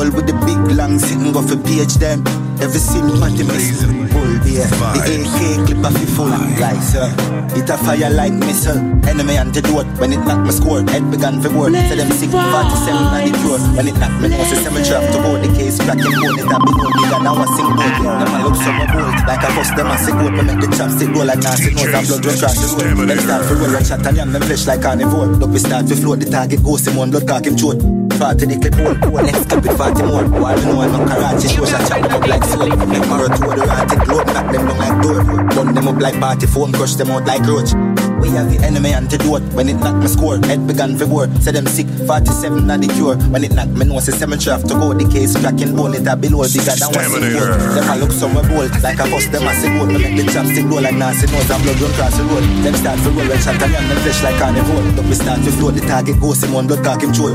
roll with the big long sitting go for page them. Every sim party miss bull beer. The AK clip off the full guys. It a fire like missile. Enemy antidote. When it knock my score, head began for war. Say them sick 47 and the cure. When it knock me nose, the 7 draft to go. The case cracking bone. It a big old bigger now a sing boat. Them a look summer bolt. Like a bust them a sick goat. Me make the chopstick go like Nancy nose and blood run across the road. Them start for roll and chat and yam them flesh like carnivore. Look we start to float. The target goes Simon blood cock him throat. 40 the clip hole. Next clip with 40 more. Why we know I'm not Karachi. Show shot chop them up like soap. Make Mara to the rotted globe. Knock them down like door. Burn them up like party phone. Crush them out like roach. We have the enemy antidote. When it knock my score, head began for war. Say them sick, 47 and the cure. When it knock me nose, the 7 draft to go. The case cracking bone, it a below bigger than one single. Them a look somewhere bold, like a bust them a sick goat. Me make the chopstick blow like Nancy nose and blood run across the road. Them start to roll when shot and yam them flesh like carnivore. Look we start to float, the target goes Simon blood cock him throat.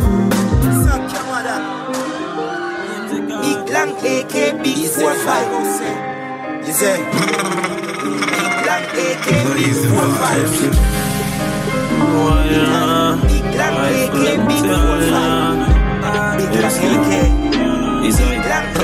Big long AK, big 4-5. You say? Big long AK, big 4-5. Oh yeah. Big long AK, big 4-5. Big long AK. Is it?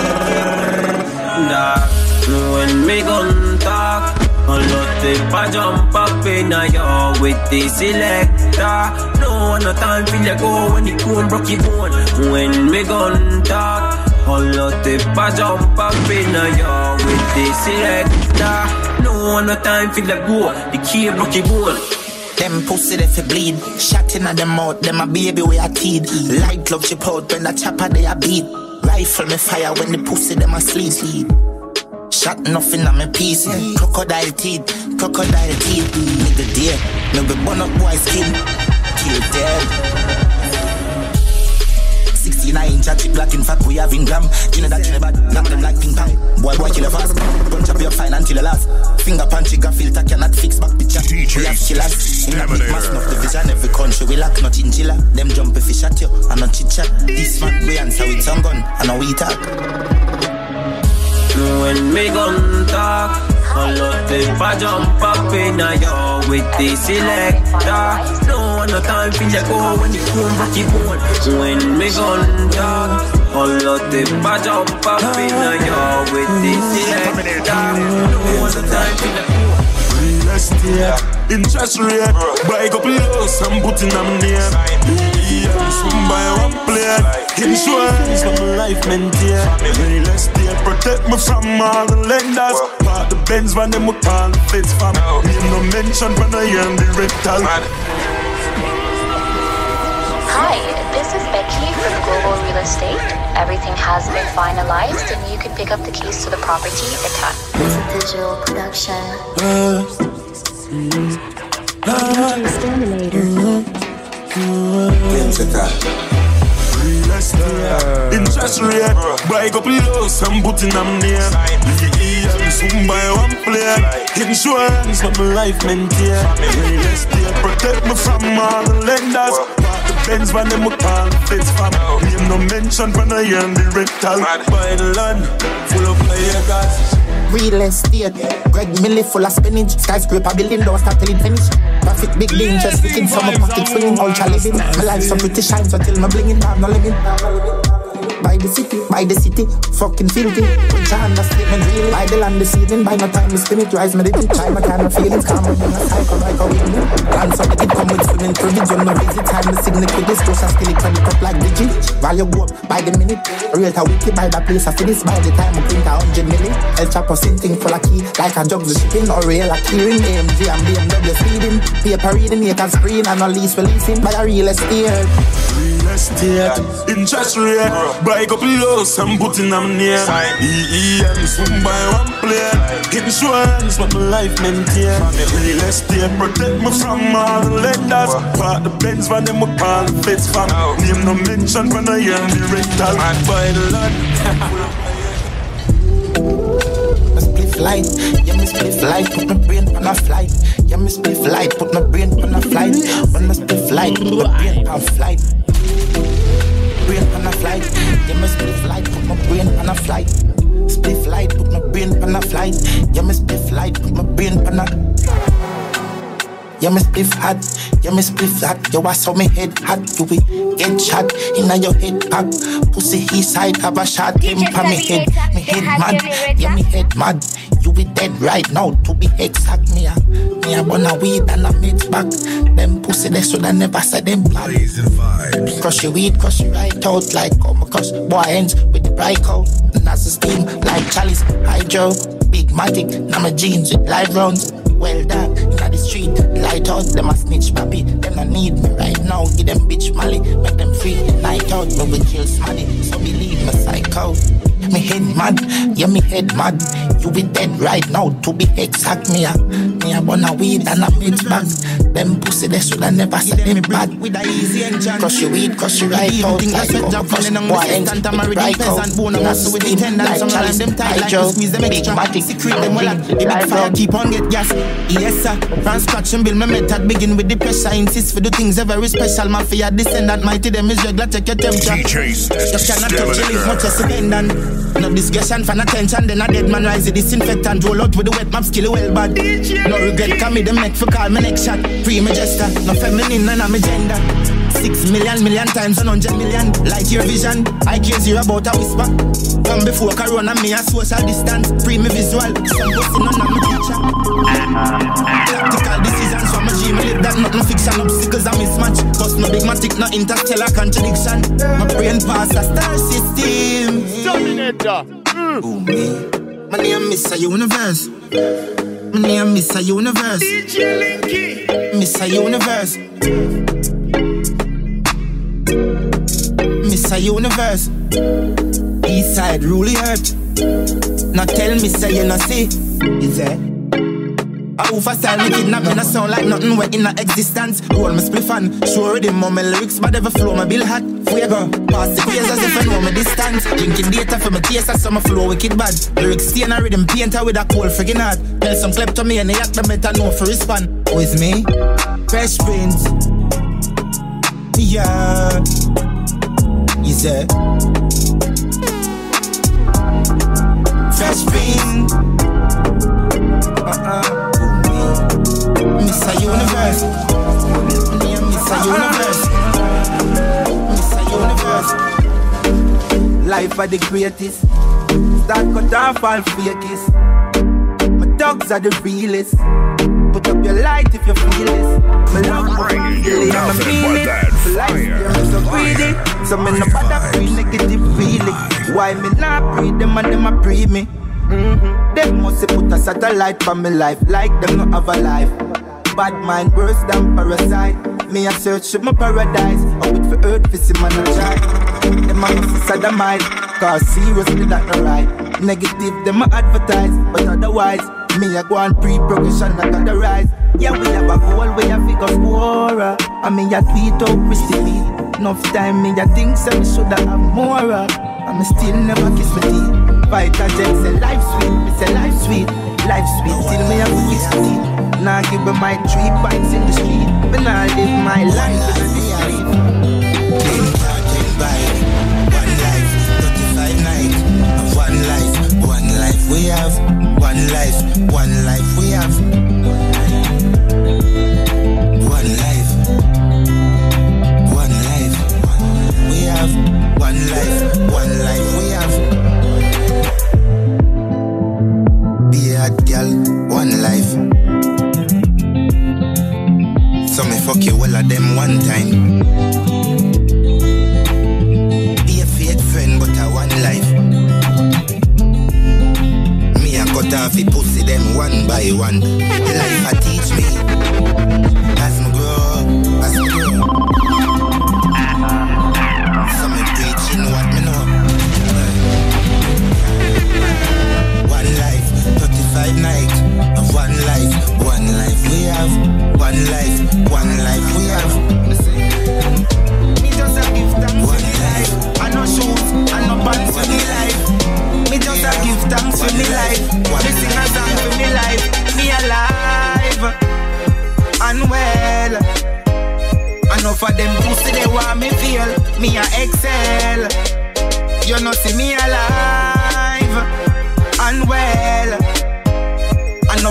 That when me gun talk, a lot of jump up in a yard with the selector. No time for you go when the cone broke your bone. When me gun talk, a lot of jump up in a yard with the selector. No time for you go, the key broke your bone. Them pussy they fi bleed. Shot inna them mouth, them a baby with a teeth. Light love chip out when the chopper they a beat. Rifle me fire when the pussy them a sleep. Shot nothing on my piece. Crocodile teeth, nigga dear. Nigga burn up boy skin. Kill dead. 69 chat chick black in fact we have in gram. You know that you never knock them like ping pong. Boy kill a fast. Punch up your fine until the last. Finger punch filter cannot fix back picture. We have killers. In a big mass enough division. Every country we lack not in chiller. Them jump if you shot you and not chit chat. This man we answer with some gun and now we talk. When me gun talk, a lot of jump up in a yard with the selector. No time for you go when the cone broke your bone. When me gun talk, a lot of jump up in a yard with the selector. No time for you go. Real estate, interest rate, buy couple house and put in them name. Some buy one plate. Insurance for my life maintain. Real estate protect me from all the lenders. Part the Benz when them would call the feds fam. Name no mention when I am the rental. Hi, this is Becky from Global Real Estate. Everything has been finalized and you can pick up the keys to the property at time. Digital production. Real estate, interest rate, buy couple house and put in them name. Some buy one plate. Insurance for my life maintain. Real estate protect me from all the lenders. Part the Benz when them would call the feds fam. Name no mention when I earn the rental. Buy the land, full of gas. Real estate, Greg Millie full of spinach. Skyscraper building, don't start till it finish. Profit big dangerous, looking from a pocket swinging. Ultra living, my life so pretty shine. So till my blinging, I'm not living. By the city, fucking filthy. Which I understatement really. By the land this evening, by no time to spin it. Rise me the deep, try my kind of feelings. Calm me in a cycle like a wind. Plans up the kid come with swimming privilege. You know visit time to signal with this. Just a still it come up like digit. Value go up by the minute. Real to wiki by the place I finish. By the time I print 100 million. El Chapo sitting full of key. Like a jug the shipping or real a keyring. AMG and BMW speeding. Paper reading, make a screen and no lease releasing. By a real estate. Real estate, interest rate, buy couple house and put in them name. EEM, some buy one plate. Insurance for my life maintain. Real estate protect me from all the lenders. Part the Benz when them would call the feds fam. Name no mention when I earn the rental. Buy the land. Spliff light, yeah me spliff light, put my brain on a flight. Yeah me spliff light, put my brain on a flight. When my spliff light, put my brain on flight. Brain on a flight, yeah me spliff light, put my brain on a flight. Spliff light, put my brain on a flight. Yeah me spliff light, put my brain on a. Yeah, me spliff hot. Yeah, me spliff hot. You was so me head hot. You will get shot inna your head pack. Pussy east side have a shot. Him pa me head. Me head mad. Yeah, me head mad. You be dead right now, to be exact. Me a burn a weed and a mix back. Them pussy they shoulda never said them bad. Crush your weed, crush your right out like come crush. Boy ends with the bright coat. And that's the steam like Chalice, Hydro, Big Matic. Now my jeans with live rounds. Well done, inna the street, light out. Them a snitch papi, them not need me right now. Give them bitch molly, make them free. Night out, no we kill smaddy. So believe me psycho. Me head mad, yeah me head mad. You be dead right now, to be exact. Me a burn a weed and a mix back. Them pussy they shoulda never said them bad. With a easy engine, crush your weed, crush your right out. Like come crush, boy ends with the right out. That's the steam like Chalice, Hydro, Big Matic. Secret them well and the big fire keep on get gas. Yes sir, from scratch and build my method. Begin with the pressure, insist for the things are very special. Mafia descendant, mighty them is regular, take your temperature. You cannot touch it as much as a pendant. No discussion, fan attention, then a dead man rise the disinfectant. Roll out with the wet map, skill well bad. No regret, come me the make for call my next shot. Free my gesture, no feminine, none of my gender. 6 million times 100 million. Like your vision, I care zero about a whisper. From before Corona, me a social distance. Free me visual, some pussy none of my teacher. Tactical decisions from my dream, I live that not no fiction. Obstacles I mismatch, cause no big matic, no interstellar contradiction. My brain pass a star system. Dominator. Ooh, me. My name is a universe. My name is a universe. DJ Linky. Miss a universe. Miss a universe. East side really hurt. Now tell me say you no see. Is it? I over style me kidnap me no sound like nothing wet in a existence. Roll my spliff and show rhythm on my lyrics, but ever flow my bill hot. Fuego, pass the queers as if I know my distance. Drinking data for my taste as some flow wicked bad. Lyrics stay and a rhythm painter with a cold friggin' heart. Tell some clip to me and they act the better know for respond. Who is me? Fresh Prince. Yeah. You say Fresh Prince. Miss a universe. Miss a universe. Miss a universe. Life are the greatest. Start cut off all fakies. My dogs are the realest. Put up your light if you feel this. My love really and I mean it. Life is so greedy. So me no bother free negative feeling. Why me not breathe them and them a breathe me? They must put a satellite for me life, like them no have a life. Bad mind worse than parasite. Me a search for my paradise. I wait for earth for see man a try. Them a must sodomite, cause seriously that no right. Negative them a advertise, but otherwise me a go on pre-progression not on the rise. Yeah, we have a goal, we have figure scorer. I mean ya tweet out recently. Enough time me ya think so me shoulda have more. I me still never kiss my teeth. Fight a jet, say life sweet, me say life sweet. Life sweet till me have to kiss my teeth. Now give me my 3 pints in the street. But now live my life in the street. Clean car, clean bike. One life, 35 nights. One life, one life we have. One life we have. One life we have. One life we have. Be a girl, one life. So me fuck you all of them one time. Be a fake friend but a one life. Me a cut off the pussy them one by one. The life a teach me. As me grow, as me grow. So me preaching what me know. One life, 35 nights. One life we have. One life we have. Me just a give thanks for me life. I no shoes, I no pants for me life. Me just a give thanks for me life. Me sing a song for me life. Me alive and well. Enough of them pussy they want me feel. Me a excel. You know see me alive and well. Enough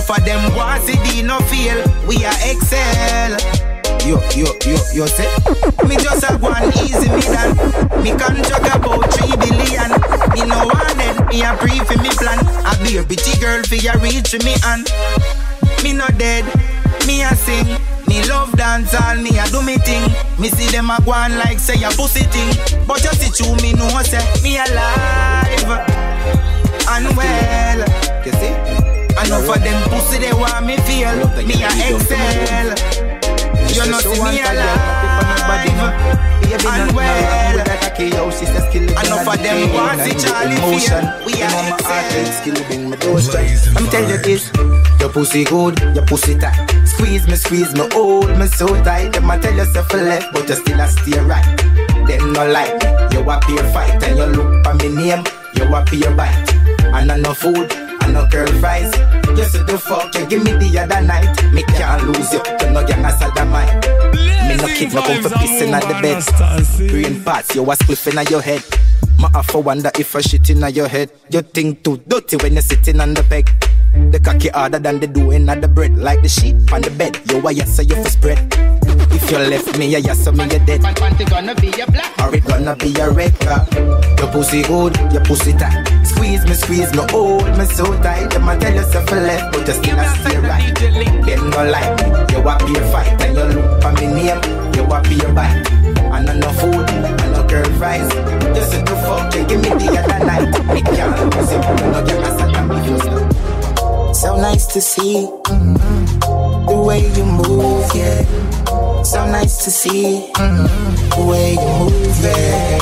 Enough of them want CD no feel. We are excel. Yo, say me just a one easy me done. Me contract about 3 billion. Me no want dead, me a pray for me plan. I be a bitchy girl for ya reach me and me no dead, me a sing. Me love dance all, me a do me thing. Me see them a go on like say a pussy thing. But just see true, me know say me alive and well. You see? Enough of them pussy they want me feel. Me a excel. You know see me alive and well. Enough of them want see Charlie feel. We a excel. I'm telling you this. Your pussy good, your pussy tight. Squeeze me, hold me so tight. Them a tell yourself a left, but you still a stay right. Them no like me, you a peer fight. And you look for me name, you a peer bite. And I no food, and no curl fries. You see the fuck you give me the other night. Me can't lose you, you no gang a sodomite. Me no kid, no come for pissing at the bed. Brain parts, you a spliff in your head. Ma have wonder if a shit in your head. You think too dirty when you're sitting on the peg. The cocky harder than the doing at the bread. Like the sheet on the bed, you a yes so you for spread. If you left me, yes so me you dead. Panty gonna be a black, or it gonna be a red car. Your pussy good, your pussy tight. Squeeze me, hold me so tight. Them a tell yourself a left, but you still a stay right. Them no like me, you a peer fight. And you look for me name, you a peer bite. And I no food, and no curl fries. Just the fuck you give me the other night. Me can't lose you, no give us a damn. So nice to see the way you move, yeah. So nice to see the way you move, yeah.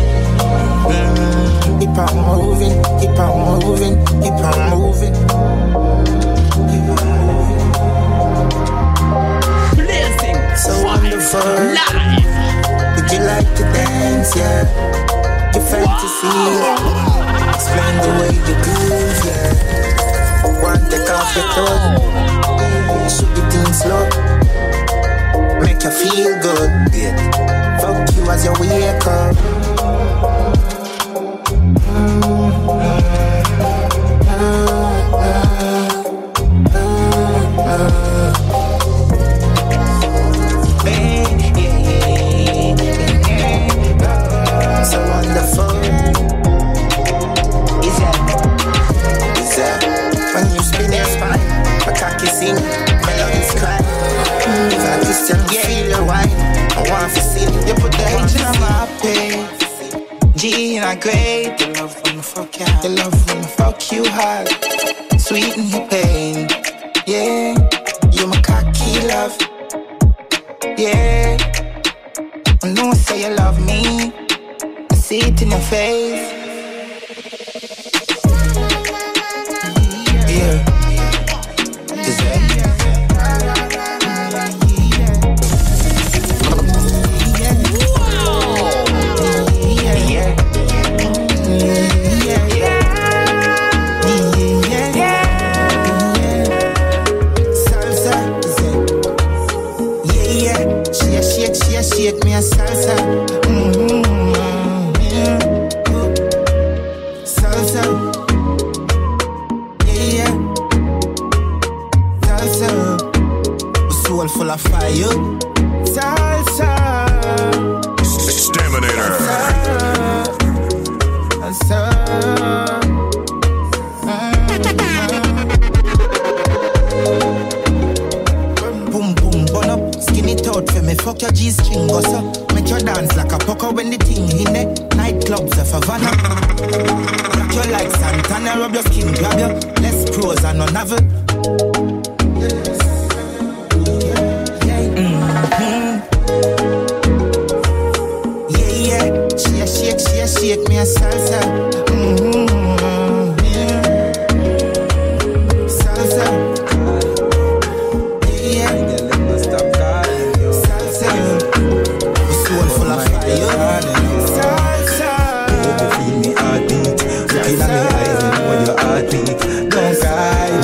Keep on moving, keep on moving, keep on moving. Blazing, so wonderful. Live. Would you like to dance, yeah? Your fantasy, explain the way you move, yeah. Want to take off your clothes, should be things slow, make you feel good, yeah. Fuck you as you wake up. So wonderful. Is that? When you spin your spine, my cocky sing, melodies cry. If I just feel your wine, I want to see you put the H in my pay. G in a grade, the love when I fuck you hard. The love when I fuck you hard. Sweeten your pain, yeah. You my cocky love, yeah. I know say you love me, I see it in your face. Shake me a salsa, salsa, yeah, salsa, soul full of fire, salsa, Exterminator, salsa. Out for me, fuck your G-string, go so make your dance like a poker when the thing in the nightclubs of Havana. Rock you like Santana, rub your skin, grab you. Less prose and no novel. Yeah, shake me a salsa. Salsa.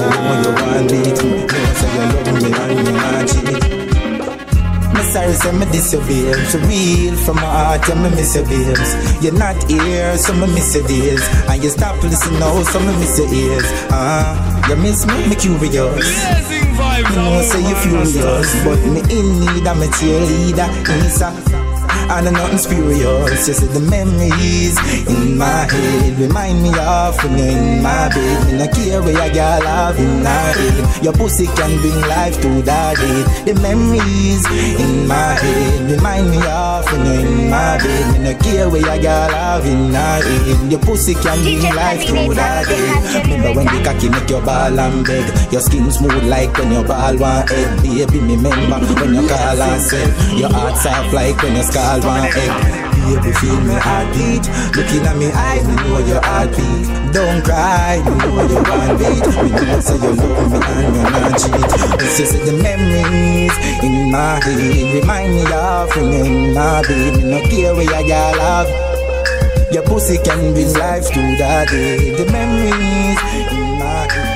Sorry, say me this your babes. Real from my heart, yeah, me miss your babes. You're not here, so me miss your days. And you stop listening now, so me miss your ears. You miss me curious. You know, say you furious, but me in need of my cheerleader, Nisa. And nothing spurious. You see the memories in my head remind me of when you're in my bed. Me no care where your girl have in her head. Your pussy can bring life to the dead. The memories in my head remind me of when you're in my bed. Me no care where your girl have in her head. Your pussy can bring life to the dead. Remember when the cocky make your ball and beg. Your skin smooth like when your ball want egg. Baby, me remember when you call and say your heart soft like when you skull one egg. Baby, feel me heartbeat. Looking at me eyes, me know your heartbeat. Don't cry, me know you want beat. Me know say you love me and you not cheat. It's just the memories in my head remind me of when you're in my bed. Me no care where your girl have. Your pussy can bring life to the day. The memories in my head.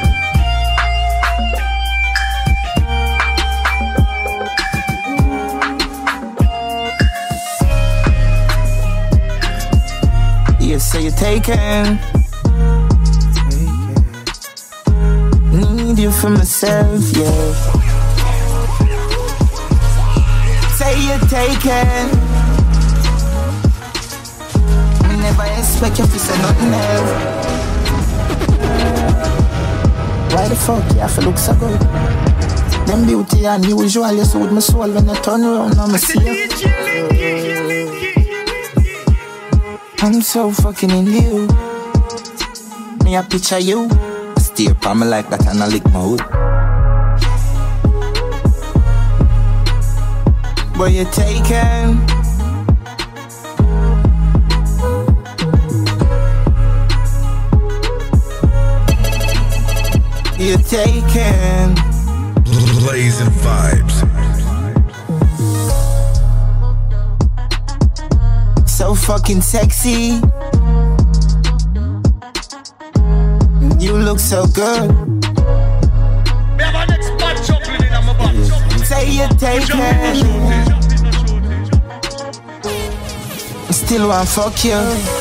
You say you're taken. Need you for myself, yeah. Say you're taken. I never expect you to say nothing else. Why the fuck you have to look so good? Them beauty unusual, you sold my soul when you turn around and I see you. I'm so fucking in you. Me a picture you. Stare upon me like that and I lick my hood. But you're taken. You're taken. Blazing vibes. So fucking sexy. You look so good. Say you take it. Still wanna fuck you.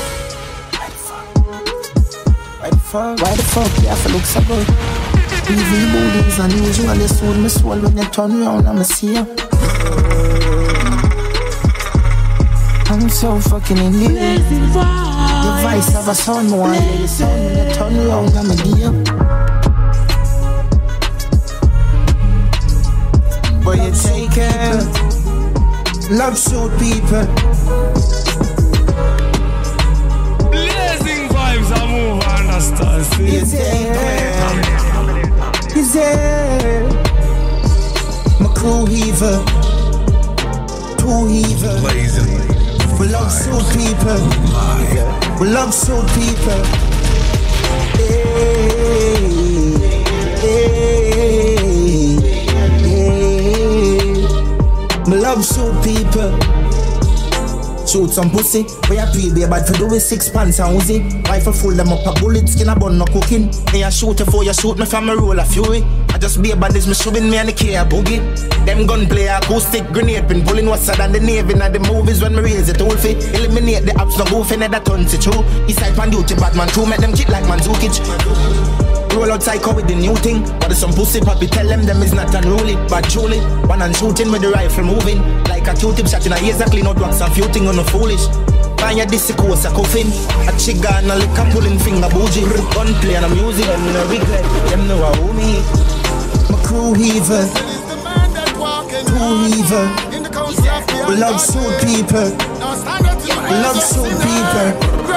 Why the fuck you have to look so good? Even booties unusual. You sold my soul when you turn around and I see you. I'm so fucking in you. Your voice of a son, more than your son. When you turn around, I'm a deal. But you take it. Love suit people. Blazing vibes, I move, I understand. You take it. Is it? My crew heaver. Two heaver. Blazing. We love suit people. We love suit people. Hey, hey, hey. We love suit people. Shoot some pussy. We a pay be bad for do with 6 pants and Uzi. Rifle full them up a bullet, skin a bun no cooking. Me a shoot before you shoot me from a roll of fury. I just be a bandage, me shooting me and the care boogie. Them gunplay acoustic grenade pin pulling what's than the Navy in the movies when me raise it all fit. Eliminate the apps no goofy, never turn to true. East side pan duty, Batman 2 make them kick like Mandzukic. Roll out psycho with the new thing. But some pussy poppy tell them is not unruly. But truly, one and shooting with the rifle moving. Like a Q-tip shot in a ears, a clean out wax and few thing on the foolish. Find your discourse a coffin. A chica and a lick a pulling finger bougie. Gunplay and a music, them no regret. Them know who me. My crew heaver. Two heaver. We love suit people. We love suit people.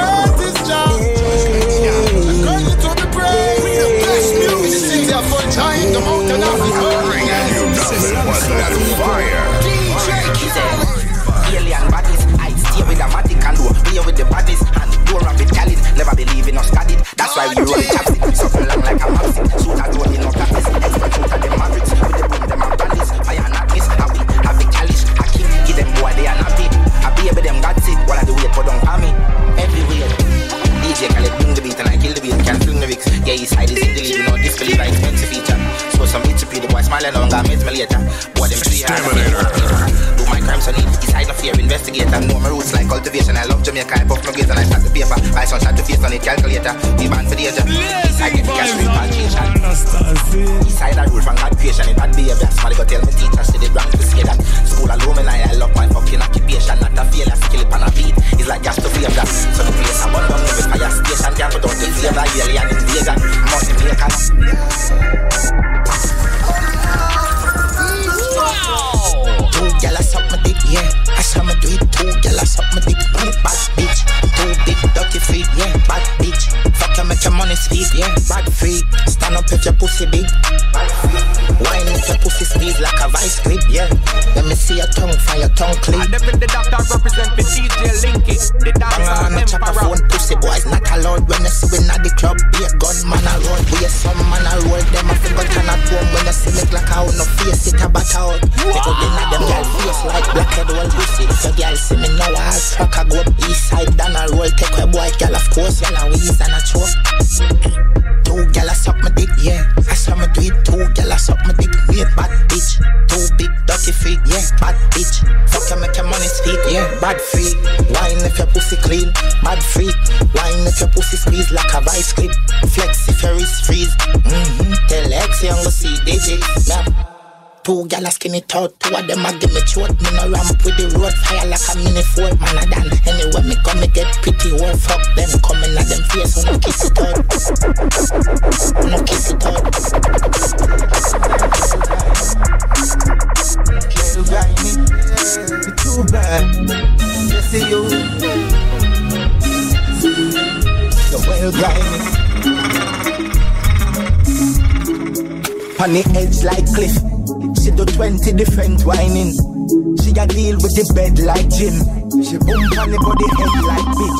Alien bodies, I stay with a matic and do play with the bodies and do rap with Khalid. Never believe in us studied. That's why we roll chapstick, something long like a mapstick. Shooters don't need no practice. Expert shooter them mavericks. With the boom them and bandits. Fire and not miss. And we have the calish. I keep give them boy they are nappy. I baby them got it. While I do wait for don't army. Everywhere. DJ Khaled bring the beat and I kill the beat. Can't fling the Vicks. Yeah, his side is in the lead. You know disbelieve I expensive feature. So some hit to pay the boy smiling on got met me later. Boy them free hard. Do my crime, so need east side no fear. Investigate and know my roots like cultivation. I love Jamaica, I puff my gaze and I start the paper. My son shot to face on it calculator. We ban for the age. East side get the cash repatriation. East side I rule from God creation. In bad behavior, somebody go tell me teachers say they wrong to say that. School alone and I love my fucking occupation. Not a failure, skill it on a beat. It's like gas to flame that. So the place I burn down with fire station. Can't put out the flame like alien invasion. Money makers. Two gyal a suck my dick, yeah. I saw me do it. Two gyal a suck my dick. Bad bitch. Two big dirty feet, yeah. Bad bitch. Fuck you, make your money speak, yeah. Bad freak. Stand up if your pussy big. Bad freak. Wine if your pussy squeeze like a vice grip, yeah. Let me see your tongue, find your tongue clean. And the doctor represent the DJ Linky. The dancer no chop a phone, pussy boys not allowed. When you see we at the club, be a gun man a road. We a some man a roll. Them a figure turn at home. When you see me like how no face it a bat out. Take out the night, them girl face like blackhead old pussy. If your girl see me now, I'll fuck a go up east side down a roll. Take a boy girl of course, y'all a wheeze and a choke. Two gyal a suck my dick, yeah. I saw me do it. Two gyal a suck my dick, yeah. Bad bitch. Two big dirty feet, yeah. Bad bitch. Fuck you, make your money speak, yeah. Bad freak. Wine if your pussy clean. Bad freak. Wine if your pussy squeeze like a vice grip. Flex if your wrist freeze. Tell X you go see digits, yeah. Two gyal a skinny out, two of them a give me throat. Me no ramp with the road, fire like a mini Ford. Man a done, anywhere me come me get pretty or fuck them. Coming at them face, so no kiss it out. No kiss it out. You got me, you're too bad. Just see you. The well grimy. On the edge like cliff. She do 20 different whining. She a deal with the bed like gym. She boom on the body head like bitch.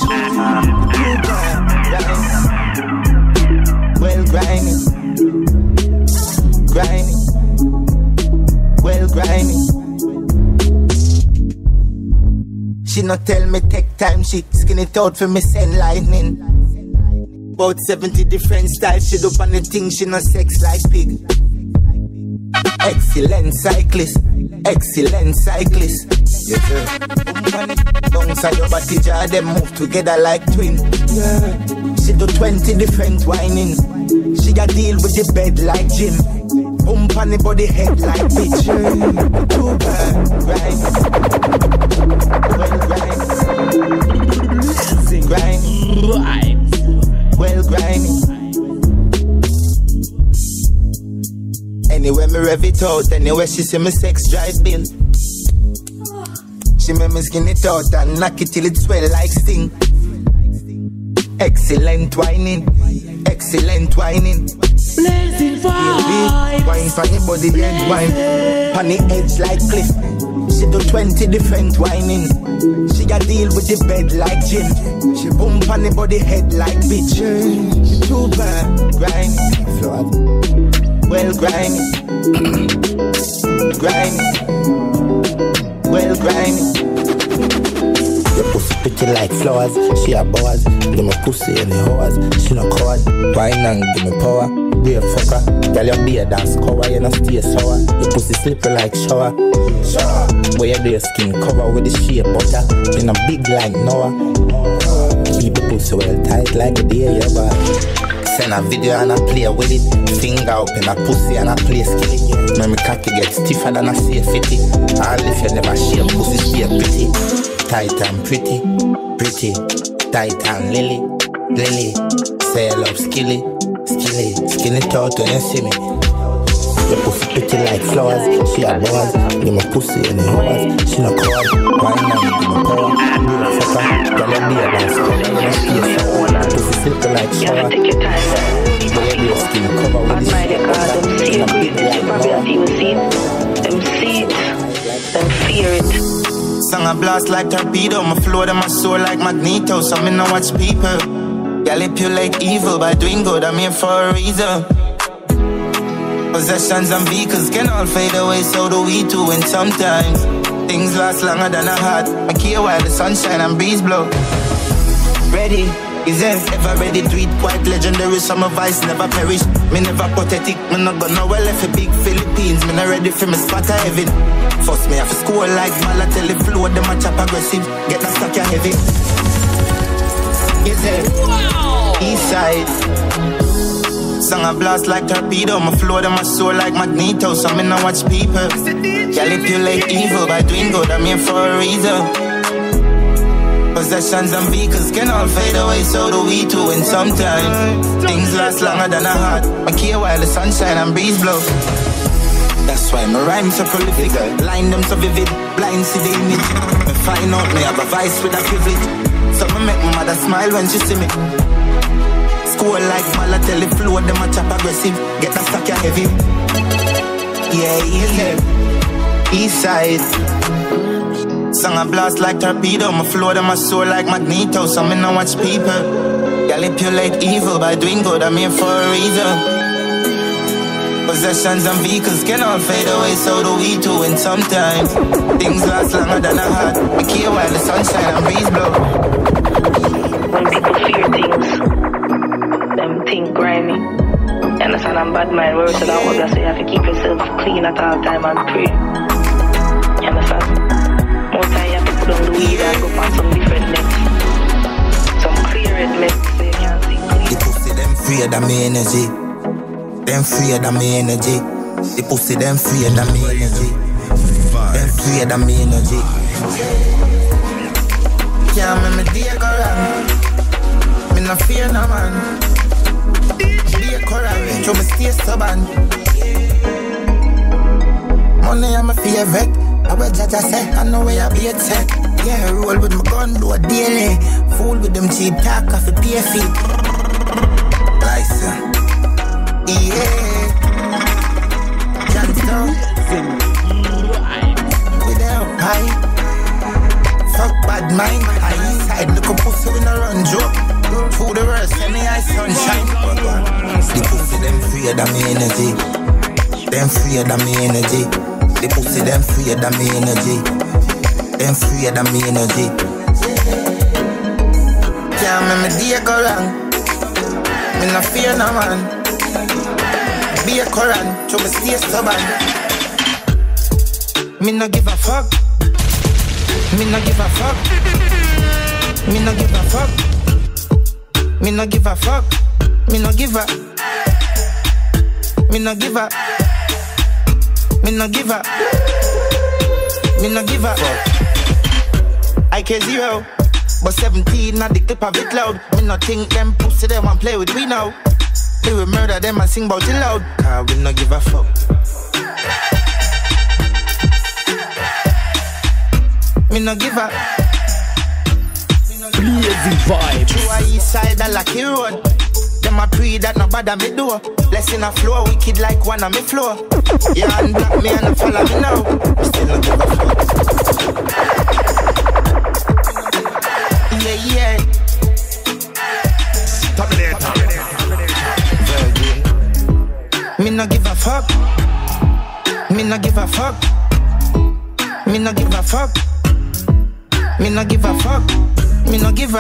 Well grinding. Grinding. Well grinding. She not tell me take time. She skin it out for me send lightning. About 70 different styles. She do on the thing. She no sex like pig. Excellent cyclist, excellent cyclist. Yes, sir. Bounce on your body jar, them move together like twin. Yeah. She do 20 different whining. She a deal with the bed like gym. Pump on the body head like bitch. Too bad, grind. Well, grind. Well, grind. Anywhere me rev it out, anywhere she see me sex drive bill. She make me skin it out and knock it till it swell like sting. Excellent whining, excellent whining. Blazing vibes. Wine for the body head wine, on the edge like cliff. She do 20 different whining. She a deal with the bed like gym. She boom on the body head like bitch. She too bad, grind, flood. Well grimy, grimy, well grimy. Your pussy pretty like flowers. She a boaz, give me pussy in the hours. She no coward, wine and give me power. Be a fucker, girl your beard dance cover. You no stay sour, your pussy slippery like shower. Where you do your skin cover with the shea butter. In a big like Noah. Keep the pussy well tight like a deer you buy. Send a video and I play with it. Finger up in a pussy and I play skilly. When me cocky get stiffer than a safety. All if you never share pussy stay pretty. Tight and pretty, pretty. Tight and lily, lily. Say I love skilly, skilly. Skin it out when you see me. Your pussy pretty like flowers. She a boaz, give me pussy in the hours. She no coward, wine and give me power. Be a fucker, girl you be a dance cover. You no stay sour, pussy slippery like shower. Boy you do your skin cover with the shit. In a big like Noah. Them see it, them fear it. Song a blast like torpedo. My flow them my soul like Magneto. So me no watch people. Manipulate evil by doing good. I'm here for a reason. Possessions and vehicles can all fade away, so do we too. And sometimes things last longer than I had. I care while the sunshine and breeze blow. Ready, Is it ever ready to eat? Quite legendary, some of vice never perish. Me never pathetic, me not gonna well if a big Philippines. Me not ready for me spot of heaven. First me have to score like Balotelli, flow them a chop aggressive. Get that stack ya heavy. Is it? Wow. East side. Song a blast like torpedo, my flow them a soar like Magneto. So me not watch people. Manipulate evil by doing good, I'm here for a reason. Possessions and vehicles can all fade away, so do we too. And sometimes things last longer than a heart. I care while the sunshine and breeze blow. That's why my rhymes so prolific, line them so vivid, blind see the image. Me find out me have a vice with a privilege. So me make my mother smile when she see me. Score like Balotelli, flow them a chop aggressive. Get that stack ya heavy. Yeah. East side. Song a blast like torpedo, my flow them a soar like Magneto. So me no watch people manipulate evil by doing good, I'm here for a reason. Possessions and vehicles can all fade away, so do we too. And sometimes things last longer than a heart. We care while the sunshine and breeze blow. When people fear things, them think grimy. You understand? I'm bad mind words that I so you have to keep yourself clean at all time and pray. You understand? More time you have to put on the weed and go find some different nets. Some clear red nets so you can see clean. The pussy them afraid of me energy. Them afraid of me energy. The pussy them afraid of me energy. Them afraid of me energy. Can't make me day go wrong. Me no fear no man. Be a correct, so me stay stubborn. Money I'm a favorite. I will judge I say, I know where I be at set. Yeah, roll with my gun, do a daily. Fool with them cheap talk off a pay fee. License. Yeah. Can't stop. Without high. Fuck bad mind. High side, look a pussy when I run joke. Through the worst, send me eye sunshine. The pussy them afraid of me energy. Them afraid of me energy. The pussy them afraid of me energy. Them afraid of me energy. Can't make me day go wrong. Me no fear no man. Be a Quran, so me stay stubborn. Me no give a fuck. Me no give a fuck. Me no give a fuck. Me no give a fuck. Me no give a. Me no give a. Me no give a. Me no give a fuck. I care zero, but 17 at the clip of it loud. Me no think them pussy them want play with we now. We will murder them and sing about it loud. We no give a fuck. Me no give a. Blazing vibes. True a east side a lucky road. Them a pre that no bother me do. Blessing a flow wicked like one of me flow. Yeah, and black me and a follow me now. Me still no give a fuck. Yeah. Me no give a fuck. Me no give a fuck. Me no give a fuck. Me no give a fuck. Me no give a.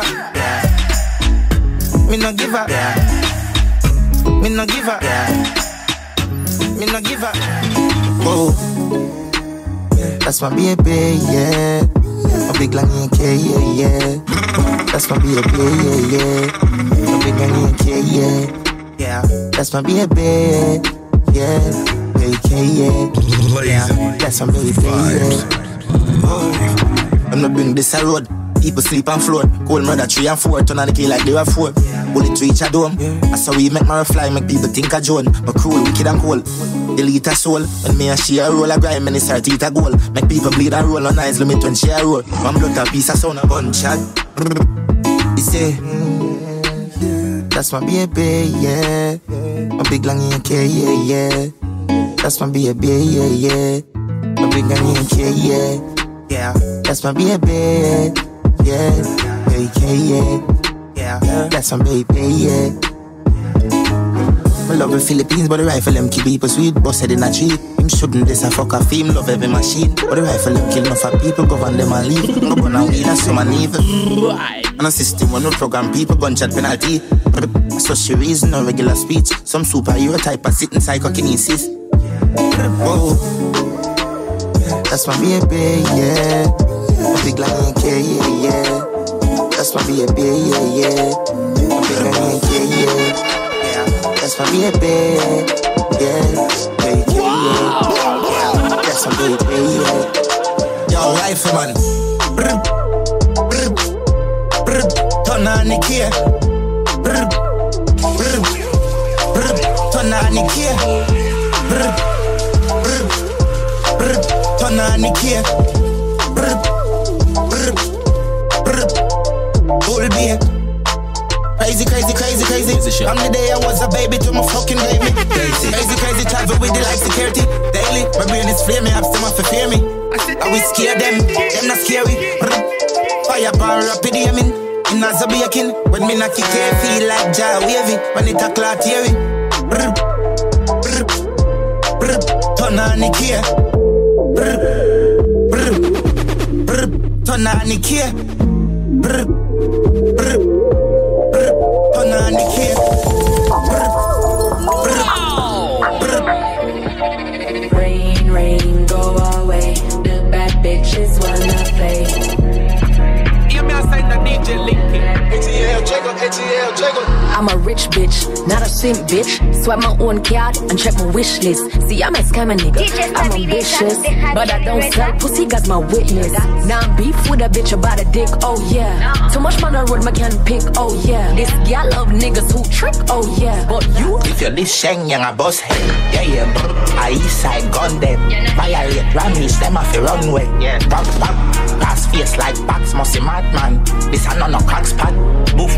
Me no give a. Me no give a. Me no give a. Oh, that's my baby, yeah. My big long AK, yeah. That's my baby, yeah. My big long AK, yeah. That's my baby, yeah. AK, yeah. That's my baby, yeah. Oh, I'm not bring this a road. People sleep and float. Cold murder 3 and 4. Turn on the key like they were 4. Bullet reach a dome. That's how we make my fly. Make people think a Joan. My cruel, wicked and cold. Delete a soul. When me and she a roll a grind. And they start to eat a goal. Make people bleed and roll on eyes limit when she a roll. One blood a piece of sound a gunshot. He say that's my baby, yeah. My big long AK, yeah. That's my baby, yeah. My big long AK, yeah. That's my baby, yeah. AK, yeah. That's my baby, yeah. I love the Philippines, but the rifle them keep people sweet. Busted in a tree. him shouldn't this a fuck a theme, love every machine. But the rifle them kill enough of people, govern them and leave. No gun and weed and some and evil. And a system when no program people, gunshot penalty. So she reason no regular speech. Some superhero type of sitting psychokinesis. Whoa. That's my baby, yeah. A big lion, yeah. That's my baby, yeah. A big lion, yeah. That's my baby, yeah. That's my baby, yeah. Yo, rifleman. Turn on the key. Turn on the key. Turn on the key. Bull beer. Crazy. On the day I was a baby to my fucking baby. Crazy, travel with the life security. Daily, my brain is flaming, I'm still to fear me. I will scare them not scary. Fireball rapid aiming. In as a baking, when me knock it here, feel like jaw wavy. When it a clot heavy. Turn on the key. Turn on the key. Turn on the key. Rain, go away. The bad bitches wanna play. Hear me outside the DJ Linky. ATL, jiggle. I'm a rich bitch, not a simp bitch. Swipe my own card and check my wish list. See, I'm a scammer nigga, I'm ambitious, but I don't sell pussy, got my witness. Now I'm beef with a bitch about a dick, oh yeah. Too much man on road, my can pick, oh yeah. This gal love niggas who trick, oh yeah. But you, if you're this shang, young a boss head. Yeah, bro. I east side gun them. Violate Rammies, them off the runway. Yeah, pop, pass face like bats, musty madman. This a no crack spot. Boof,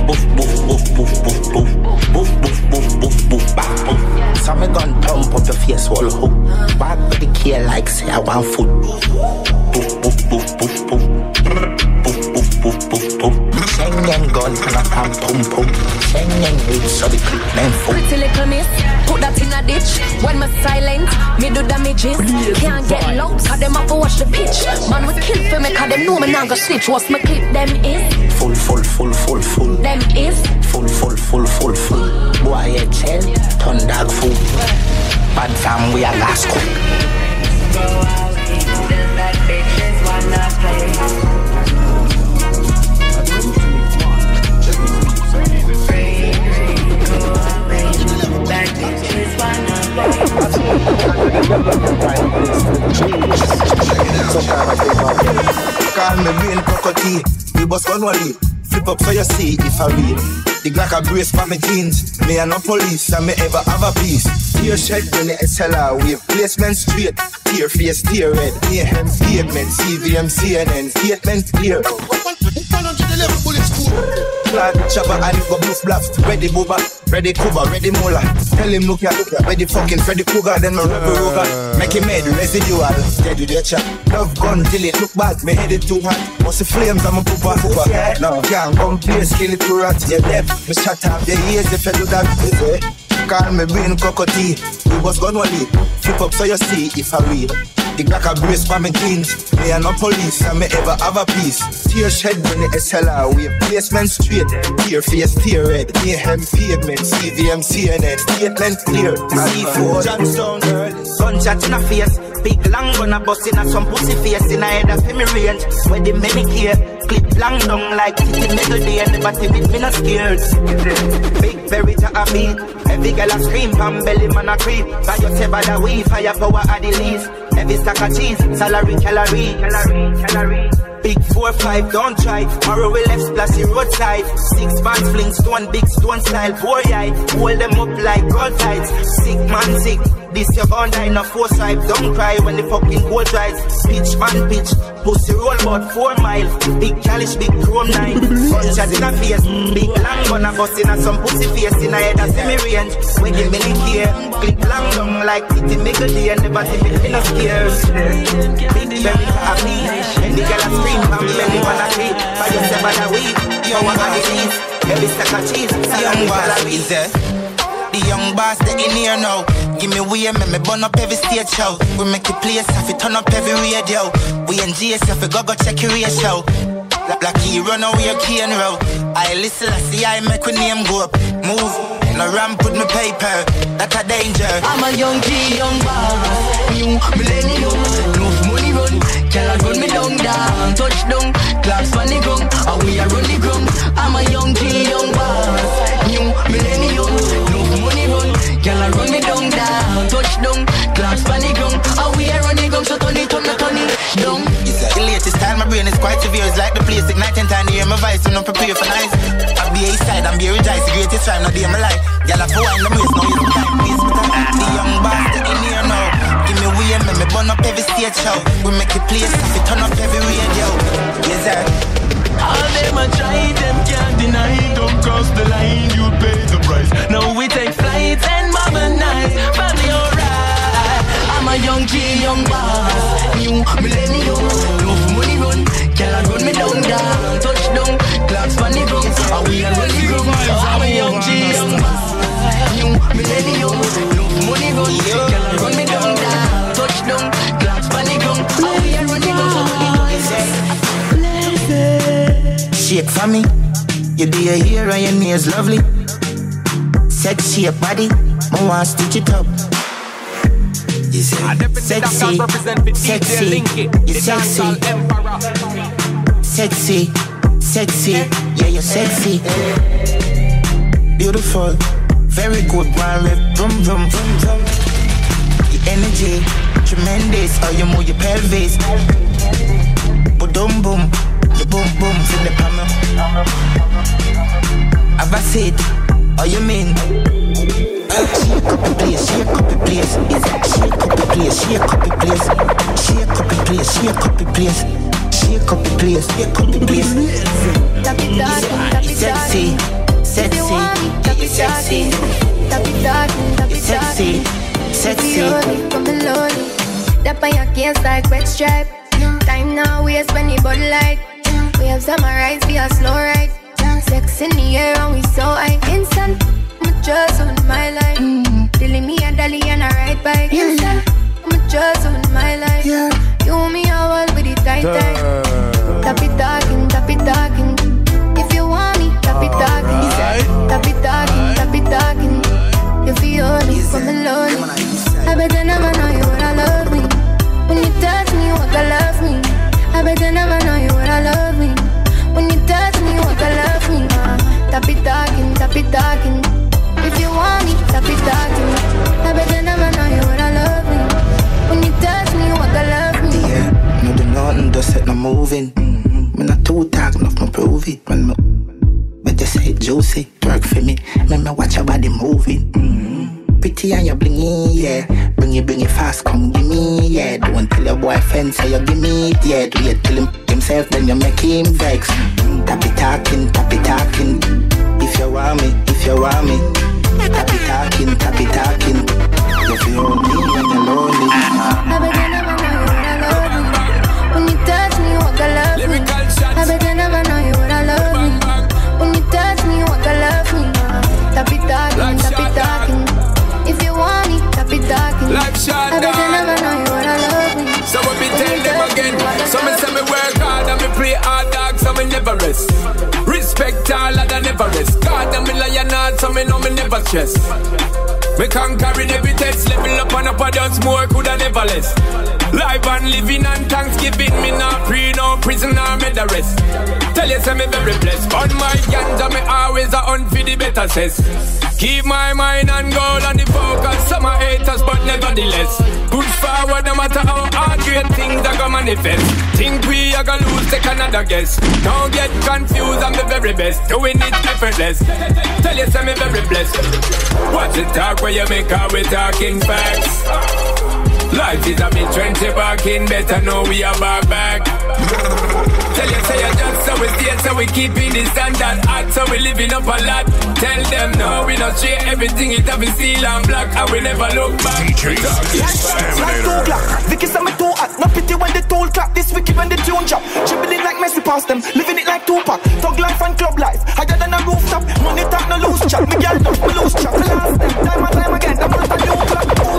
back, boof. So me gun thump up your face, wall hook. Back with the key like say I want food. Boof. Schengen gun and I can pum. Schengen weed so the clip name full. Pretty little miss, put that in a ditch. When me silent, me do damages. Can't get low, cause them have to watch the pitch. Man we kill for me, cause them know me not go snitch. What's my clip, them is full. Them is full. Boy, a chain, turn dog food. Bad fam, we are last cook. Go away, the bad bitches wanna play. Call me brain cockatoo. We bust gun one lead. Flip up so you see if I read. The Glock a brace for me jeans. Me and no police and me ever have a piece. Tear shed when the SLR wave. Placement straight. Tear face, tear red. Mayhem statement. CVM, CNN. Statement clear. Glad Shabba and it go bluff bluff. Ready booba, ready cover, ready mola. Tell him look ya, ready fucking Freddy Krueger. Then my rebel rover. Make him head residual. Dead with your chat. Love gun till it look bad. Me headed too hot. What's the flames? I'm a pooper. No, can't come play skill it to rat. You're deaf. Me shut up your ears if you do that. Call me brain cockatoo. We was gun one lead. Flip up so you see if I read. The Glock a brace for me jeans. Me and no police and me ever have a piece. Tear shed when the SLR wave. Placement straight. Tear face, tear red. Mayhem pavement. CVM, CNN. Statement clear. C4 Johnstone. Gunshot in a face. Big long gun a bust in a some pussy face. In a head of me range. Where the many care. Clip long down like titty middle day. And the body with me not scared. Big berry to a beat. Every girl a scream. Pan belly man a creep. By your table the weed. Firepower at the least. Every stack of cheese, salary, calorie. Big 4-5, don't try. Tomorrow we left splashy roadside. 6 bands fling stone, big stone style. Boy, I hold them up like gold tides. Sick man, sick. This your gun die, no foresight. Don't cry when the fucking gold dries. Pitch man, pitch. Pussy roll about 4 miles. Big calish, big chrome 9. Gunshot in a face. Big long gun a bust in a some pussy face. In a head a semi range. We give me the care. Clip long down like titty middle day. And the body with me no scares. Big berry for a beat. And the girl a scream. I'm belly man a creep. By yourself and a weed. You want a disease. Every stack of cheese. The young boss is there. The young boss they in here now. Give me way, make me burn up every stage show. We make it place, if we turn up every radio. We in GSF, we go check your ratio. Like he run away your key and row. I listen, I see I make with name go up. Move, in a ramp with my paper. That's a danger. I'm a young G, young boss. New millennium, enough money run. Can I run me down, down, touchdown. Claps on the ground, and we are run the ground. I'm a young G, young boss. New millennium, enough money run. Can I run me down, down, touchdown. Claps on the ground, and we are run the ground. So turn it down. The latest time, my brain is quite severe. It's like the place igniting time to hear my voice. You know, prepare for nice. I be A-side, I'm be rejoice. The greatest time, not be in my life. Y'all have to wind them waist, now use my time. Please, but the young bastard in here now. Give me way, make me burn up every stage show. We make it place, if we turn up every radio. Yes, sir. All them a try, them can't deny. Don't cross the line, you pay the price. Now we take flights and modernize. Family alright. I'm a young G, young boss. New millennium, enough money run. Can I run me down, down, touchdown. Clocks on the ground, and we are running ground. I'm a young G, young boss. New millennium, enough money run. Can I run me down, down, touchdown. Clocks on the ground, and we are running ground. Shake for me, you be a hero and your nails lovely. Sexy your body, I want to stitch it up. You say, sexy, sexy, you sexy, sexy, sexy, yeah, you're sexy. Beautiful, very good, one rip, vroom, vroom, vroom, vroom. Your energy, tremendous, how you move your pelvis. Boom, boom, the boom, boom, feel the palm. Have I said, how you mean? Shake up the place, shake up the place. Is that shake up the place, shake up the place. Shake up the place, shake up the place. Shake up the place, shake up the place. Tap it talking, sexy, sexy, sexy. Tap it talking, sexy, sexy. Come below me. That by your case like wet stripe. Time now, we spend the bud light. We have summarized via slow ride. Sex in the air and we so high. Instant, I'm just on my life. Dilly me and Dally and I ride bike. Instant, I'm just on my life. You me a wall with the tight tight. Tap it talking. If you want me, tap it talking. Tap it talking. You feel me, come alone. I better never know you would I love me. When you touch me, you walk I love me. I better never know you would I love me. When you touch me, you walk I love me. Tap it talking. If you want me, tap it talking. I better never know you would I love me. When you touch me, you walk I love me. Yeah, no do nothing, just set no moving. Me not too talk, enough me prove it. When me, but you say it juicy, twerk for me. Me watch your body moving. Pretty and you blingy, yeah. Bring it fast, come give me, yeah. Don't tell your boyfriend, say you give me it, yeah. Do you tell him himself, then you make him vex. Tap it talking. If you want me, tap it talking. If you hold me when you're lonely. I better never know you would I love me. When you touch me, you walk I love me. I better never know you would I love me. When you touch me, you walk I love me. Tap it talking. If you want me, tap it talking. I better never know you would I love me. So when me tell them again, so me say me work hard and me play hard dog, so me never rest. Respect all and I never rest. God and me lion hard, so me know me never stress. Me conquering every test, level up and up and down more, coulda never less. Live and living and Thanksgiving, me not free, no prison or me the rest. Tell you say me very blessed, on my ganja me always a hunt for the better cess. Keep my mind and goal on the focus. Some are haters, but nevertheless push forward no matter how hard great things are gonna manifest. Think we are gonna lose, take another guess. Don't get confused, I'm the very best. Doing it effortless. Tell you say me very blessed. Watch the talk where you make out we talking facts. Life is a bit 20 back in, better know we are back. Tell you say you just so we stay, so we keeping the standard hot, so we living up a lot. Tell them no, we not share everything, it have been steel and black, and we never look back. DJ Exterminator. Vicky say me too hot, no pity when the tool clap, this wicked when the tune drop. Dribbling like Messi past them, living it like Tupac. Thug life and club life, higher than a rooftop. Money talk no loose chat, me girl touch me loose chat. Last them, time and time again, I'm not a new black.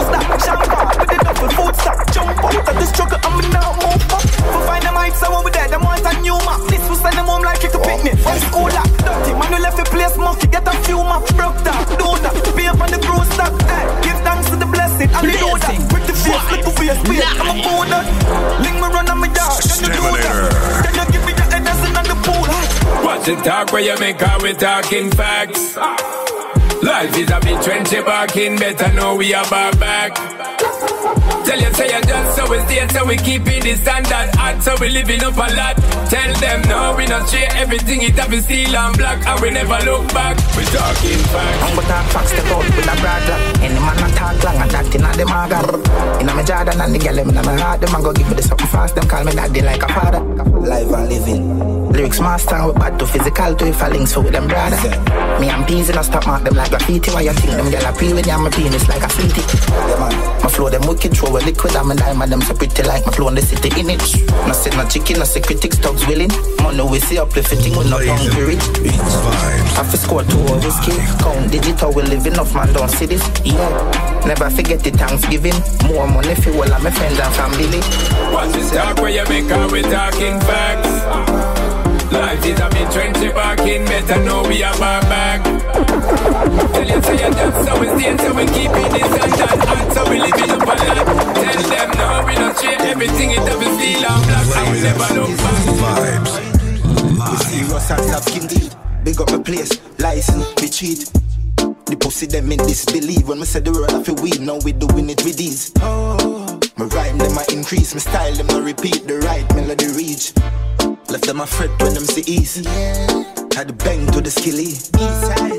the talk where you make her we talking facts. Life is a bit trendy barking, better know we are back. Tell you say you just so we stay, so we keep it the standard hot, so we living up a lot. Tell them no, we not share everything, it have steel and black, and we never look back. We talking facts. I'm gonna talk facts, step out with a brother. Any man not talk long, and that in the maga. In my Jordan and the girl, in my heart, them a go give me the something fast, them call me daddy like a father. Live and living. Lyrics master, we bad to physical to if I links for with them brother. Me and peas in a stop mark them like graffiti. Why you think them girl a pee when you have my penis like a fleety? My flow them wicked, throw a liquid, I'm a diamond, them so pretty like my flow in the city in it. No sit no chicken, no say critics, thugs willing. Money we see uplifting with no hungry rich. I fi score 2 or whiskey. Count digital, we living off man, don't see this. Yeah, never forget the Thanksgiving. More money for all of my friends and family. What's this talk where you make her we talking facts? Life is a bit trendy barking, better know we are back. Tell you say you just so we stay, so we keep it this and that hot, so we living up a lot. Tell them no, we not share everything, it have steel and black, and we never look back. We see us and have skin deep. Big up my place, license, we cheat. The pussy them in disbelief. When we say the world of a weed, now we doing it with these. My rhyme them I increase, my style them I repeat. The right melody reach. Left them a fret when them see east. Had the bang to the skilly. East side.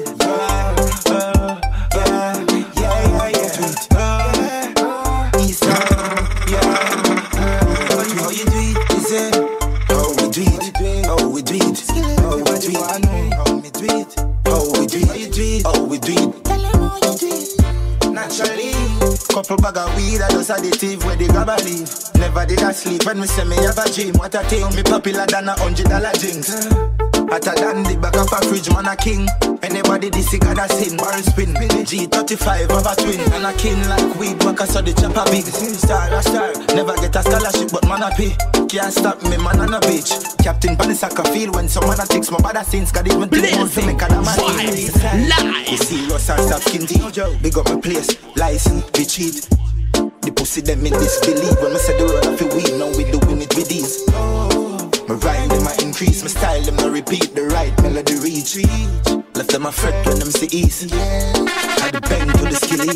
East side. How you do it? Is it? How we do it? How we do it? How we do it? How we do it? How we do it? How we do it? Tell them how you do it. Naturally. Couple bag of weed, I just additive where they grab a leave. Never did I sleep when me say me have a dream. What a thing, me popular than $100 drinks. Hotter than the back of a fridge, man a king. Anybody this got a sin, barrel spin. G35 of a twin, and a king like weed. Back I saw the chopper big. Star, never get a scholarship, but man a pay. Can't stop me, man on a beach. Captain Panisaka feel when someone a takes my bad sins. Got even two more to make a man. You see us and stop skin deep. Big up my place, license, we cheat. The pussy them in disbelief. When I say the world of a weed, now we doing it with these. My rhyme them I increase, my style them I repeat. The right melody reach. Left them a fret when them see east. Had the bang to the skilly.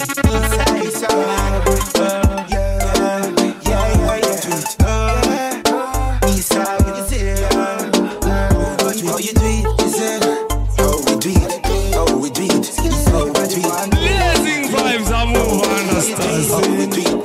East side. How you do it? Is it? How we do it? How we do it? How we do it? Blazing vibes are more understanding.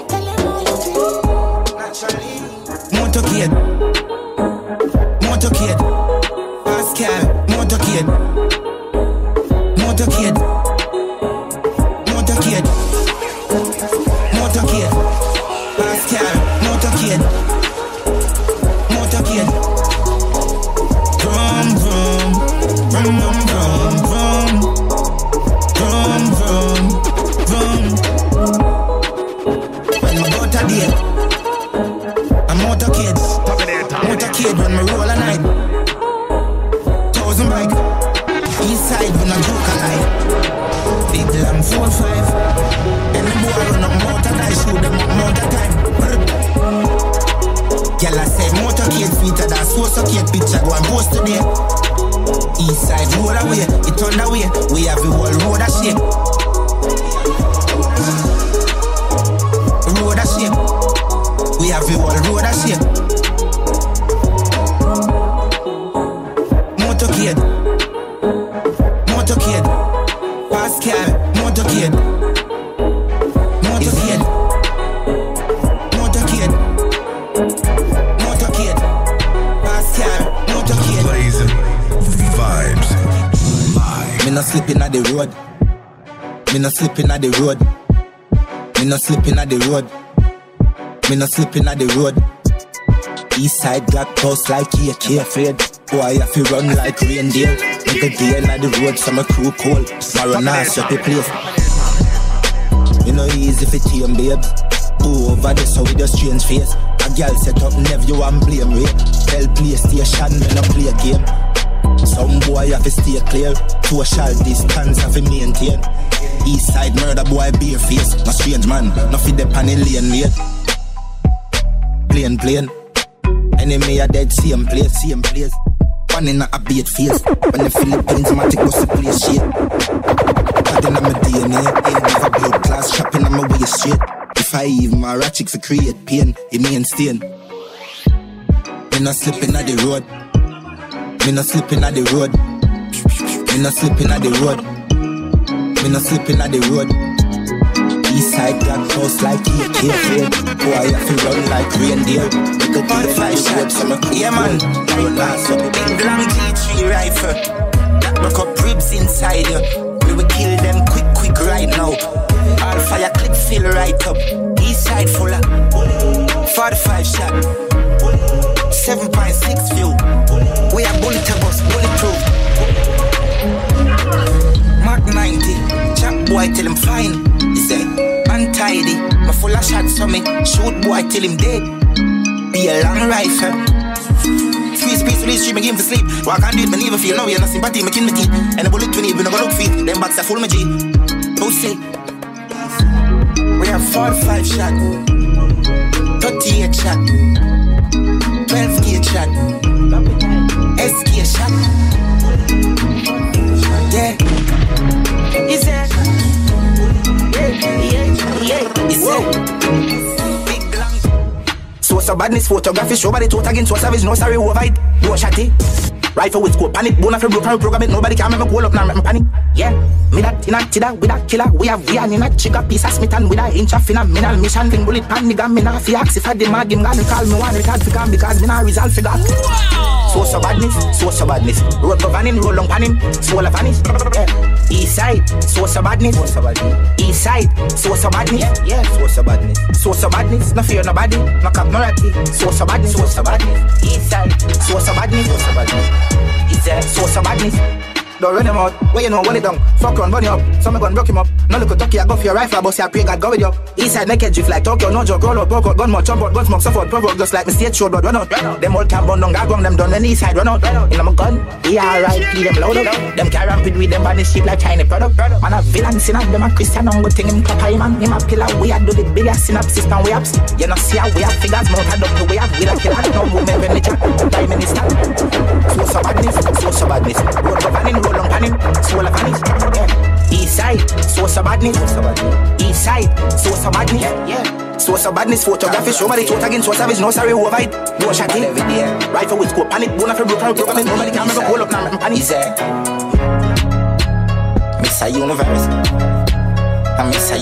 Motorcade, motorcade, Pascal, motorcade, motorcade, motorcade, motorcade, Pascal, motorcade, motorcade. Vroom vroom, vroom vroom vroom, vroom vroom vroom. When my daughter did. Motorcade when me roll a night. 1,000 bike. East side when I joke a lie. Big lamb 4-5. And the boy run up motor I shoot them up motor time. Girl I say motorcade sweeter than suicide picture go and post today. East side roll away, it on the way. We have the whole road a shake. Road a shake. We have the whole road a shake. Motorcade, motorcade, Pascal, motorcade, motorcade, motorcade, motorcade, Pascal, motorcade. Blazing vibes. Me not slipping at the road. Me not slipping at the road. Me not slipping at the road. Me not slipping at the road. East side black post like AK afraid. Boy, I feel run like reindeer. Nigga day in the road, summer crew cold. Maronas up the place. You know easy for team, babes. Who over there so with your strange face. A girl set up nephew and blame rate. Tell PlayStation, me no play a game. Some boy have to stay clear. Social distance have to maintain. East side murder boy bare face. No strange man, no fit the pan in lane late. Plain. Enemy are dead, same place. one in a beat face. When the Philippines, I take bust the place shit. But then I'm a DNA, ain't give a blood class, chopping on my way straight. If I even my rat chick for create pain, it me and stain. Me not slipping at the road. Me not slipping at the road. Me not slipping at the road. Me not slipping at the road. Eastside got close like AK afraid. Boy, I have to run like reindeer. Make a deal for the road, so yeah man. Big long G3 rifle. That broke up ribs inside you. We will kill them quick right now. All fire clip fill right up. Eastside full of 45 shot. 7.6 view. We are bullet bus, bulletproof. Mark 90. Chap boy till him fine. He say, untidy. My full of shots so me shoot boy till him dead. Be a long rifle. Free space, release stream, I give him for sleep. Walk and do it, me never feel no way, no sympathy, me kill me teeth. And the bullet we need, we not gonna look feet. Them backs are full of G. Pussy. We have 45 shot, 38 shot, 12 gauge shot, SK shot. Yeah. Is it? Yeah. Is it? Big long. So badness, photography, show body, total again, so savage, no sorry, over it. Do a shotty. Rifle with scope, panic, bone of a broken program it, nobody can make me hold up now, make me panic. Yeah, me that in a tida, with a killer, we have we in a chica piece of Smith and with a inch of phenomenal mission, thing bullet pan, nigga, me not fi ask if I demand him, gonna call me one retard fi come because me not resolve fi that. So badness, road governing, roll long panning, swallow vanish. Yeah. East side, so badness, east side, so badness, yeah, so badness, no fear nobody, no cap no ratty, so badness, east side, so badness. Is there so badness? Don't run him out, where you know, hold it down. Fuck run, burn you up, some gun broke him up. No look at Tucky, I go for your rifle, but I pray God go with you. Eastside make it drift like Tokyo, no joke, roll out, broke out, gun more, jump out, gun smoke, suffer, provoke, just like me state show, but run out. Them all can't burn down, got wrong, them done when Eastside run out. In my gun, yeah, alright, plead them loud up. Them carry rampid with them body shape like China product. Man a villain, sin up, them a Christian, I'm good thing, him top high man. Him a pillar, we a do the biggest synopsis, and we have, you know, see how we have figures, mount head up to we have, we don't kill, no women when they chat, time in the start. So badness, road governing, roll long panning. Soul of vanish, yeah. East side, so badness. East side, so badness, yeah. So badness, photography, show body, total again, so savage, no sorry, over it. Do a shotty, rifle with scope, panic, bone of a broken program, nobody can make a hold up now, panic. Miss a universe, I miss a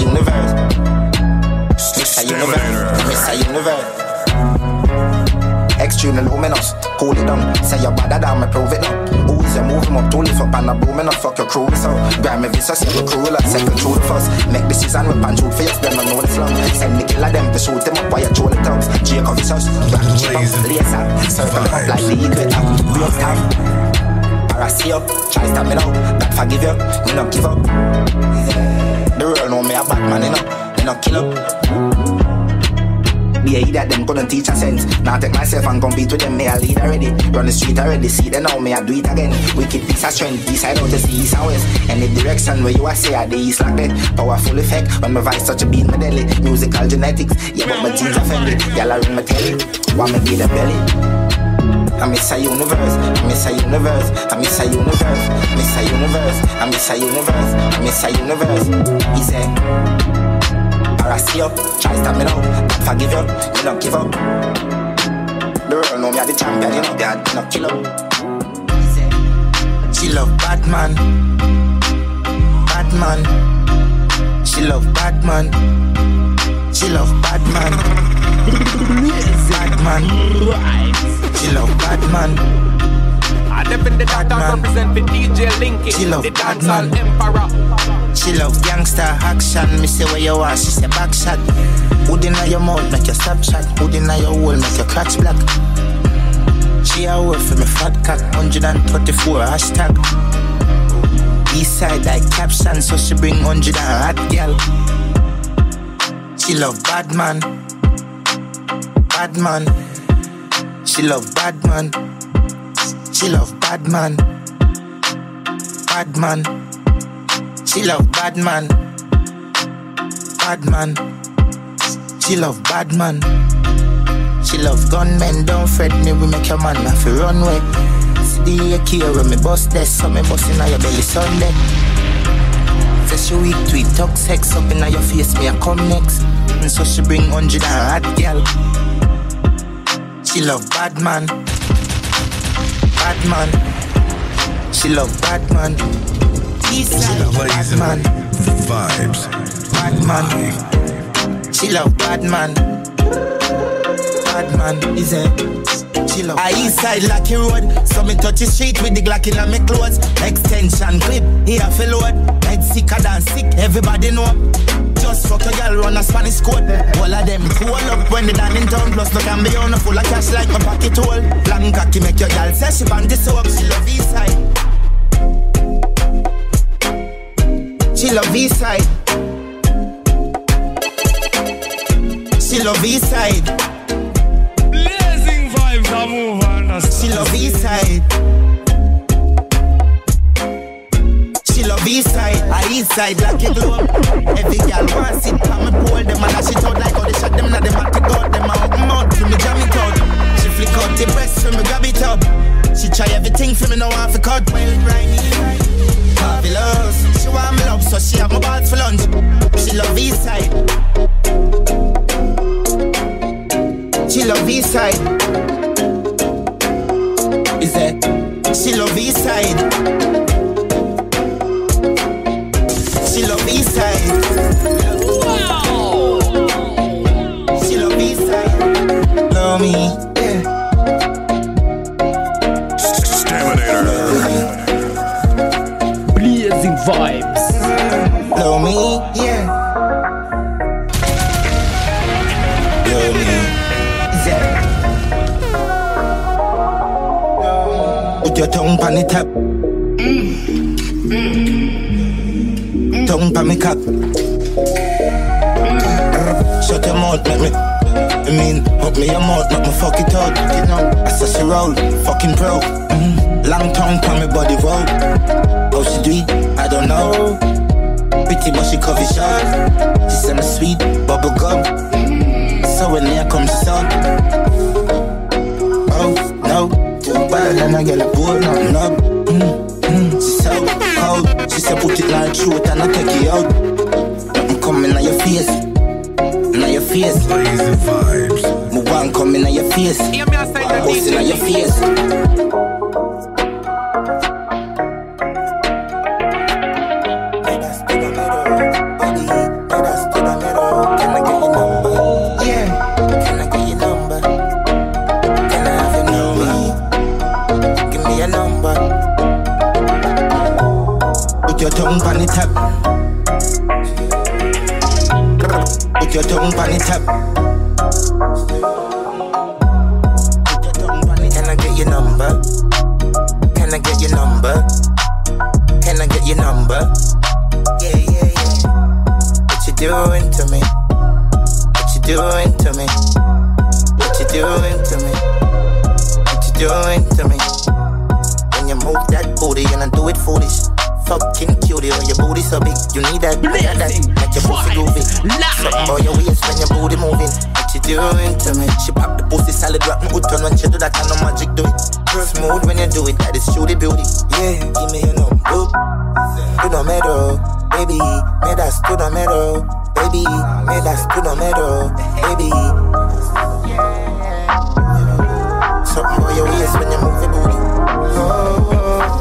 universe. Extremely luminous, cool it down. Say you're better than me, prove it now. Who is you move him up, to lift up and a boom enough. Fuck your crew, so grab me visa, say you're cruel, cycle through the fuss. Make decision with punch out for you, them don't know the slum. Send the killer them to shoot them up while you throw the thugs. Jake of his house, back chip up, laser, circle up like the equator. Real time, harass you, try to stop me now. God forgive you, me not give up. The world know me a bad man, you know, me not kill up. Be a idiot, them couldn't teach a sense. Now take myself and compete with them, me a lead already. Run the street already, see them now, me a do it again. Wicked piece of strength, east side out to see east and west. Any direction where you a say, the east like that. Powerful effect, when my voice touch a beat, me deadly. Musical genetics, yeah, but my jeans offended. Y'all are in my telly, want me get a belly. I miss a universe, I miss a universe, I miss a universe, miss a universe, I miss a universe, I miss a universe. He said, harass you, try to stop me now, God forgive you, me not give up. The world know me are the champion, you know, God, not kill up. She love Batman, Batman. She love Batman, she love Batman, Batman. She love Batman. I defend the doctor represent the DJ Linky. She love the Batman. Emperor. She love gangster action. Me say where you are, she say back shot. Hood inna your mouth, make your stop shot. Hood inna your hole, make your crotch black. She a work for me fat cat. 134 hashtag. East side like caption, so she bring 100 and hot girl. She love Batman, Batman. She love Batman. She love Batman, Batman. She love Batman, Batman. She love Batman. She love gunmen, don't fret me, we make your man have to run away. the care when me bust this, so me bust inna your belly Sunday. Say she weak to it, talk sex up inna your face, me a come next. And so she bring 100 and hot girl. She love bad man. Bad man. She love bad man. She love bad man. Vibes. Bad man. She love bad man. Bad man, is it? She love I east side Lucky Road. So me touch the street with the Glock in my clothes. Extension clip, here for load. Head sicker than sick, everybody know. Just fuck a girl run a Spanish code. All of them cool up when they done in town. Plus no can be on a full of cash like my pocket hole. Long cocky make your girl say she panty soap. She love east side. She love east side. She love east side. Blazing vibes are move on. She love east side. She love east side. I east side like a globe. Every girl wants it. I'm a pole. Them and dash it out like how they shot them. Now them have to go. Them out mouth for me jam it out. She flick out the breast for me grab it up. She try everything for me now half a cut. Well, briny. Marvelous. She want me love so she have my balls for lunch. She love east side. She love east side. Is that? She love east side. She love east side. Wow. She love east side. Love me, yeah. Staminator. Blazing vibes. Love me, yeah. Love me. Put your tongue on the top. Tongue on me cock. Shut your mouth, make me. Hook me your mouth, make me fuck it out. You know, I saw she roll, fucking pro. Long tongue on me body roll. How she do it, I don't know. Pretty but she cover short. She say me sweet, bubble gum. So when here comes the sun. Oh, no. Too bad and I get a board, nothing up. She so cold. She said put it like truth and I take it out. Nothing coming on your face. On your face. Blazing vibes. Move on, coming on your face. Posting on your face. Put your tongue on the top. Put your tongue on the top. Put your tongue on it. Can I get your number? Can I get your number? Can I get your number? Yeah, yeah, yeah. What you doing to me? What you doing to me? What you doing to me? What you doing to me? When you move that booty and I do it foolish. Fucking cutie, or your booty so big. You need that, make your pussy groovy. Something about your waist when your booty moving. What you doing to me? She pop the pussy solid, drop me good turn when she do that. I know magic do it. Smooth when you do it, that is truly beauty. Yeah, give me your number. To the middle, baby. Made us to the middle, baby. Made us to the middle, baby. Something about your waist when you move your booty. Oh.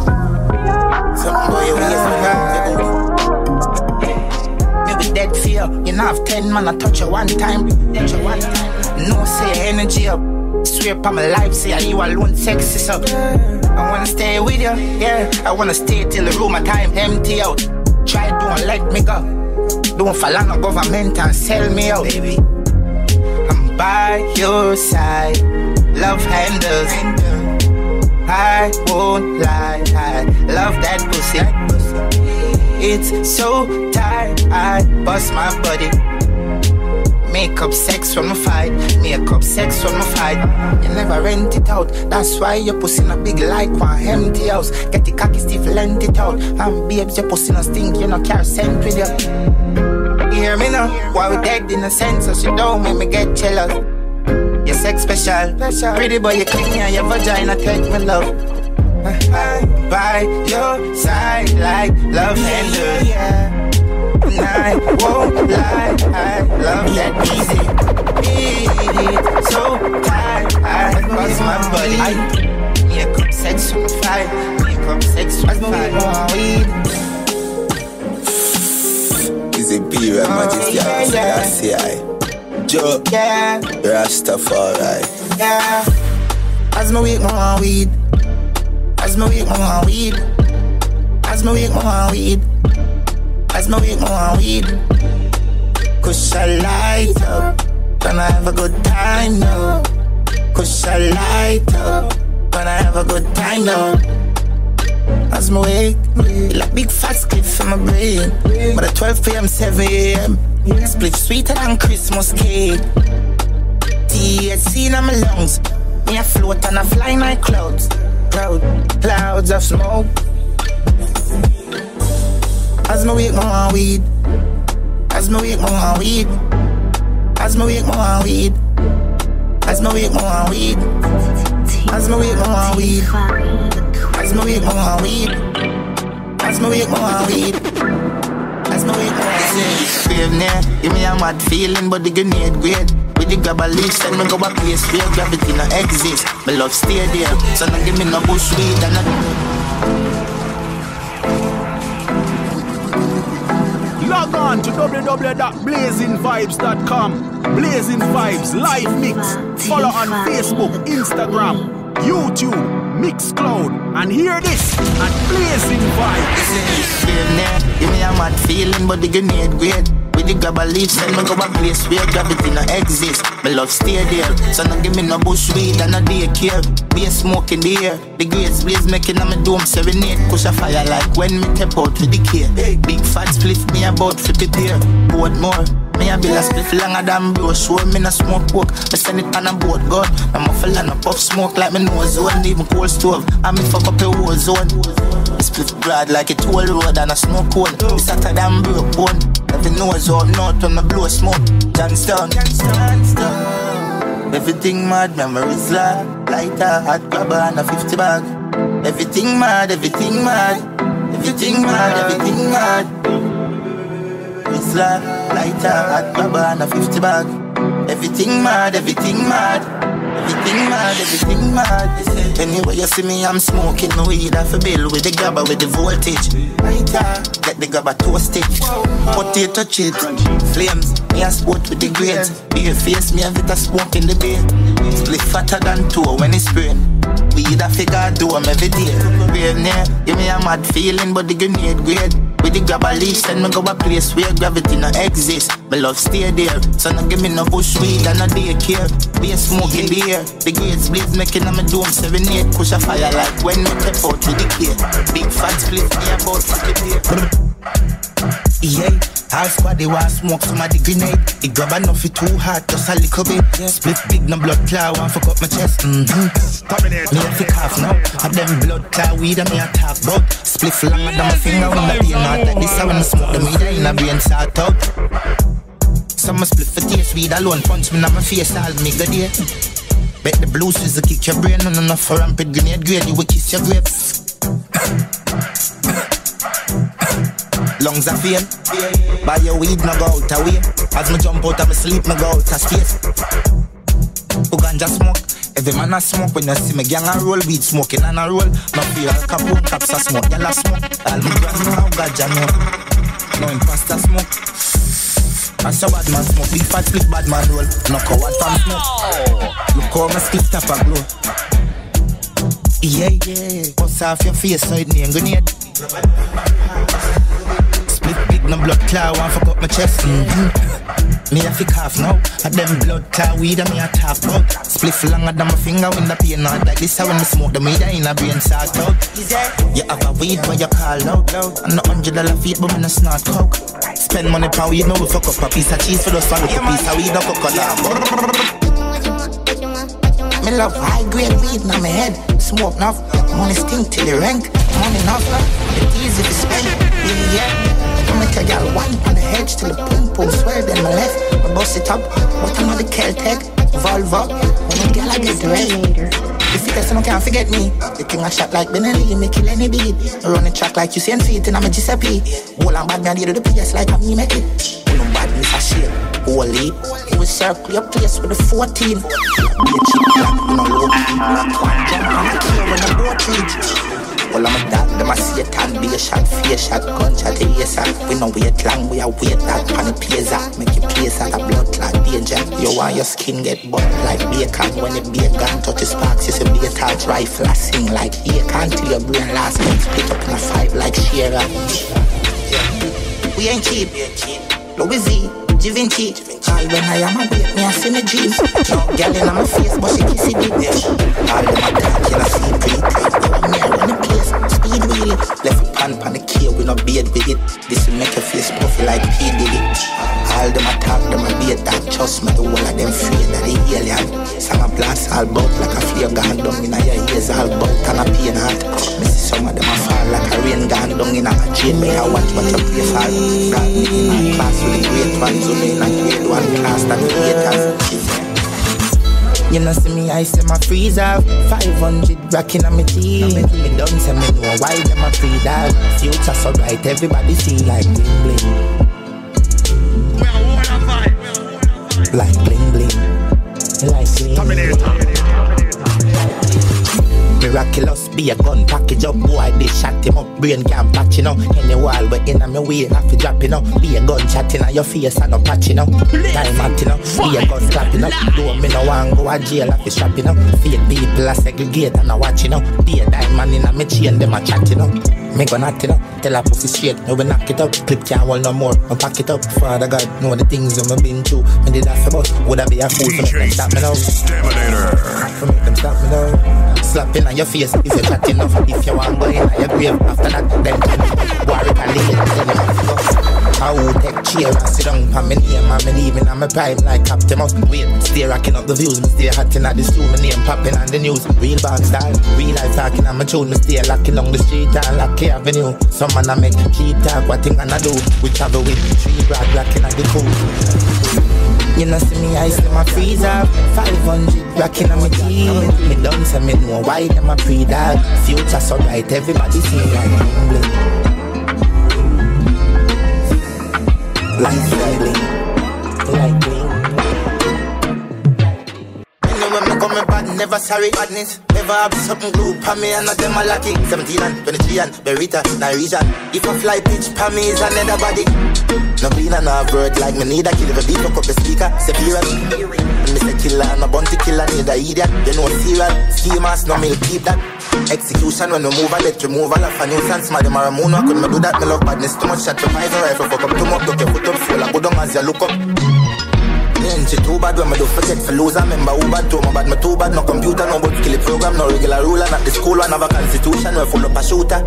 Me with dead fear. You know have 10 man, I touch you one time. No say energy up. Swear upon my life, say you alone sexy so. I wanna stay with you, yeah. I wanna stay till the room of time empty out. Try don't let me go. Don't fall on the government and sell me out, baby. I'm by your side. Love handles. I won't lie, I love that pussy. It's so tight, I bust my body. Make up sex from a fight. Make up sex from a fight. You never rent it out. That's why your pussy in a big like one empty house. Get the cocky stiff, lend it out. And babes, your pussy no stink. You no carry scent with you. You hear me now? Why we dead in a sense? So she don't make me get jealous. Your sex special. Pretty boy, you clean and your vagina take me love. by your side like love handle. And I won't lie, I love that easy. Beat so tight, I cross my body. Make up sex on fire, make up sex on fire. Is it period majesty? I say I Joe, yeah, Rastafari. Yeah, as my week more weed, as my week more weed, as my week more weed, as my week more weed. Cause I light up, when I have a good time now. Cause I light up, when I have a good time now. As my wake, like big fat cliff in my brain. But at 12 p.m., 7 a.m. Split sweeter than Christmas cake. THC in my lungs. Me a float and I fly like clouds. Clouds of smoke. As my wake, more weed. As my wake, more weed. As my wake, more weed. As my wake, more weed. As my wake, more weed. As my wake, more weed. As my wake, more weed. As my wake, more weed. Grave near, give me a mad feeling, but the grenade great. With the grab a leaf, send me go a place where gravity no exist. My love stay there, so now give me no bush weed and Log on to www.blazingvibes.com. Blazing Vibes live mix. Follow on Facebook, Instagram, YouTube, Mixcloud, and hear this at Blazing Vibes. Give me a mad feeling, but the grenade great. With the grab a leaf, send me go a place where gravity no exist. My love stay there, so now give me no bush weed and no daycare. Be a smoke in the air, the grades blaze making on my dome serenade. Push a fire like when me tap out with the care. Big fat split me about flip it here. Board more, me a bill a split longer than bro. Show me no smoke pork, me send it on a boat gun. I'm a fella no puff smoke like me nose zone. Even cold stove, and me fuck up the whole zone. Me split broad like a toll road and a snow cone. Me satter than broke bone. Every nose out north when me blow smoke. Johnstown. Everything mad, memories lighter, hot grabber and a 50 bag. Everything mad, everything mad. Everything mad, everything mad. It's lighter, hot grabber and a 50 bag. Everything mad, everything mad. Everything mad, everything mad. Anyway you see me, I'm smoking no weed off a bill with the grabber with the voltage. Let the grabber toast it. Potato chips, flames, me a sport with the grades. Beer face, me a bit of smoke in the beer. Split fatter than two when it's spraying. Weed a figure do them every day. Brave near, give me a mad feeling, but the grenade grade. With the grabber leaf, send me go a place where gravity no exist. My love stay there, so no give me no bush weed and no daycare. Be a smoke in the air, the grades blaze making on my dome serenade. Push a fire like when me tap out with the care. Big fat split me about 50 yeah, half squad they want smoke some of the grenade. It grab enough it too hard, just a little bit. Split big no blood clot, want fuck up my chest. Me a fi cough now, have them blood clot weed and me a talk about. Split longer than my finger when I be not like this. I when I smoke the weed in a brain start out. Some split for taste weed alone, punch me in my face all me good day. Bet the blues is to kick your brain, and enough for rampant grenade grade, you will kiss your grapes. Lungs are fail. Buy your weed, no go out away. As me jump out of my sleep, me go out of space. Who ganja smoke? Every man a smoke. When you see me gang a roll, weed smoking and a roll. No fear, Capone caps a smoke, y'all a smoke. All me grand now ganja know. No imposter smoke. I saw bad man smoke, big fat split bad man roll. No coward from smoke. Look how my split tap a glow. Yeah, bust off your face so it name grenade. Split big no blood clot, want fuck up my chest. Me a fi cough now, and them blood clot weed and me a talk out. Split longer than my finger when the pain not like this. When me smoke the weed in a brain start out. You have a weed when you call out. And no $100 feet but me no snort coke. Spend money per weed, no we fuck up a piece of cheese for the swallow. A piece of weed no coconut. Me love high grade weed in my head. Smoke enough, money stink till you rank. Money enough, it's easy to spend. Yeah. I make a girl wine on the hedge till the pum pum swell. Then my left, I bust it up. What another Celtic, Volvo. When a girl I get ready. The fittest no can't forget me. The king I shot like Benelli, me kill any beat. I run the track like you seen feet, and I'm a Giuseppe. Whole and bad me, I did the PS like I'm me make it. No bad miss a shit. Holy, it was circle your place with the 14. Be a cheap black, no low key. One jump on the key when the boat reach. Well, I'm a dog, them a see it and be a shot, fear shot, gunshot, a shot. We know wait long, we are wait that pan it pays out. Make you place out a blood clot danger. You want your skin get burnt like bacon. When the bacon touch the sparks, you see be a touch rifle. I sing like bacon till your brain last get split up in a 5 like Shearer. We ain't cheap, Louis V, Givenchy. All when I am a wait, me a see me dream. No girl in my face, but she kiss it deep. All them a talk, you know, see pretty. You me run the place, speed wheelie. Left a pan the key, we no beard with it. This will make your face puffy like P. Diddy. All them a talk, them a beard that. Trust me, the whole of them afraid of the alien. Some a blast all bout like a flare gone down in your ears all bout and a pain heart. Me see some of them a fall like a rain gone down in a chain. Me I watch what you play for. God me in my class with the great ones, who me in a grade one. Class that haters. You know see me, I say my freeze off 500 racking on me team. Me don't say me know why them a free dog. Future so bright, everybody see like bling bling. Like bling bling. Like bling. Miraculous, be a gun package up. Boy, they shot him up, brain can't patch, you know. Any wall, but in my way, have to drop, you know. Be a gun shot in your face and no patch, you know. Time out, you know. Be a gun clapping up. Don't me no want go to jail, have to strap, you know. Fake people, I segregate and I watch, you know. Be a diamond in my chain, them a chat, you know. Me go not, you know. Tell her pussy straight, no we knock it up. Clip can't hold no more, I pack it up. Father God, know the things I've been through. Me did that for about, would I be a fool for make them stop me now? For make them stop me now. Slapping on your face if you're chatting enough. If you want to go in on your grave after that, then worry and leave it, then you have to go. I will take chair and sit down for me name and me leaving on my prime like Captain Mouse. Wait, stay rocking up the views, me stay hotting at the stool, my name popping on the news. Real bad style, real life talking on my tune, me stay locking on the street and lock avenue. Some man I make keep talk, what thing I do? We travel with 3 broad rocking at the cool. You know see me, I see my freeze up 500 rocking on my team. Me don't say me know why them a pre-dog. Future so bright, everybody see like bling. Like bling. Like bling. When me coming bad, never sorry. Badness, never have something glue. Pa me and not them a lucky. 17 and 23 and Berita, Nigerian. If I fly pitch, pa me is another body. No clean and no word like me need a kill. If a beat fuck up the speaker, Sephiroth. And me say killer and a bounty killer need a idiot. You know serial, schemers, no me keep that. Execution when we move a let remove a laugh a nuisance. Madam Maramuna, couldn't me do that, me love badness. Too much shot to fire rifle, fuck up too much. Duck your foot up, full of good on as you look up. She too bad when me do forget for lose. I remember who bad too, my bad me too bad. No computer, no but skill program, no regular ruler. Not the school one have a constitution, we full up a shooter.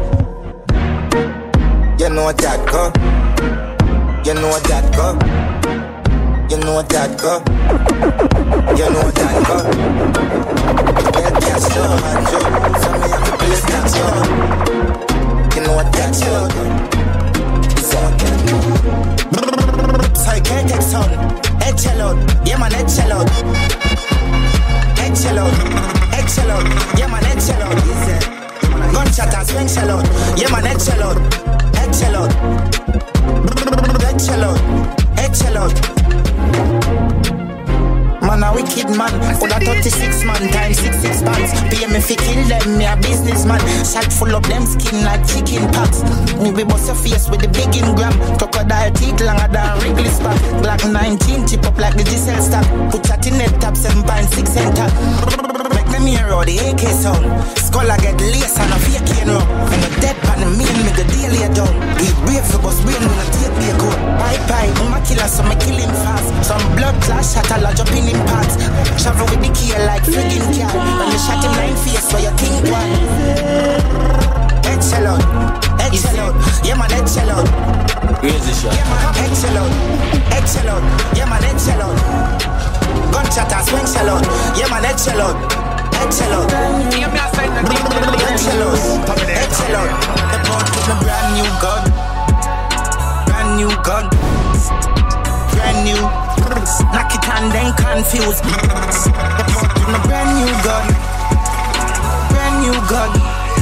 You know that go. You know that go. You know that go. You know that go. Well, that's so hard, Joe. So me have to place that Joe. You know that Joe. It's okay. Psychiatric son. Head chill out, yeah man, head chill out. Head chill out, head chill out, yeah man, head chill out. Gunshot and swing chill out, yeah man, head chill out. Head chill out, head chill out, head chill out. Man a wicked man, full of 36 man times 6 pounds. Pay me fi kill them, me a businessman. Shot full of them skin like chicken pox. Me we bust your face with the big gram. Crocodile teeth longer than Wrigley spot. Black 19 chip up like the Giselle stack. Put that in net top 7.6 center. Make them hear all the AK sound. Skull I get lace and a fake cane round. And a dead pan and me and me go daily down. We brave for bus brain when I take the code. Bye, I'm a killer so me kill him fast. Some blood clash shot a lodge up in him parts. Travel with the key like friggin' car. When me shot him 9 face so you think one. Head shell out, head shell out. Yeah man, head shell out. Raise the shot. Yeah man, head shell out, head shell out. Yeah man, head shell out. Gunshot and swing shell out. Yeah man, head shell out. Head shell out. Head shell out. Head shell out. The boat with a brand new gun. Brand new gun. Brand new. Knock it and then confused. The boat with a brand new gun. new gun.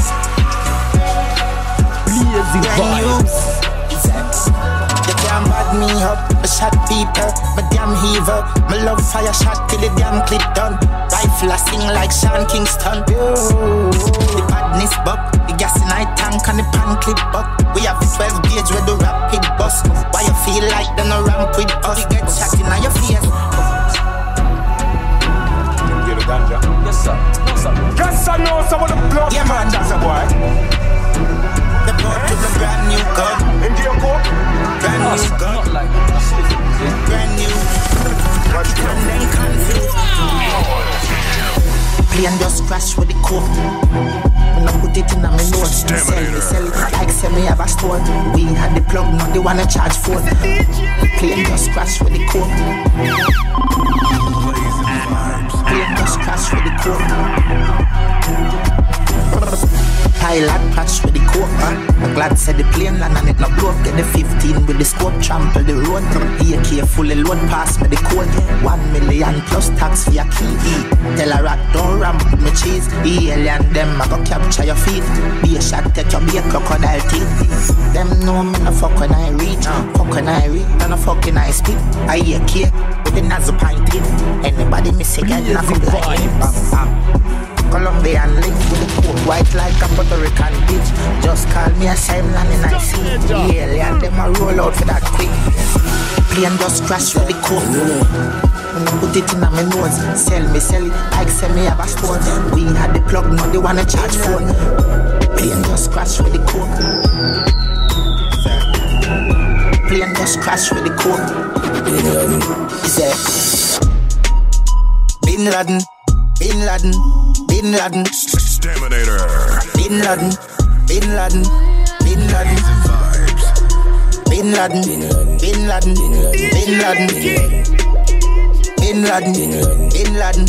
Blazing vibes. You can't bad me up, I shot people, my damn heaver. My love fire shot till the damn clip done. Rifle I sing like Sean Kingston. The badness buck, the gas in I tank and the pan clip buck. We have the 12 gauge with the rapid bus. Why you feel like them no ramp with us? You get shot in your face. Get the ganja. Yes sir, yes sir. Yes I know some of the blood. Yeah man, that's a boy. The blood to the brand new gun. In the court. Brand new gun. Not like brand new. And then confused. Plane just crash with the coke. When I put it in my nose, sell it like say me have a store. We had the plug, now they wanna charge phone. Plane just crash with the coke. Plane just crash with the coke. Pilot crash with the coke, I'm glad said the plane land and it no blow up. Get the 15 with the scope, trample the road. AK fully load, pass me the code. 1 million plus tax for your key. Tell a rat don't ramp with me cheese. The alien them I go capture your feet. Be a shot, take your be a crocodile teeth. Them know me no fuck when I reach. Fuck when I reach, no fucking I speak. I AK with the nazo pint in. Anybody miss again, knock up like him. Colombian link with the coat white like a Puerto Rican bitch. Just call me a Simon and I see the alien them a roll out for that quick. Plane just crash with the coat. When I put it in my nose, sell it like say me have a store. We had the plug, now they wanna charge phone. Plane just crash with the coat. Plane just crash with the coat. He said, Bin Laden, Bin Laden, Bin Laden, Staminator, Bin Laden, Bin Laden, Bin Laden, Bin Laden, Bin Laden, Bin Laden, Bin Laden, Bin Laden,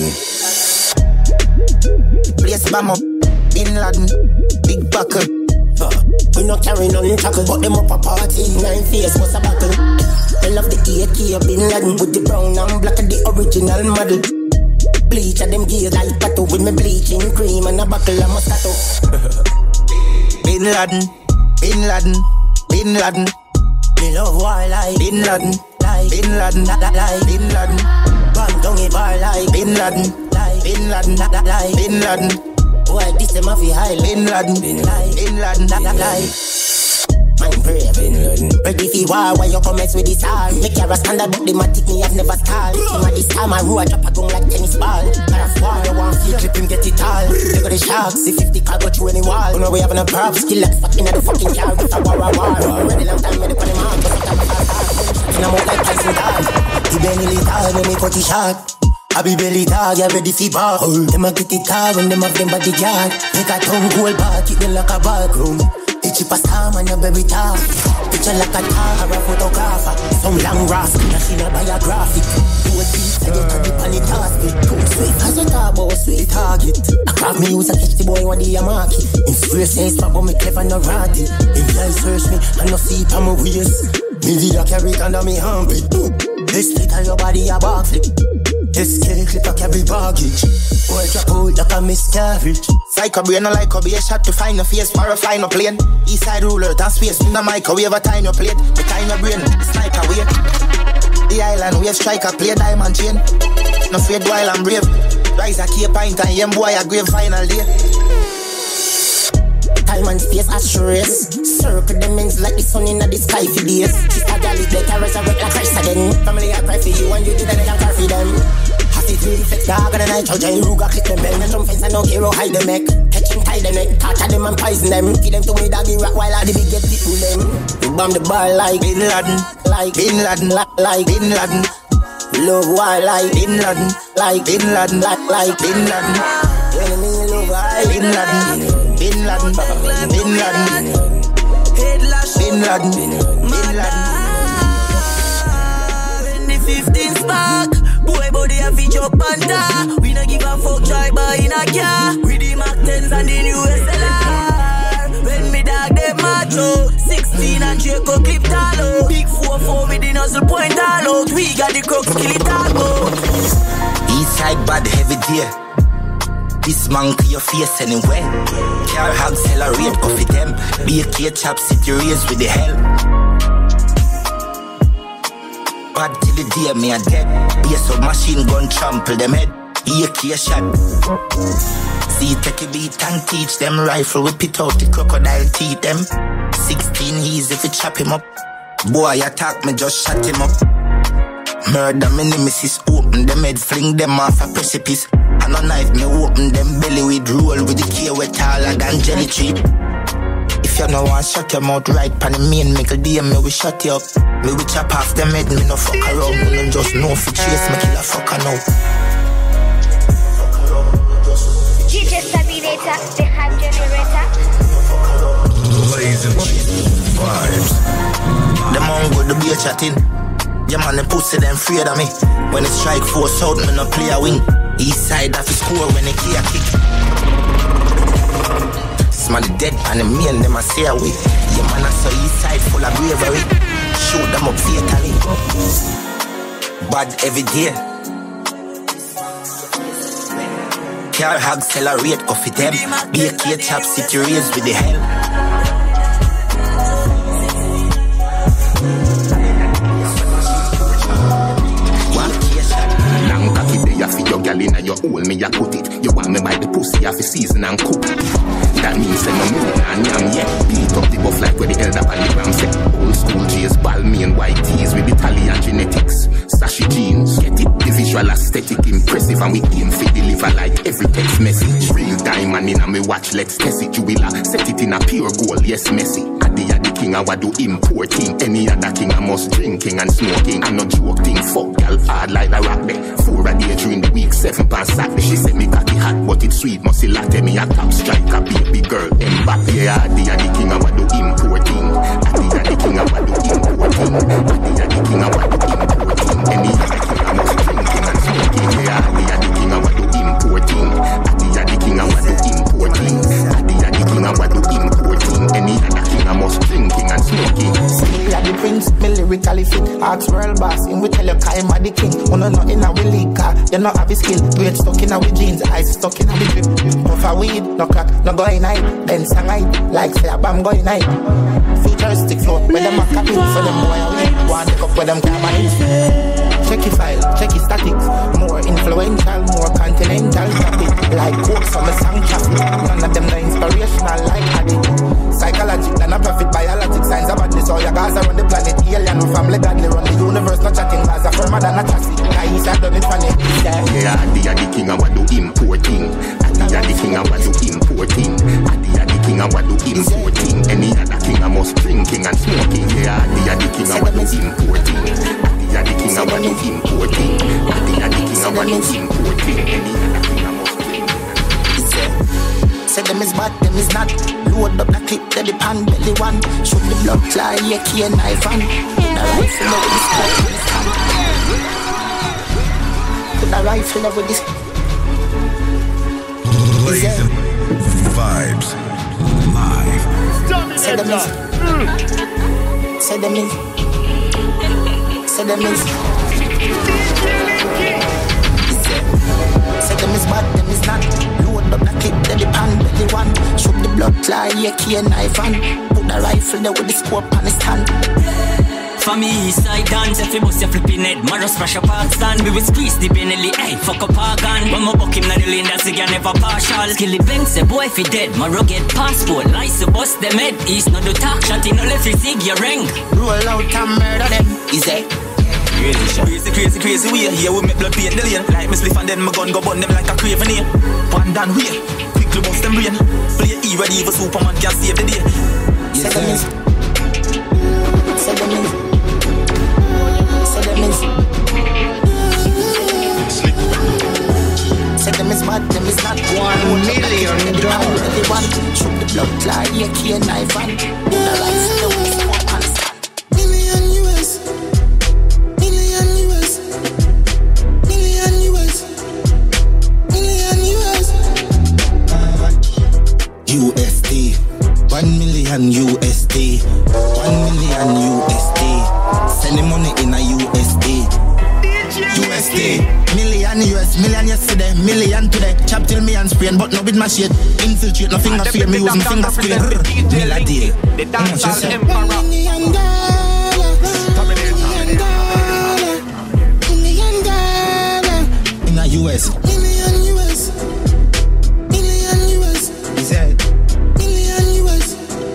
place bomb up, Bin Laden, big buckle. We not carry none tackle, but them up a party, 9 face was a buckle. I love the AK Bin Laden with the brown and black of the original model. Bleach at them gears like tattoo with me bleaching cream and a buckle of Moscato. Bin Laden, Bin Laden, Bin Laden. Me love wildlife. Bin Laden, like Bin Laden, like Bin Laden. Bandongi bar like Bin Laden, like Bin Laden, like Bin Laden. Boy, this them off high. Bin Laden, like Bin Laden, like. I'm brave, ready for war. Why you come with this all? Make your standard, but the matic me have never stalled. At this time I roll, I drop a gun like tennis ball. Cause war, you want feel grip him, get it all. They got the sharks, see 50 car go through any wall. You know we having a props, still like fucking at the fucking car. It's a war. Ready long time, ready for the man, but sometimes I start. I'm out like Tyson dog. The Benny lethal, when me cut the shot. I be belly dog, you ready for ball. Them a get it hard when them have them body guard. Make a tongue gold bar, keep them like a ballroom. The cheapest time on your baby top. Picture like a car or a photographer. Some long rascal, she not biographic. Do a piece, I get a dip on the task. Sweet as a turbo, sweet target. I crack me use a catch the boy when they a market. In free sense, but me clever no ratty. If you search me, I no see it on my waist. Me video carry it under me armpit. This split on your body a backflip. This cake clip a carry baggage. Boy drop out like a miscarriage. Psycho brain no like a be a shot to find a face for a flying no plane. Eastside ruler and space in the microwave a time your plate. The time your brain, sniper way. The island wave striker play diamond chain. No afraid while I'm brave. Rise a key pint and young boy a grave final day. Time and space assurance. Circle them ends like the sun in the sky for days. Sister Gally, they can resurrect like Christ again. Family I cry for you and you did that they can cry for them. Half it really flex dog and the night out Jay Ruga click them bell. Some fence and no hero hide them neck. Catch him tie them neck. Torture them and poison them. Feed them to me doggy rock while all the big get people them. We bomb the bar like Bin Laden. Like Bin Laden. Like Bin Laden. Love war like Bin Laden. Like Bin Laden. Like Bin Laden. When me love like Bin Laden. Bin Laden, Bin Laden, Bin Laden, Bin Laden. When the 15 spark, boy body a feature panda. We no give a fuck driver in a car. With the Mac 10s and the new SLR. When me dog them macho, 16 and Draco clip talo. Big 4-4 with the nozzle point all out. We got the crooks kill it all out. Eastside bad heavy deer. This man to your face anyway. Car accelerate, go fit them. Be a key chap, city race with the hell. Bad till the day me a dead. Be a submachine gun trample them head. AK shot. See take a beat and teach them. Rifle whip it out the crocodile teeth them. 16 easy if you chop him up. Boy attack me just shut him up. Murder me nemesis. Open them head fling them off a precipice. And a knife me open them belly with roll with the key way taller than jelly tree. If you no want shut your mouth right pan the main make a DM me we shut you up. Me we chop off them head me no fuck around. Me no just know if you chase me kill a fucker now. DJ Terminator, the hype generator. Blazing vibes. The mongo the beer chatting. Yeah man, the pussy them afraid of me. When it strike force out, me no play a wing. East side have to score when they key a kick. Smell the dead and the main them a stay away. Yeah man, I saw east side full of bravery. Shoot them up fatally. Bad every day. Car accelerate, go fit them. Be a key chap, city race with the hell. You fi your gal inna your hole, me ya put it. You want me by the pussy, you fi season and cook. That means say no milk and yam yet. Beat up the buff like where the elder and the ram set. Old school J's, balmy and white tees with Italian genetics. Sashi jeans, get it? The visual aesthetic impressive and we aim fi deliver like every text message. Real diamond inna me watch, let's test it. You will set it in a pure gold, yes messy. Adi the king I do importing. Any other king I must drinking and smoking. I'm not joking, fuck gal hard like a rock there. 4 a day during the week, 7 past Saturday. She said me cocky hot, but it's sweet. Must see latte me a top striker, baby girl. Mbappe, Adi the king I do importing. Adi the king I do importing. Adi the king I do importing. Any other king I must drinking and smoking. Adi the king I do importing. Adi the king I do importing. Adi the king I do importing. Any other king I must drinking and smoking. Me a the prince, me lyrically fit. Ask world boss, him we tell you I'm a the king. Uno not in a we league car, you not have a skill. Weight stuck in a we jeans, eyes stuck in a we drip. Puff a weed, no crack, no going night. Then sang night, like say a bam going night. Futuristic flow, where them a copy, so them boy a weed. One take up where them can manage. Check your file, check your statics. More influential, more continental topic. Like quotes on the song traffic. None of them no inspirational like addict. Psychologic, than a profit, biologic signs about this. All your guys around the planet, alien with family godly. Run the universe, not chatting, guys are firmer than a chassis. Guys are done it funny. Yeah, Adi the king I do importing. Adi the king I do importing. Adi the king I do importing. Any other king I must drinking and smoking. Yeah, Adi the king I do importing. Adi the king I do importing. Adi the king I do importing. Any other king I must drinking. Say them is bad, them is not. Load up the clip, the pan belly one. Shoot the blood fly, yeah, key and knife and put the rifle over this car. Put the rifle over this. Blazing vibes live. Say them is. Say them is. Say them is. Say them is bad, them is not. Load up the clip, the pan belly one. Shoot the blood fly, yeah, key and knife and put the rifle there with the scope on the stand. For me, east side dance, if you bust your flipping head, Maros pressure park stand, we will squeeze the Benelli, hey, fuck up our gun. When my buck him na the lane, that's again never partial. Skilly bank say, boy, if he dead, Maro get passport, lice to bust them head, east no do talk, shot in no left, you zig your ring. Roll out and murder them, is it? Crazy way. Here we make blood paint the lane. Like me spliff and then my gun go burn them like a craven here. One down way, quickly bust them brain. Play E ready for Superman can save the day. Say them is. Say them is. Say them is. Say them is bad, them is not. $1 million. Shoot the blood fly, yeah, key and knife and put the rifle there with the scope on the stand. USD, 1 million USD, 1 million USD. Send the money in a USD. USD, million Million US, million yesterday, million today. Chop till me and sprain, but no with my shit. Infiltrate, no finger fear, me use my finger spray. Melody, the dancehall emperor. $1 million in the US. He said million US.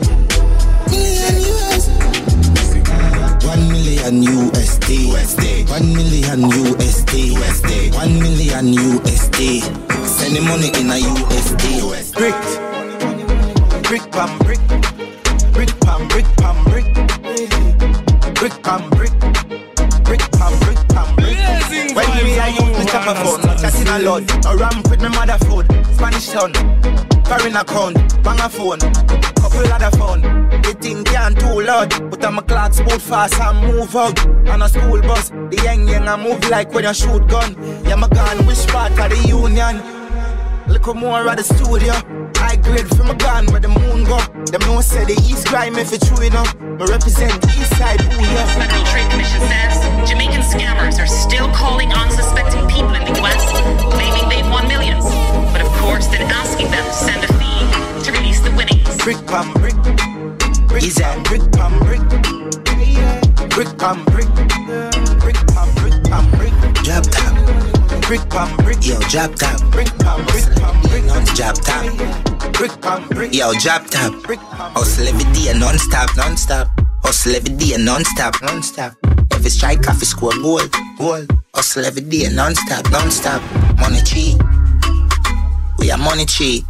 1 million USD. 1 million USD. 1 million USD. Send the money in a USD. Brick. Brick pam brick. Brick pam brick pam brick. Brick pam brick. Brick pam brick pam brick. When me I use the chopper phone, not chatting a lot. A ramp with my mother food. Spanish town. Foreign account. Bang a phone. Couple other phone. The thing can't too loud. Put on my clocks boot fast and move out. On a school bus, the young I move like when you shoot gun. Yeah, my gun, which part of the union? Look more at the studio. High grade from my gun where the moon go. Them no say the East crime if it's true enough. Me represent the East side, ooh yeah. Federal Trade Commission says Jamaican scammers are still calling unsuspecting people in the US, claiming they've won millions. But of course, then asking them to send a fee to release the winnings. Brick pam brick. Brick pam brick pam brick. Brick pam brick. Brick pam brick pam brick. Job time. Brick pam brick. Yo, job time. Brick pam brick pam brick. Non-job time. Brick pam brick. Yo, job time. Hustle every day non-stop. Hustle every day non-stop. Every strike off, score goal. Hustle every day non-stop. Money tree. We are money tree.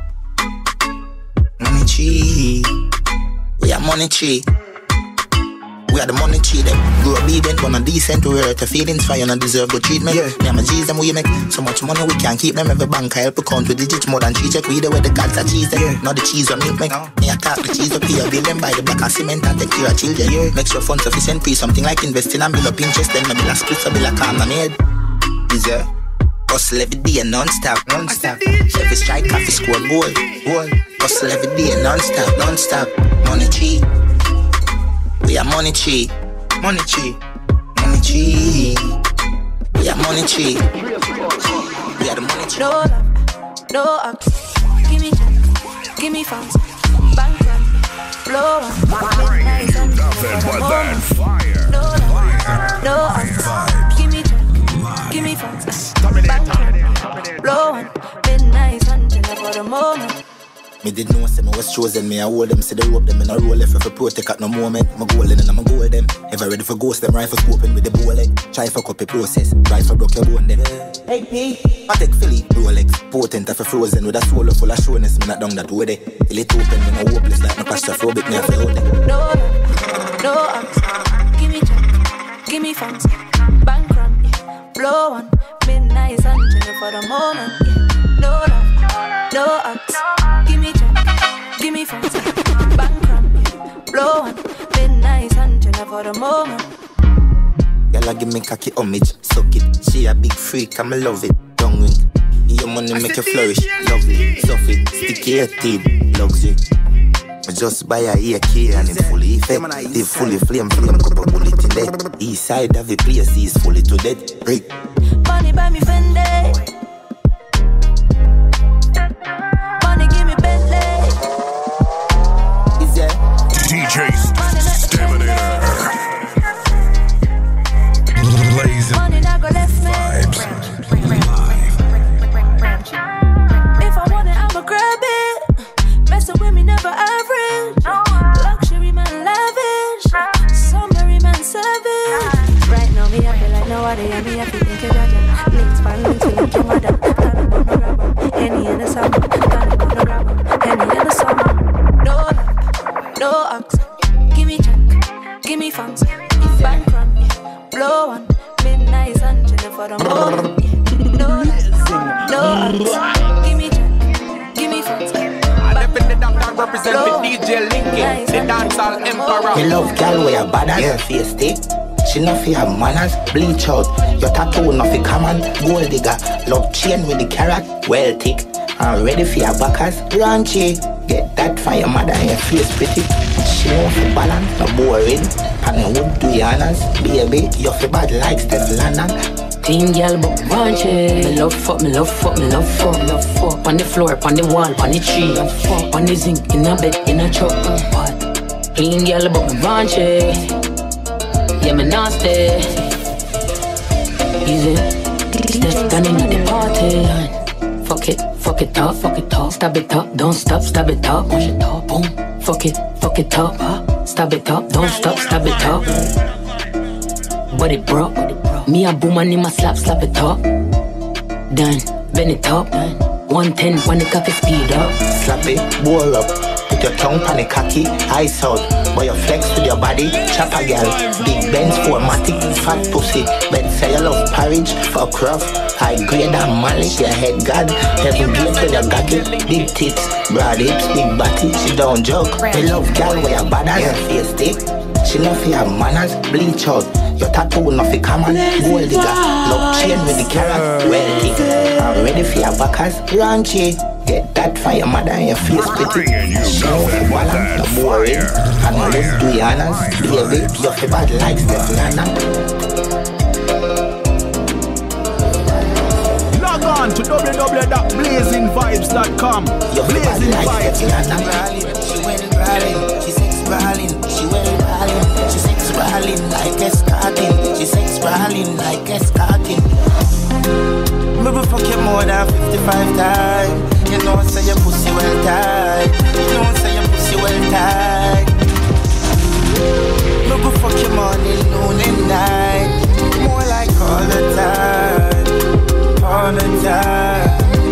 We are money tree. We are the money tree them. Grow obedient, but not decent. We are the feelings fire, not deserve good treatment. Me and my G's them we make so much money we can't keep them. Every bank I help account with digits more than 3 check. We the way the gods are cheese them. Not the cheese or milk make. Me attack the cheese up here. Build them by the back of cement and take care of children. Make sure funds sufficient free. Something like investing and build up interest. Then maybe last splits or build a car on my head. Is there? Hustle every day non-stop. Every strike off score goal. Hustle every day non-stop. Money tree. We are money tree. We are money tree. We are the money tree. No love, no ups. Give me chance, give me funds. Bank run, blow up. Nothing but that fire. No love, no ups. Give me chance, give me funds. Bank run, blow up. Midnight hunting for the moment. Me did know say me was chosen, me I hold them. See the rope them in a roll if I protect at no moment. My goal in and I'm a goal them. Ever ready for ghost them, rifle scoping with the bullet. Try for copy process, rifle broke your bone them. Hey P, I take Philly, Rolex. Potent if I frozen with a soul full of showness. Me not down that way there. Till it open, me no hopeless like no claustrophobic, me I feel hold them. No ups, give me chance, give me funds. Bank run, blow on. Midnight hunting for the moment. No love, no ups. Give me funds, bank run, blow on. Midnight hunting for the moment. Y'all give me cocky homage, suck it. She a big freak, I'ma love it. Tongue ring, your money make you flourish. Lovely, soft it, sticky teeth, luxury. I just buy a AK and it's fully effect. They fully flame, couple bullet in there. East side of the place is fully to death. Break. Money buy me Fendi. Money give me Bentley. DJ Staminator. Blazing vibes. If I want it, I'ma grab it. Messing with me, never average. Luxury man, lavish. Summary man, savage. Right now, me happy like nobody. And me happy think you're judging. Links for links, you like your mother. Gotta go no grab 'em. Henny in the summer. Gotta go no grab 'em. Henny in the summer. No love, no ox. Give me check, give me funds. Bank run, blow on. Midnight hunting for the moment. No love, no ox. Give me check, give me funds. The doctor represent with DJ Linky, the dancehall emperor. You love girl with a bad ass face thick. She no fi have manners, bleach out. Your tattoo no fi common, gold digger. Love chain with the carrot, well thick. I'm ready for your backers, raunchy. Get that from your mother and your face pretty. She no fi balance, no boring. And would do your honors, baby. You fi bad like Steph London. Clean girl but raunchy. Me love fuck, me love fuck, me love fuck, me love fuck. On the floor, on the wall, on the tree. Fuck on the zinc, in a bed, in a truck. What? Clean girl but me raunchy. Yeah, me nasty. Easy. Step standing at the party. Fuck it up, fuck it up. Stab it up, don't stop, stab it up. Push it up, boom. Fuck it up. Stab it up, don't stop, stab it up. Body broke. Me a boom and him a slap it up. Then bend it up. 110 when the cocky speed up. Slap it, ball up. Put your tongue on the cocky, ice out. Boy you flex with your body, chopper girl. Big Benz 4matic, fat pussy. Ben say you love porridge, fuck rough. High grade and malice, your head god. Heaven gate with your gaggle. Big tits, broad hips, big body. She don't joke. Me love girl with your badass, your face stick. She love for your manners, bleach out. Your tattoo not for common, gold digger. Love chain with the carrot, well kick. I'm ready for your backers, raunchy. Get that for your mother and your face pretty. Show for balance, no boring. And now let's do your honors. Baby, you're for bad like Stefana. Log on to www.blazingvibes.com. Blazing Vibes. She well brawling, she sex brawling, she well brawling, she sex brawling like escorting, she sex brawling like escorting. Maybe fuck you more than 55 times. You know say your pussy well tight. You know say your pussy well tight. Maybe fuck you morning, noon and night. More like all the time. All the time.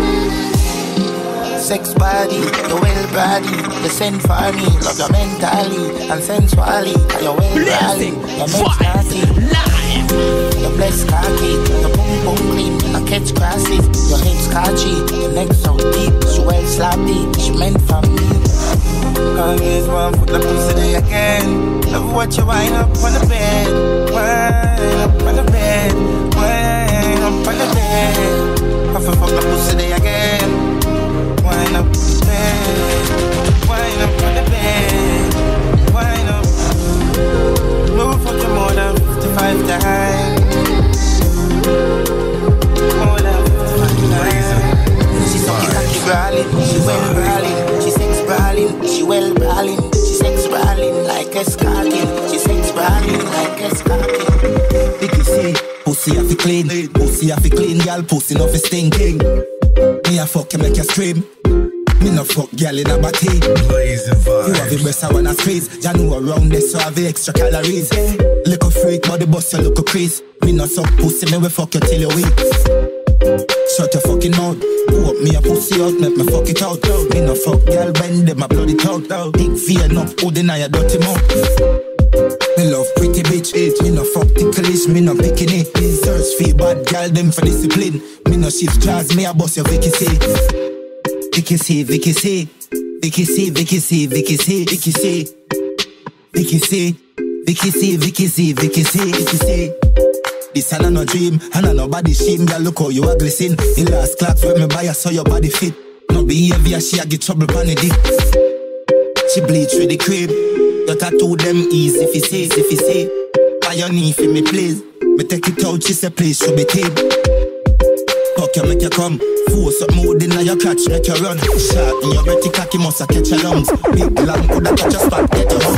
Sex body, the well body, the send for me. Love your mentally and sensually. You're well rally, your men's nasty. Your blessed cocky, your boom boom clean, your catch grasses, your head scratchy, your neck so deep, she well slappy, she meant for me. Always one foot the pussy again. Love what you wind up on the bed, wind up on the bed, wind up on the bed. Have to fuck the pussy again. Wind up the bed, wind up on the bed, wind up. No fuck you more than 55 times. More than 55 times. She suck it cocky brawling, she well brawling, she sex brawling, she well brawling, she sex brawling like escorting, she sex brawling like escorting. Vicky say, pussy have to clean, girl, pussy no fi stinking. Me a fuck you make you scream. Me no fuck girl in a body. Blazing Vibes. You have the breast I wanna squeeze. You know around this so I have the extra calories. Little freak body bust you look a crease. Me no suck pussy, me we fuck you till you weak. Shut your fucking mouth. Pull up me a pussy out, make me fuck it out. Me no fuck girl, bend them, my bloody tout. Big vein up, who deny your dirty mouth. Me love pretty bitch, me no fuck ticklish, me no picking it. Search for bad girl, them for discipline. Me no shift jazz, me a boss your Vicky C. Vicky C, Vicky C, Vicky C, Vicky C, Vicky C, Vicky C, Vicky C, Vicky C, Vicky C, Vicky C, Vicky C. This ain't no dream, and I no body shame. Girl, look how you a glisten. In last clocks when me buy her, so your body fit. No behavior, she a get trouble pon the dick. She bleach with the crib. You tattoo them easy if you say. On your knee for me, please. Me take it out, she say please, should be tape. Fuck you, make you come. Force up mood in your crotch, make you run. Sharp in your pretty cocky, must a catch your lungs. Big long, coulda catch your spot, get your hook.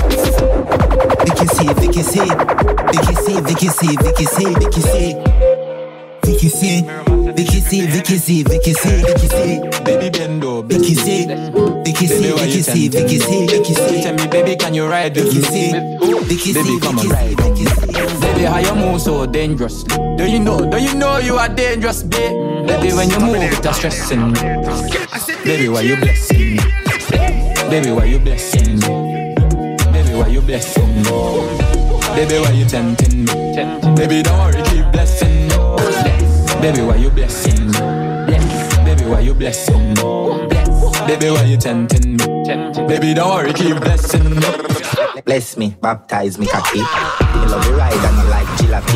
Vicky C, Vicky C, Vicky C, Vicky C, Vicky C, Vicky C, Vicky C, Vicky C, Vicky C, Vicky C, Vicky C, baby bendo, Vicky C, Vicky C, Vicky C, Vicky C, Vicky C. Tell me, baby, can you ride with me? Vicky C, baby, come and ride. Baby, how you move so dangerous? Do you know you are dangerous, babe? Baby, when you move, it's stressing me. Baby, why you blessing me? Baby, why you blessing me? Baby, why you blessing me? Baby, why you tempting me? Baby, don't worry, keep blessing me. Baby, why you blessing me? Baby, why you blessing me? Baby, why you tempting me? Baby, don't worry, keep blessing me. Bless me, baptize me, cocky. You love the ride and I like jalopy.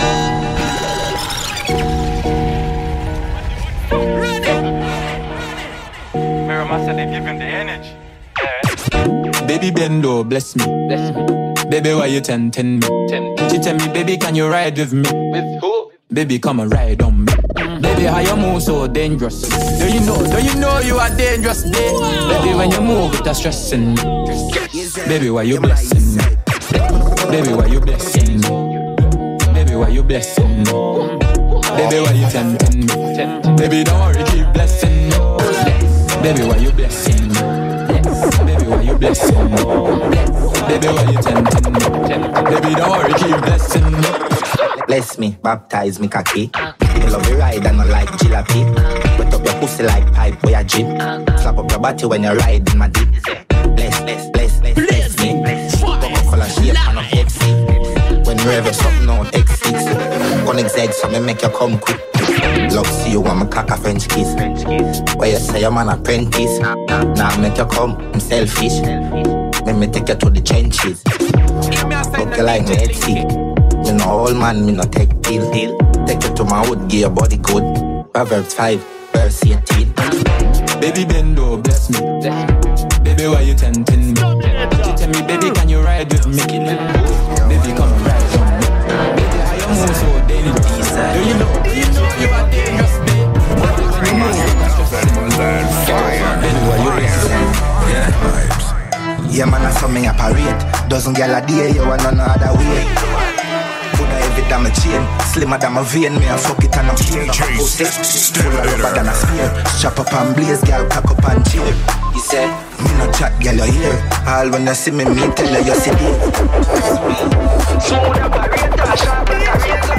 Master, they give him the energy. Baby bendo, bless me. Baby, why you tempting me? She tell me, baby, can you ride with me? With who? Baby, come and ride on me. Baby, how you move so dangerous? Do you know you are dangerous, babe? Baby, when you move, it's stressing me. Baby, why you blessing me? Baby, why you blessing me? Baby, why you blessing me? Baby, why you tempting me? Baby, don't worry, keep blessing me. Baby, why you blessing me? Baby, why you blessing me? Baby, why you tempting me? Baby, don't worry, keep blessing me. Bless me, baptize me cocky. You love you ride and I like jalopy. Wet up your pussy like pipe or your jeep. Slap up your body when you ride in my deep. Bless me. Coca-Cola shape and a Pepsi. When you ever something on X6. Gonna exeg so me make you come quick. Love see you want me cock a French kiss. Where you say I'm an apprentice. Now make you come, I'm selfish. Let me take you to the trenches. Fuck you like me head sick. Me no old man, me no take pill. Take you to my hood, give your body good. Proverbs 5, verse 18. Baby bendo, bless me. Baby, why you tempting me? You tell me, baby, can you ride with me? Baby, come and ride on me. Baby, how you move so dangerous? Do you know you are dangerous, babe? Baby, when you move, baby, why you blessing? Yeah, man, I saw me operate. Doesn't get a day, you want none other way. Heavy than my chain, slimmer than my vein. Me and fuck it and I'm here. Full of rubber than a spear. Chop up and blaze, girl, cock up and chill. He said, me no chat, girl, you hear. All when you see me tell you, you see it. Smooth operator, sharp like a razor.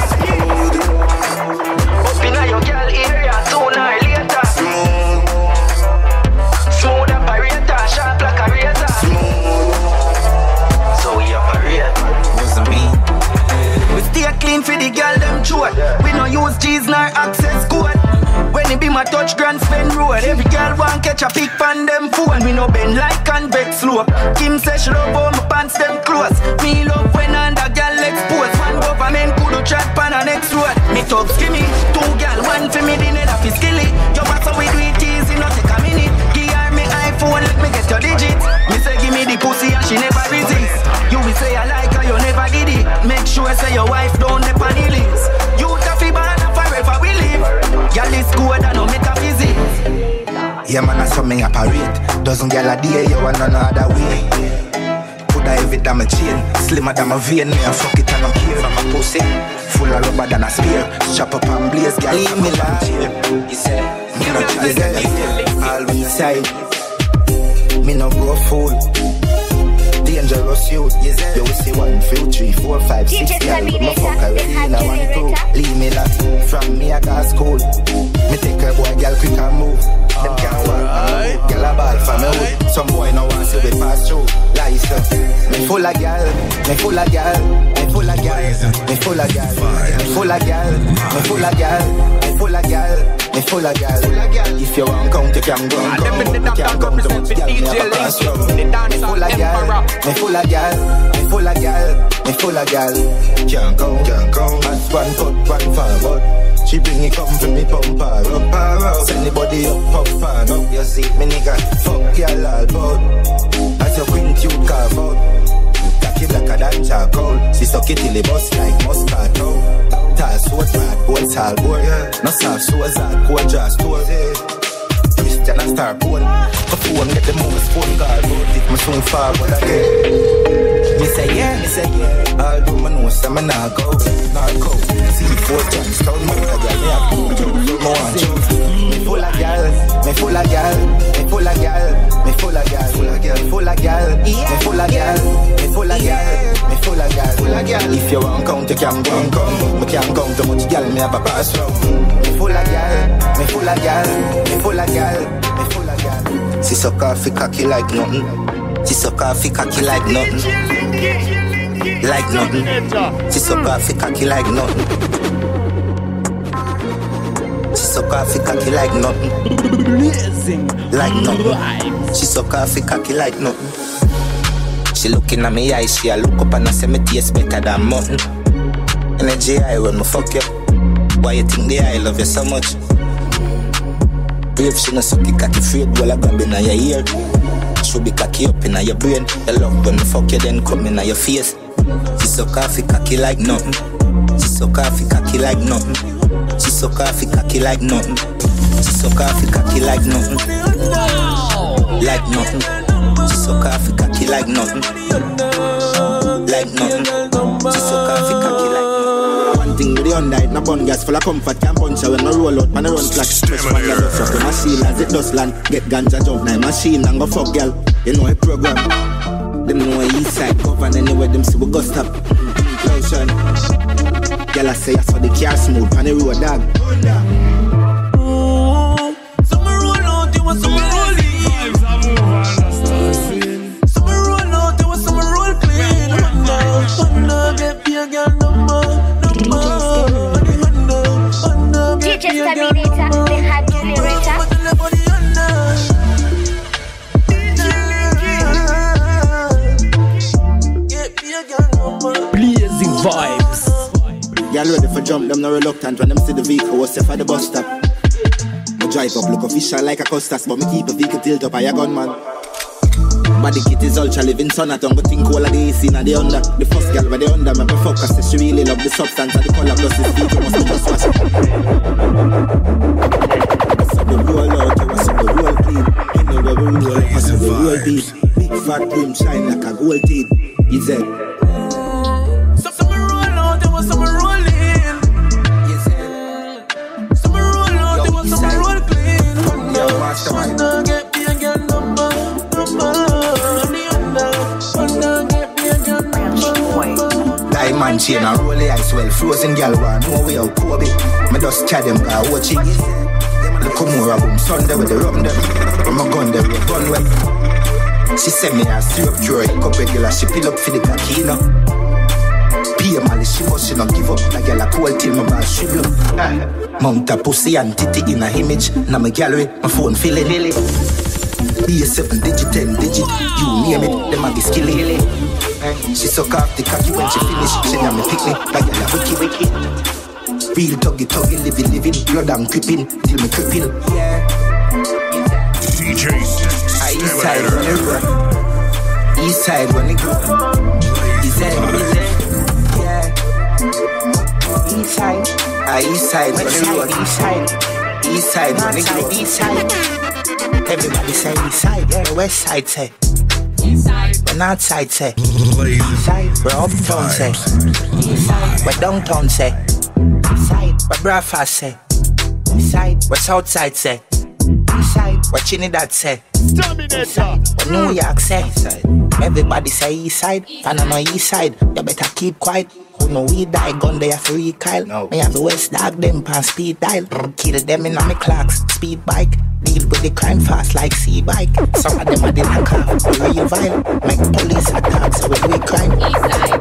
Up in your girl area, sooner or later. Smooth operator, sharp like a razor. So we operate, wasn't me. We stay clean for the girl them throat. We no use G's nor access code. When it be my touch grand spend road. Every girl want catch a pic pan them phone. We no bend like convex slope. Kim say she love how my pants them close. Me love when under girl expose. One government could chat pan a next road. Me talk skinny. Two girl, one for me the net of his skilly. You want so we do it easy, not take a minute. Give her me iPhone, let me get your digits. Me say give me the pussy and she never resist. You will say I like her, you never did it. Make sure say your wife don't dip on the list. You taffy ban and forever we live. Girl is good and no metaphysics. Yeah man, I saw me operate. Doesn't get a day, you want none other way. Put a heavy than my chain, slimmer than my vein. Me and fuck it and I'm here from my pussy. Full of rubber than a spear. Chop up and blaze, girl, leave me like. He said, me no try to all when you say. Me no go fool. Dangerous youth, you will see 1, 2, 3, 4, 5, 6 girl. My fuck already in a 1, 2. Leave me like from me I got school. Me take a boy, girl quick and move. Them can't walk, girl a ball for me hood. Some boy no want to be pass through. License, me full of girl, me full of girl, me full of girl, me full of girl, me full of girl, me full of girl, me full of girl. Me full of girl. If you want count, you can go and count. You can't count too much girl, me have a pass round. Me full of girl, me full of girl, me full of girl, me full of girl. Can't count. As one cut, one forward. She bring it come for me, pump her up. Send the body up, pop fan up. You see me nigga, fuck girl all bout. As your queen cute carve out. Cocky blacker than charcoal. She suck it till the bust like Moscato. Tall sword bad, boy tall boy. No soft swords hard, cold jaw store. Christian and star phone. My phone get the most phone call. But if my soon forward again. Me say yeah. Although my nose I'm not go. See 4 times, told me that I have to me full of girl, me full of girl, me full of girl, me full of girl, full of girl, full of girl, me full of girl, me full of girl, me full of girl, full of girl. If you want count, you can go and come. Me can't count too much girl, me have a pass round. Me full of girl, me full of girl, me full of girl, me full of girl. She suck off fi cocky like nothing. She suck off fi cocky like nothing. Like nothing. She suck off fi cocky like nothing. She suck off fi cocky like nothing. Like nothing. She suck off fi cocky like nothing. She looking at me eyes, she a look up and I say me taste better than mutton. Energy high when me fuck you. Why you think the I love you so much? Brave she no suck it cocky afraid. Well I grab in your ear. Should be cocky up in your brain. The love when me fuck you then come in your face. She suck off fi cocky like nothing. She suck off the cocky like nothing. She suck off the cocky like nothing. She suck off the cocky like nothing. Like nothing. She suck off the cocky like nothing. Like nothing. She suck off the cocky like nothing. One thing with the undied, no bun gas full of comfort. Can't punch her when I roll out, man I run flat. Push man ya go fuck the machine as it does land. Get ganja jump now machine and go fuck girl. You know a program. Them know a east side cover and anywhere them see we go stop. Caution. Girl I say I saw the car smooth on the road dog. Some roll out, you want some roll in. Some roll out, you want some roll clean. Honda, get me a girl number. DJ Staminator, the hot generator. Blazing vibes. Girl ready for jump, them no reluctant when them see the vehicle was safe at the bus stop. I drive up, look official like a Costas, but me keep a vehicle tilt up, I a gunman. Body kit is ultra living son, I don't go think all of the AC and the under. The first girl by the under, me focus, say she really love the substance and the color plus the vehicle must be just wash. What's up the roll out, what's up the roll clean. Anywhere we roll, what's up the roll beat. Big fat rim shine like a gold teeth. You said some roll out, you want some roll in. You said some roll out, you want some roll clean. Honda, get me a girl number. Diamond chain and roll the ice well. Frozen gal want no way out Kobe. Me just chat them car watch it. The Komura boom Sunday with the rum them. From a gun them with gun well. She send me a syrup cure. Cup regular she pill up for the cocky you know. Pay Mali she must she not give up. The gal a cold till my ball shrivel up. Mount a pussy and titty in a image. Now my gallery, my phone feeling it. Be a 7 digit, 10 digit. You name it, them a be skilly. She suck off the cocky when she finish. She now me pick me, like a wiki. Real tuggy, living, blood and creeping, till me creeping. Yeah. DJ East side when you go. East side when you go. East side, yeah. East side. East side when you go. East side. East side when you go. East side. Everybody say east side, yeah. West side say. East side. When outside say. East side. Where uptown say. East side. Where downtown say. East side. Where Belfast say. East side. Where Southside say. East side. Where Trinidad say. Staminator. Where New York say. Everybody say east side. And on the east side, you better keep quiet. Who know we die, gun they have to recoil. No. Me have the West dog, them pan speed dial. Kill them in on me clocks, speed bike. Deal with the crime fast like C-bike. Some of them are the knock off, real vile. Make police attack, so we do crime. East side.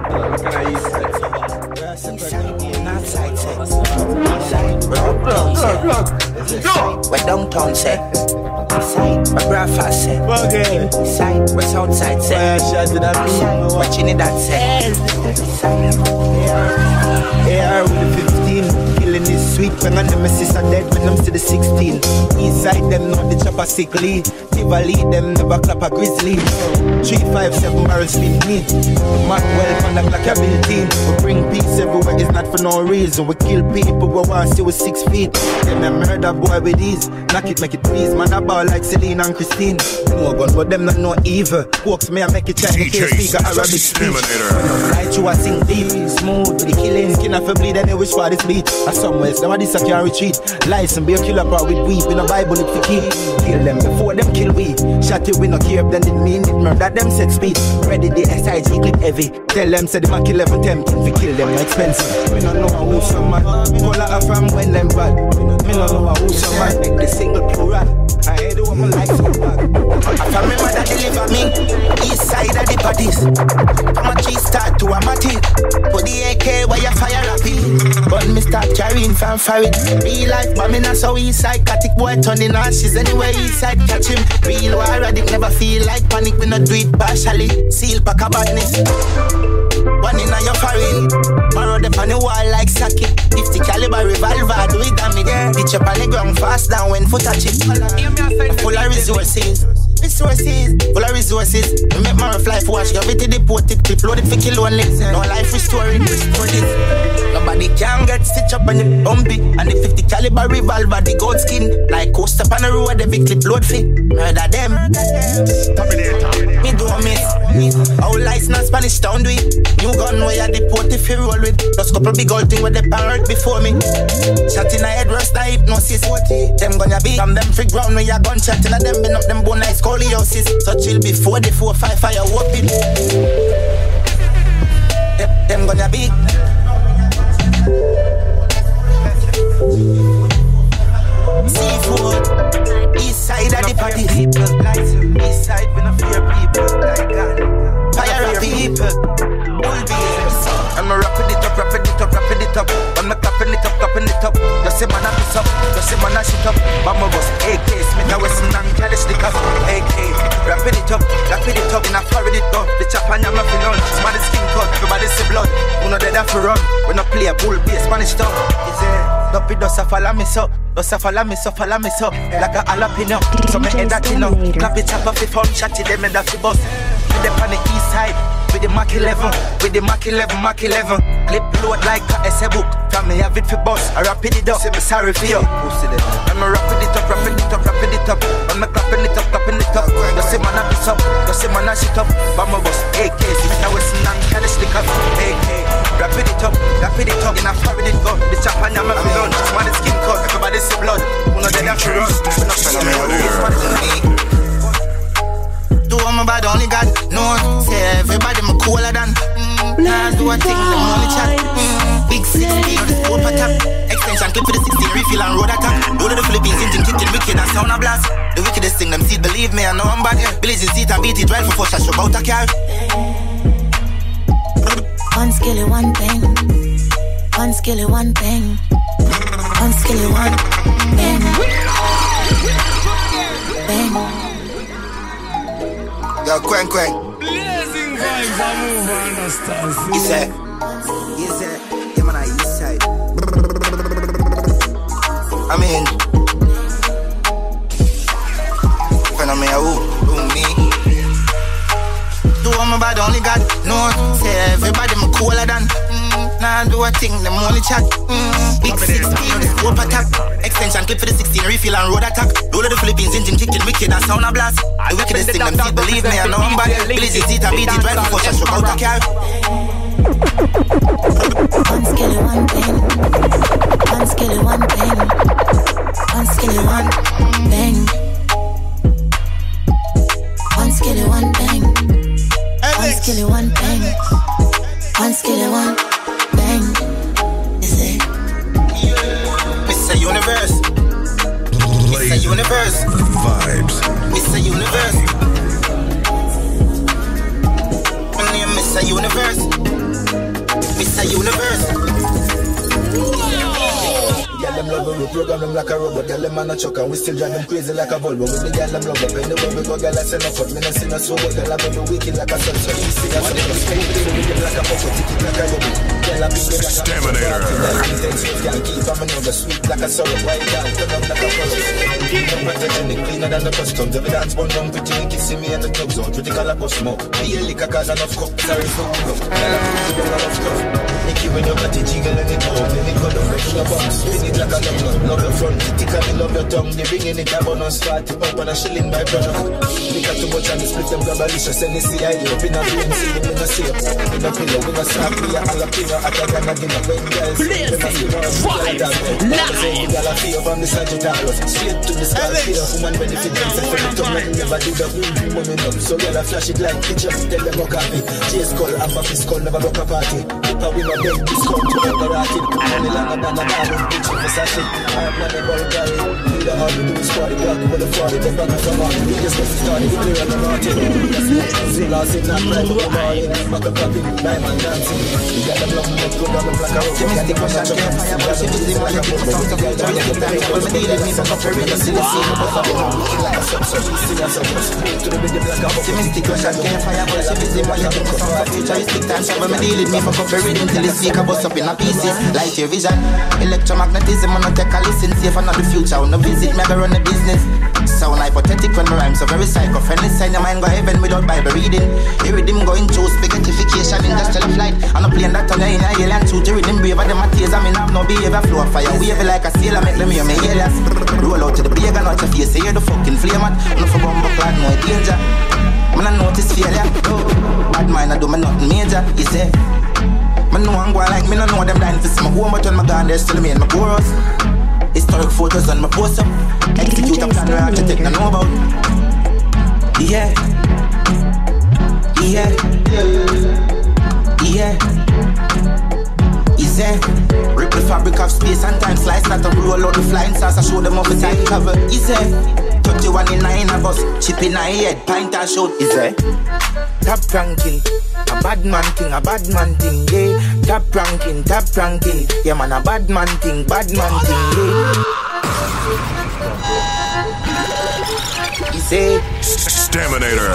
North side say. East side. Where uptown say. East side. Where downtown say. East side. Where Belfast say. East side. Where Southside say. East side. Where Trinidad say. East side. AR with the 15. Killing is sweet when my nemesis are dead when I'm still the 16. East side them know the chopper sickly. Tivoli them never clap a grizzly. 357 barrel spin me. Mac well on the black a built-in. We bring peace everywhere, it's not for no reason. We kill people we want to see with 6 feet. Them a murder boy with these. Knock it, make it please. Man a ball like Celine and Christine. No gun but them not no evil. Walks me and make it try to speak a Arabic speech. Right you a sing deep, smooth with the killing. Skin off a bleed and they wish for this beat. As somewhere else, nobody can retreat. License be a killer power with weep. In a Bible if you keep. Kill them before them kill we. Shot you we no care if them didn't mean it. Murder them set speed. Ready the SIG clip heavy. Tell them say them a kill 11 tempting. We kill them expensive. We don't know who some man. Call her from when them bad. Me don't know who some man. Make the single plural. I hear the woman like so bad. I remember that deliver me. East side of the parties. From a tree start to a matty. Put the AK where you fire rapid. But me start carrying from Farid. Real life but me not so east side. Catic boy turning ashes anywhere east side catch him. Real war addict never feel like panic. We not do it partially. Seal pack a badness. One in your foreign. Borrow them on the wall like socket. 50 caliber revolver do it damage. Pitch up on the ground fast down when foot touch it. Full of resources. Full of resources. We make more fly for wash. Give it to the port. It loaded for kill only. No life restoring. No stitch up on the bumpy. And the 50 caliber revolver, the gold skin. Like coast up on the road, every clip load fit. Murder them. Me do a miss. Our license Spanish town do it. New gun where you deport if you roll with. Just couple big old thing with the parrot before me. Shot in a head rust, I hypnosis. Them gonna be from them free ground when you gunshot in a them been up them bone like scoliosis. So chill before the 4-5 fire whoop it. Them gonna be seafood. East side of the party. East side we no fear people like God. Fire of people. Bull bees. I'm a rapping it up, rapping it up, rapping it up. I'm a clapping it up, clapping it up. Just say man a piss up, just say man a shit up. Bama boss, AK, Smith and Wesson and Cadillac stick up. AK, rapping it up, in a foreign it up. The chop and I'm a fill on. Somebody skin cut, everybody see blood. We no dead for run, we no play a bull beer, Spanish stuff. Is it? Duppy does a follow me so. Does a follow me so. Like a jalapeno. So me head that you know. Clap it up off the phone, chat to them and that's the boss. With them on the east side. With the Mach 11, with the Mach 11, Mach 11. Clip load like a essay book. From me have it for boss, I rapid it up. Say me sorry for you. I'm a rapping it up, rapping it up, rapping it up. I'm a clapping it up, clapping it up. Just say man a piss up, just say man a shit up. Bama boss, AK, Smith and Wesson and Cadillac stick up. AK, rapping it up, in a foreign it go. The chop and I'm a fill on. Somebody skin cut, everybody see blood. Who know dead for run, we not friend me. Do I'm bad, only God knows. Say everybody me cooler than. Nah, do a thing, them only chat. Big 60 on the scope attack. Extension clip for the 16 refill and road attack. Roll to the Philippines, engine kicking wicked and sound a blast. The wickedest thing them see, believe me, I know I'm bad. Village is it and beat it, right for 4 shots, show out a car. One skilly, one thing. One skilly, one thing. One skilly, one bang. Bang. Yo, Quen. Blazing vibes, I move, understand. He said, yeah man, east side. I mean, when I'm here, who me? Do I'm bad, only God knows. Say everybody me cooler than. Nah, do a thing, them only chat. Big 60 on the scope attack. Extension clip for the 16 refill and road attack. Roll to the Philippines, engine kicking wicked and sound a blast. The wickedest thing them see, believe me, I know I'm bad. Village is it and beat it, right for 4 shots, show out a car. One skilly, one thing. One skilly, one thing. One skilly, one bang. One skilly, one bang. One skilly, one bang. One skilly, one bang. Is it? Mr. Universe. Mr. Universe. Vibes. Mr. Universe. My name is Mr. Universe. Mr. Universe. Girl, them love we program them like a robot. Girl, them man a chuck and we still drive them crazy like a Volvo. With the girl, them love up. Anywhere we go, girl, I send a cut. Me no see no soul, girl, I make me wicked like a sun. So you see us, we do like a bucket, tick it like a yummy. Girl, I be like a Staminator. Girl, keep on my nose, sweet like a sorrow. White down, turn up like a puzzle. I'm protecting it, cleaner than the customs. Every dance bun down, pretty me kissing me and the clubs out. Pretty color bust smoke. Be a liquor cause enough cup. Sorry for me up. Girl, I put you enough stuff. Make you when you got it, jiggle and it up. Let it go down, make your bum. Spin it like a nut. Love your front, tick and love your tongue. They bringing it up on us, start it up on a shilling by product. Lick too much and split them gabalicious. Send the CID up in a brain, see them in a safe. In a pillow, in a snap, we are jalapeno. At a gun again, when guys blazing vibes, live. Girl, I feel from the Sagittarius. Straight to the sky, feel woman benefit themselves from the tongue. Never do the room, woman up. So girl, I flash it like picture. Tell them what copy. Chase call, and Buffy skull, never rock a party. If I win a big discount, to the racket. Money longer than a diamond, bitch, if it's a shit. I'm not a Bulgari. Do the hard, we do the squad, block with the 40. Then back from on. We just get started, we clear on the market. Lost in that right, we're morning. Back up, popping, diamond dancing. We got them long, let's go down the black arrow. We got the crush and check. We got the busy, we got the busy. We got the time, when we deal with me, fuck up every day. See the scene, but I'm looking like a sub-sub. We see us up, to the big black arrow. She mystic, crush and can't fire, but she busy, we got the fuck up. Futuristic time, so when we deal with me, fuck up every day. Till the snake a bust up in a pieces. Light your vision, electromagnetism, and not take a listen. Safe and not the future, when I visit, me I run a business. sound hypothetical when my rhymes so very psycho. Friendly sign your mind go heaven without Bible reading. You read him going through spaghettification in just flight. And a plane that on in a alien suit. You read him braver than my tears. I mean have no behavior flow of fire. Wavy like a sailor make them hear me alias. Roll out to the big and out your face. Hear the fucking flame at. No for bomb clad no danger. Man I notice failure. Bad mind I do me nothing major. He say man no one go like me no know them dying for smoke. Home but when my gun there's still me in my chorus. Historic photos on my poster. Execute a plan where I take no know about. Yeah. Yeah. Yeah. Easy. Rip the fabric of space and time. Slice that and roll out the flying sauce. I show them up the time cover. Easy. 31 in 9 of us. Chip in a head. Pint and shoot. Easy. Top ranking. A bad man thing, yeah. Top ranking, yeah man, a bad man thing, yeah. He said, Staminator.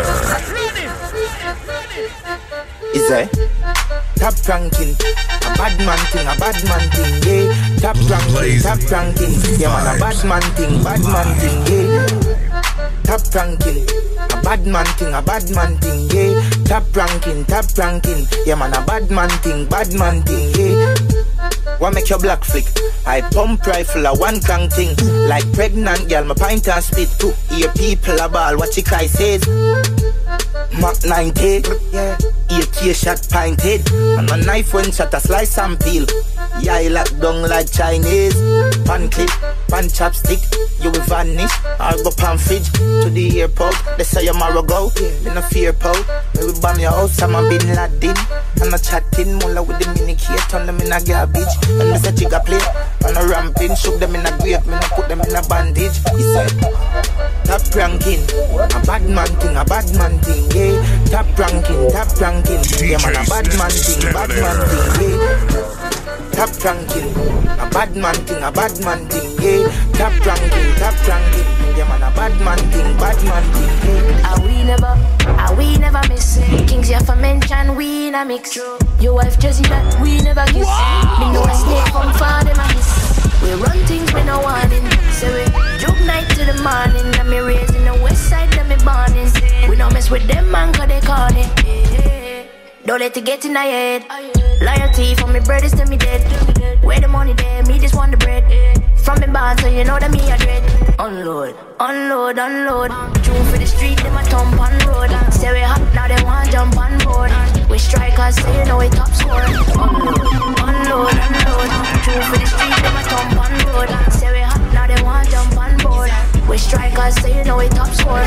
He said, top ranking, a bad man thing, yeah. Top ranking, yeah man, a bad man thing, yeah. Top ranking. A bad man thing, yeah. Top ranking, yeah man, a bad man thing, yeah. What make your black flick? I pump rifle a one crank thing. Like pregnant girl, my pint and spit too. Hear people a ball, what chick I says. Mark 90, yeah. AK shot pint head. And a knife when shot a slice and peel. Yeah, I lock down like Chinese. Pan clip, pan chopstick. You will vanish, I'll go pan fridge to the airport. They say you're marrow go, me no fear pout. We will bomb your house, I'm a Bin Laden. I'm a chatting, mulla with the mini key. Turn them in a garbage, and me say jigga play. On a ramping, shook them in a grave. Me no put them in a bandage. He said, top ranking, a bad man thing, yeah. Top ranking, yeah man, a bad man thing, yeah. Top ranking, a bad man thing, yeah. Top ranking, yeah man, a bad man thing, yeah. Are we never miss? Kings you for mention, we in a mix. Your wife Jessie that we never kiss. Me know a snake from far, them a hiss. We run things we no warning. So we juke night to the morning. And me raising the west side, them me borning. We no mess with them man cause they call it. Don't let it get in our head. Loyalty from me brothers to me dead. Where the money there, me just want the bread. From me band, so you know that me a dread. Unload. Tune for the street, them a thump on road. Say we hot, now they want jump on board. We strikers, so you know we top score. Unload. Tune for the street, them a thump on road. Say we hot, now they want jump on board. We strikers, so you know we top score.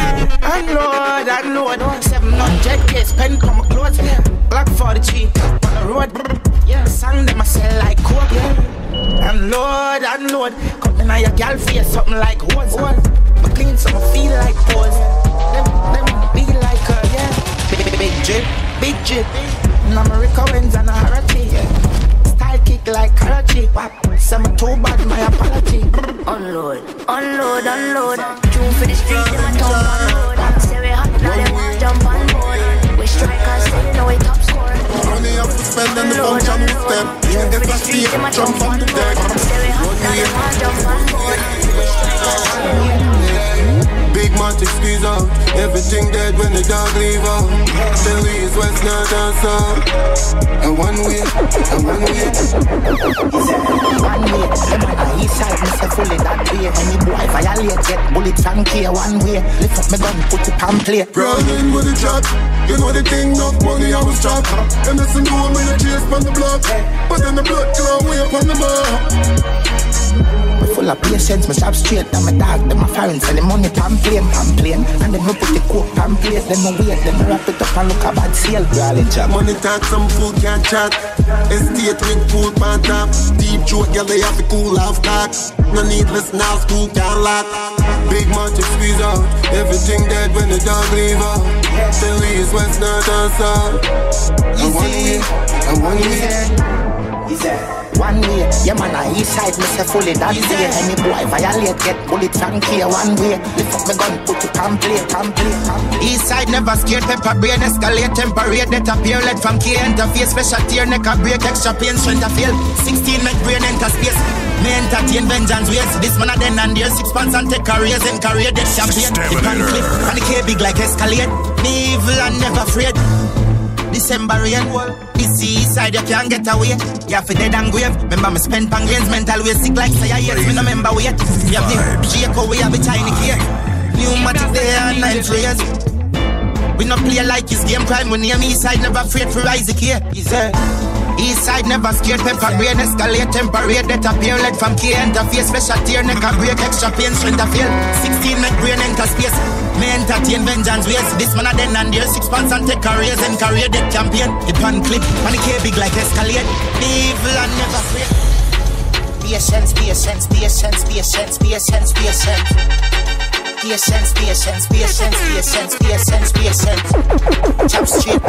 Unload. 700K, spend come close. Black 43 on the road. Yeah, song them a sell like coke. Unload. Come in your gal face, something like hose. But clean so I feel like pose. Them be like her, yeah. Big drip. America wins and a Harachi. Style kick like Karachi. Some too bad, my apology. Unload. Tune for the street, them a thump on road. Say we hot, now they want jump on board. We strikers, so you know we top score. Money have to spend and the function with them. Yeah, get a steep, jump on the deck. Big Monty squeeze out. Everything dead when the dog leave out. Tell me it's west, north and south. And one way. One way, them on the east side, me say fully that way. Any boy violate, get bullet from clear one way. Lift up me gun, put it on play. Rolling with the chat, you know the thing, enough money I was trapped. And listen to me, the chase on the block. But then the blood cloud way up on the bar. Full of patience, me stop straight. And my dog, them a foreign, sell the money pamphlet. And then me put the coke pamphlet. Then me wait, then me wrap it up and look a bad sale. Growling chop. Money talk, some food can't chat. Estate with food pan top. Deep joke, girl, they have to cool off cock. No needless now, school can't lock. Big Monty squeeze out. Everything dead when the dog leave out. Tell me it's west, north and south. And one way. One way, yeah man, I east side, me say fully that way. Any boy violate, get bullet from clear. One way, lift up me gun, put it on play. East side never scared, pepper brain, escalate, temperate, that appear, let from key interface, special tear, neck a break, extra pain, strength a fail. 16 make brain enter space. Me entertain vengeance ways. This man a then and there 6 pants and take a raise and career dead champion. The pan clip and the K big like escalate. Me evil and never afraid. December rain, this east side you can't get away. You have to dead and grave. Remember me spend pangrains, mental way sick like say yes. Me no remember wait. We have the Jacob, we have a tiny key. Pneumatic there and 9 players. We no play like his game crime. We name east side never afraid for Isaac here. East side never scared, pepper brain, escalate, temperate, that appear, let from K interface, special tear, neck a break, extra pain, strength a fail. 16 make brain enter space. Me entertain vengeance ways. This man a then and there 6 pants and take a raise and career dead champion. It pan clip, and the K big like escalate. Evil and never afraid. Patience. Chop straight.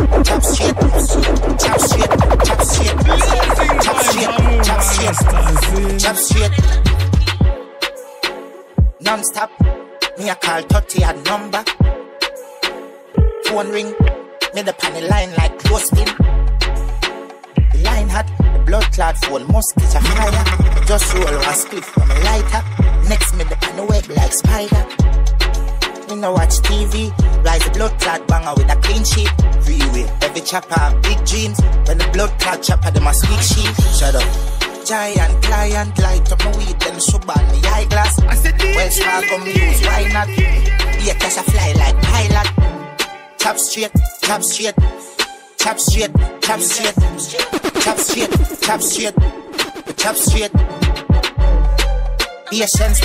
Non-stop. Me a call 30 a number. Phone ring. Me the panel line like close pin. The line hot. The blood clot phone must catch a fire. Just roll a split from a lighter. Next me the panel web like spider. Me no watch TV. Rise the blood clot banger with a clean sheet. Freeway. Every chopper have big dreams. When the blood clot chopper them a speak sheet. Shut up. Giant client light up my weed, then sub on me eyeglass. I said, well, small come use, why not? Yeah, cash a fly like pilot. Chop straight. Patience.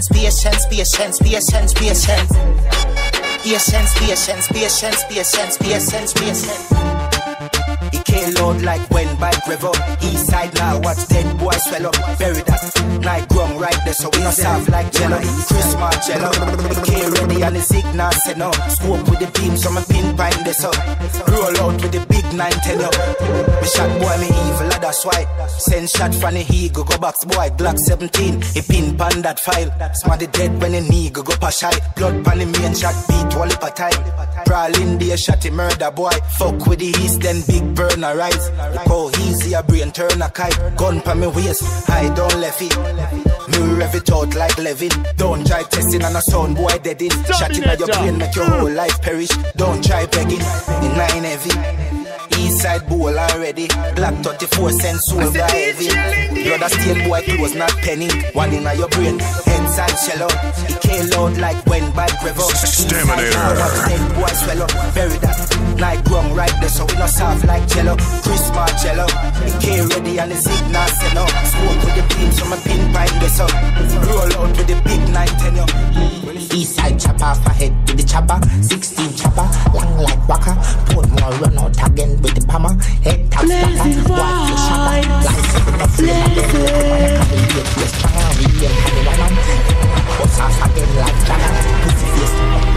Load like when bike revo. East side now watch dead boy swell up. Bury that night grung right there so we not soft like jello. Christmas jello. K ready and the signal say no. Scope with the beam so my pin pine this up. Roll out with the big 910 up. Me shot boy me evil that's why. Send shot from the eagle go box boy Glock 17. He pin pan that file. Smarty dead when the knee go push high. Blood pan the main shot beat all the time. Brawl in the shot murder boy. Fuck with the east then big burn rise. Go easy, a brain turn a kite. Gun pa me waist, I don't left it. Me rev it out like Levin. Don't try testing on a sound boy dead in. Shot in your brain, make your whole life perish. Don't try begging, the 9 heavy. East side bowl already. Black 34 cents soul by heavy. Brother stain boy close not penny. One in your brain, head side shell out. It came loud like when bike revo. Staminator. Dead boy swell up, bury that. Night grung right there so we not soft like jello. Christmas jello. It came ready and the signal say no. Smoke with the beam so my pin pine this up. Roll out with the big 910 yo. East side chopper for head with the chopper. 16 chopper, long like waka. Put more run out again with the hammer. Head tap stacker, watch the shopper. Lights up in the flame again. Yes, chopper, we get the woman. What's off again like chopper. Pussy face.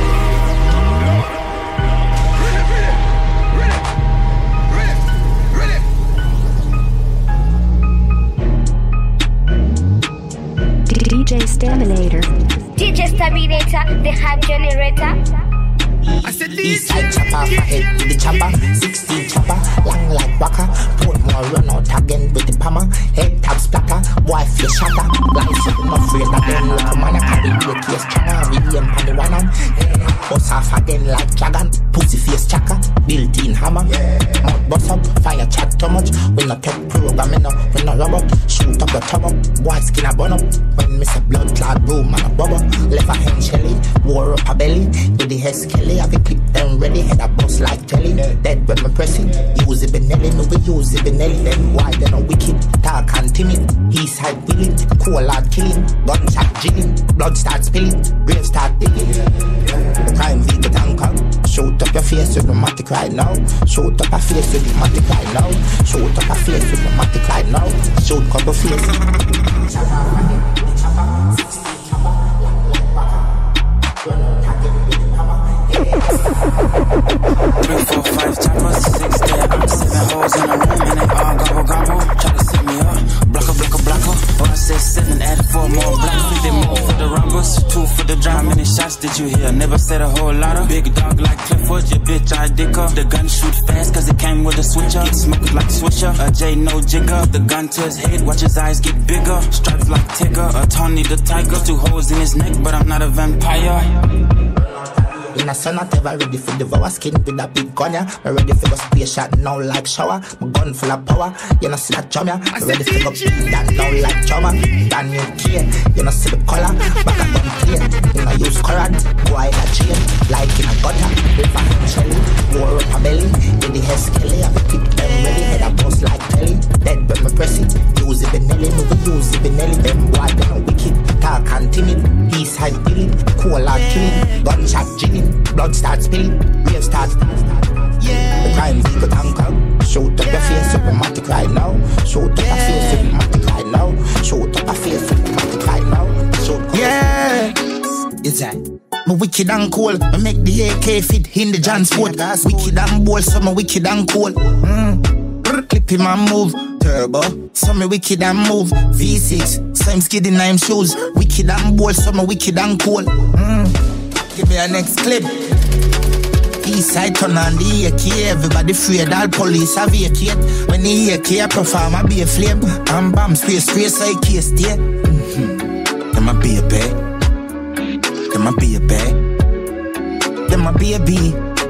DJ Staminator. DJ Staminator, the hype generator. East side chopper, head with the chopper. 16 chopper, long like waka. Put more run out again with the hammer. Head tap splatter, boy face shatter. Lights up, not afraid that them look man. I carry the case channel, William on the one hand. Bust off again like dragon. Pussy face chaka, built-in hammer. Mouth bust up, fire chat too much. We not take programming up, we not rub up. Shoot up the top up, boy skin a burn up. When me say blood clot boom and a bubble. Left a hand shelly, wore up a belly. With the head skelly, have a clip them ready. Head a bust like jelly. Dead when me press it. Use it Benelli, no we use it Benelli. Then why they no wicked, dark and timid. East side willing, cool hard killing. Gunshot jigging, blood start spilling. Grave start digging. Crime vehicle tanker. Shoot up your face with the matic right now. Shoot up a face with the matic right now. Shoot up a face with the matic right now. Shoot couple face. 3, 4, 5 choppers, 6 there, I'm 7 hoes in a room and they all gobble gobble. Try to set me said 7, add 4 more blocks. 50 more for the robbers, 2 for the drive. Many shots did you hear? Never said a whole lot of. Big dog like Clifford, your bitch I dick up. The gun shoot fast cause it came with a switcher. Get smoked like Swisher, a J no jigger. The gun to his head, watch his eyes get bigger. Stripes like Tigger, a Tony the Tiger. 2 holes in his neck, but I'm not a vampire. In a sun, not ever ready for devour skin with a big gun, yeah. I'm ready for the space shot now like shower. My gun full of power, you know see that drum, yeah. I'm ready for the beat that now like drummer. Brand new key, you know see the color. Back and gun clear, you know use current. Go in a chain, like in a gutter. River and Shelly, war up a belly. In the head skelly, I keep them ready. Head a bust like belly. Dead when me press it. Use it Benelli, move it, use it Benelli. Them boy, they no wicked. Talk and timid, east side billing. Cool and killing, gunshot jigging. Blood starts spilling, wave starts. The crime vehicle tanker. Shoot up your face, automatic right now. Shoot up your face, automatic right now. Shoot up your face, automatic right now. Yeah, it's that. Me wicked and cool. I make the AK fit in the John Sport. Wicked and bold, so me wicked and cool. Clip him and move. Turbo, so me wicked and move. V6, same skid in 9 shoes. Wicked and bold, so me wicked and cool. Give me a next clip. East side turn on the AK. Everybody afraid all police have vacate. When the AK perform I be a flame. And bam, space, so I can't stay. Them a baby. Them a baby. Them a baby.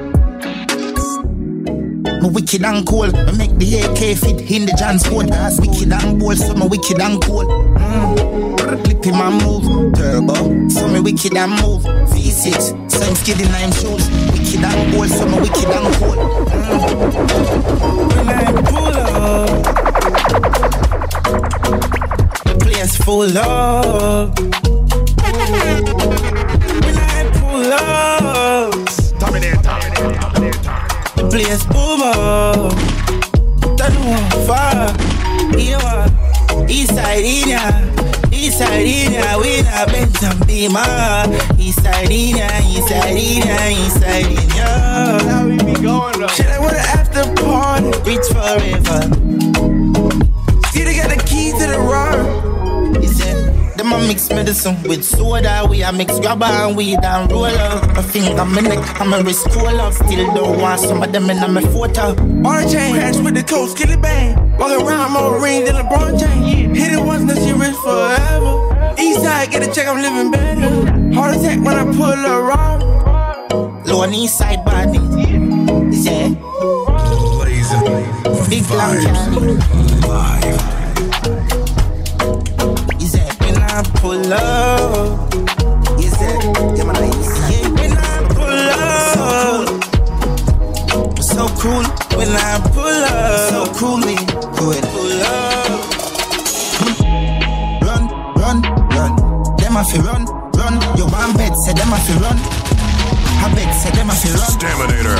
Me wicked and cool. I make the AK fit in the John Sport. Wicked and bold, so me wicked and cool. Clip him and move. Turbo, so me wicked and move. V6, same skid in 9 shoes. Wicked and bold, so me wicked and cool. When I pull up, the place full up. When I pull up, the place boom up. Don't want far. East side in ya. East side in ya. We not bent and beamer. East side in ya. East side in ya. East side in ya. Now we be going up. Shit, I wanna after party. Reach forever. See they got the keys to the road. He said them a mix medicine with soda. We a mix grabber and weed and roller. My finger, my neck, and my wrist roll up. Still don't want some of them in my photo. Orange chain, crash with the coat, skilly bang. Walking around more ring than LeBron James. Hit it once, now she rich forever. East side, get a check, I'm living better. Heart attack when I pull around. Low on east side body. Yeah. Big long candy. I pull up, you said, yeah, man, yeah, when I pull up, so cool, when I pull up, so cool, me, go ahead, pull up, run, them I feel run, your one bed said them I feel run, her bed said them I feel run, Staminator,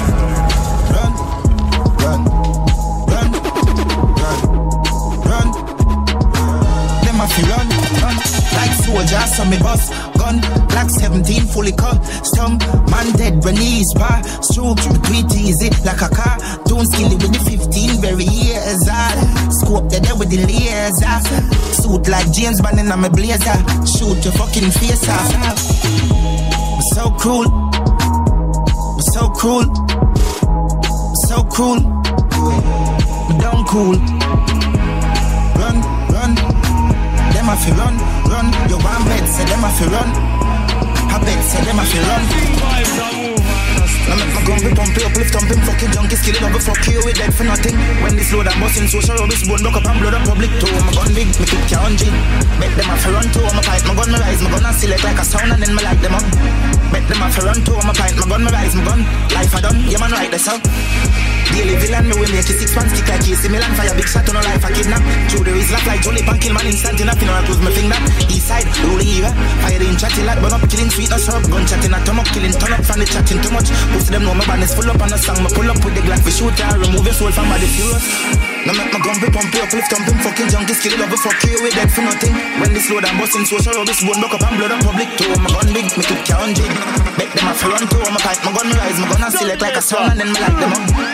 run, them I feel run. Like soldier, so me bust gun, Black 17 fully custom. Man dead when he's pass through. Tweet easy like a car. Don't skilly with the 15 very years. Scope the there with the laser. Suit like James Bond in my blazer. Shoot your fucking face off. I'm so cruel. I'm so cruel. I'm so cruel. I'm down cool. Run. Them I feel run. Your one bed said them I feel run. Her bed said them I feel run. Now make my gun be pumpy, uplift thumping, fucking junkie, skill it up, fuck you, we dead for nothing. When this load I'm busting, social rubbish, bone lock up and blood up public too. My gun big, me kick your 100. Make them have to run too, my pipe, my gun me rise, my gun and select like a sound and then me light them up. Make them have to run too, my pipe, my gun me rise, my gun, life I done, yeah man right this up. Daily villain, me will make you 6 pants kick like AC Milan. Fire big shot on a life I kidnap. Through the wrist lock like Jolie Pan kill man instant enough. You know I close my finger. East side, ruling era. Fire in chatty lad, burn up killing sweet no syrup. Gun chatting at tumuk, killing turn up fan the chatting too much. Most of them know my band is full up on a song. Me pull up with the Glock for shoot and remove your soul from body furious. Now make my gun be pumpy, uplift thumping, fucking junkie, skill it up, fuck you, we dead for nothing. When this load I'm busting, social rubbish, bone lock up and blood up public too. My gun big, me kick your 100. Make them have to run too, my pipe, my gun me rise, my gun and select like a sound and then me light them up. Make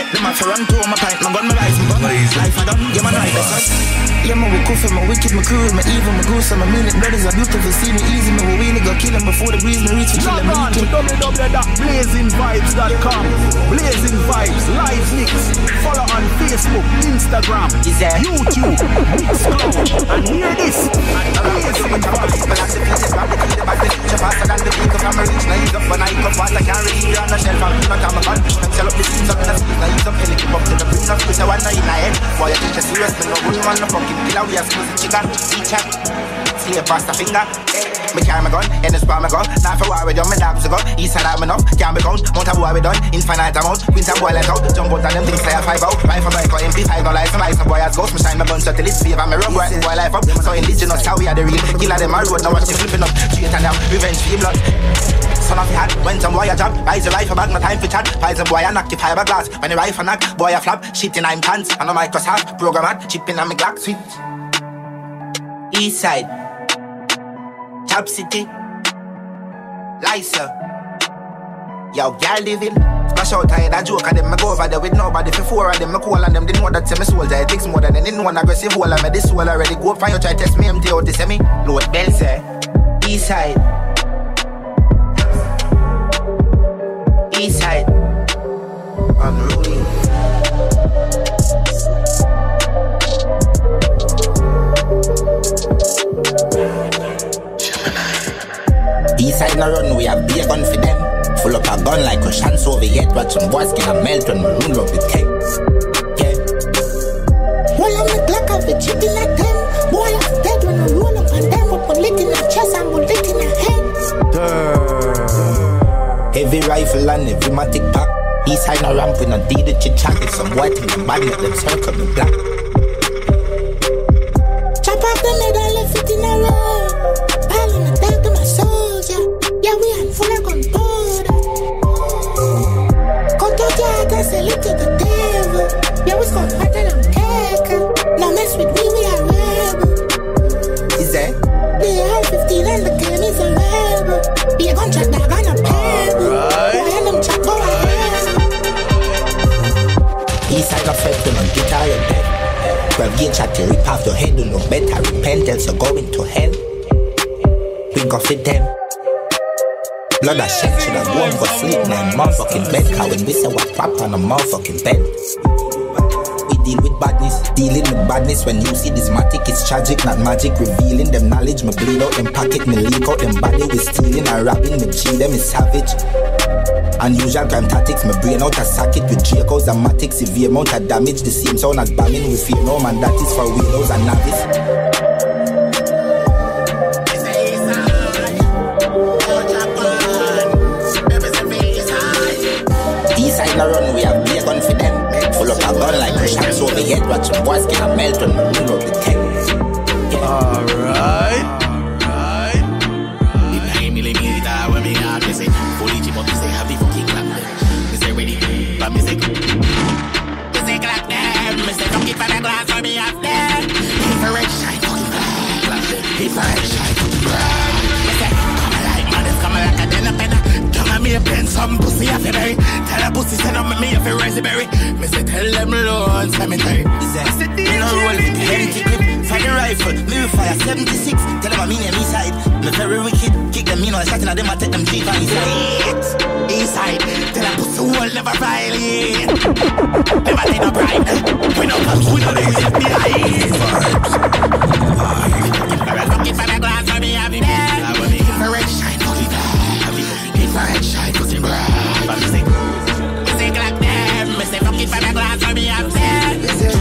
Them have to run to my pint, my gun, my life, my gun. Life I done, yeah, my life, that's us. Yeah, my we cool, my wicked, my cruel, my evil, my gruesome, my minute brothers are beautiful, see me easy, me we really go kill them before the breeze me reach for kill them. Log on to www.blazingvibes.com. Blazing Vibes, live mix. Follow on Facebook, Instagram, YouTube, Mixcloud, and hear this. Blazing Vibes. Faster than the beat of my reach, naive up when I come fast, I can't reach on the shelf, I'm not on my gun. Sell up the scenes up in the street, naive up, and keep up to the bridge of which I want to in my head. Boy, I think you're serious, but no good man, no fucking killer, we are supposed to chicken, teacher. Slave past the finger, me carry my gun, and the spam my gun. Not for war with them, my dogs to go. East side I'm enough, can't be count. Mount a war we done, infinite amount. Queens and boy let out, jump out of them things, say a 5 out. Rifle bike or MP5, no life, my boy has ghost. Me shine my gun shut till it's favor, me rub right, boy life up. So indigenous, how we are the real killer, them a road, now watch me flipping up. Straight and down, revenge for blood. Son of the hat, when some boy a job, rise the rifle back, no time for chat. Pies a boy a knock the fiberglass. When the rifle knock, boy a flap, shit in I'm pants. And a Microsoft, program at, chipping on me Glock, sweet. East side, Top City, Lysa. Yo, girl living. Smash out tired a joke of them, I go over there with nobody. For 4 of them, I call on them, they know that say me soldier. It takes more than any one aggressive wall. I made this wall already. Go up and you try to test me, empty out the semi. Load bell say, East side. East side. Unruly. East side no run, we have beer gun for them. Full up a gun like Russian Soviet. Watch some boys get a melt when we run up the tank. Yeah. Well, I'm a black of the chicken like them. Boy, I'm dead when I roll up on them. With my lick in the chest and my lick in the head. Heavy rifle and every matic pack. East side no ramp, we no deal the chit chat. If some white in the body, let them circle me black. Chop off the middle, left it in a row. Pile in the dark to my soldier. Yeah, we ain't full of gunpowder. Cut out your heart and sell it to the devil. Yeah, we score hotter than cake. Now mess with me, we are rebel. Is that? The R15 and the game is a rebel. Be a gunshot dog on a pebble. Why and them chat go ahead. East side of fed to no guitar you're dead. 12 gauge chat to rip off your head. Do no better repent else you're going to hell. We go fit them. Blood I shed should have gone for sleep. Now I'm motherfucking bed. Cause when we say what pop on a motherfucking bed. We deal with badness. Dealing with badness. When you see this matic, it's tragic, not magic. Revealing them knowledge. Me bleed out them pocket. Me leak out them body. We stealing and robbing. Me G them is savage. Unusual crime tactics. Me brain out a socket with Jacobs and Matic. Severe amount of damage. The same sound as bombing. We fear no man. That is for widows and novice. Eastside no run, we have beer gun for them. Full up a gun like Russian Soviet. Watch some boys get a melt when we run up the tank. Alright. When me not me say fully chip up, me say happy fucking clap them. Me say ready, but me say clap them. Me say come get for the glass for me up there. Different shine fucking clap them. Different shine fucking clap. Me say come like man, it's come like a dinner penna. Come and me a pen some pussy off your berry. Tell a pussy send up me if you raspberry. Me say tell them low on cemetery. Me say no roll with the empty grip. Fire the rifle, me fire 76. Tell them I mean me side. Me very wicked. Kick them, you know, shot in them, I take them deep and inside. Tell them pussy wall never violate. Never take no bribe. We no come, we no leave behind. Looking for the glass for me, I'll be there. Different shine, fucking different shine, pussy bribe. Me say like them. Me say looking for the glass for me, I'll be there.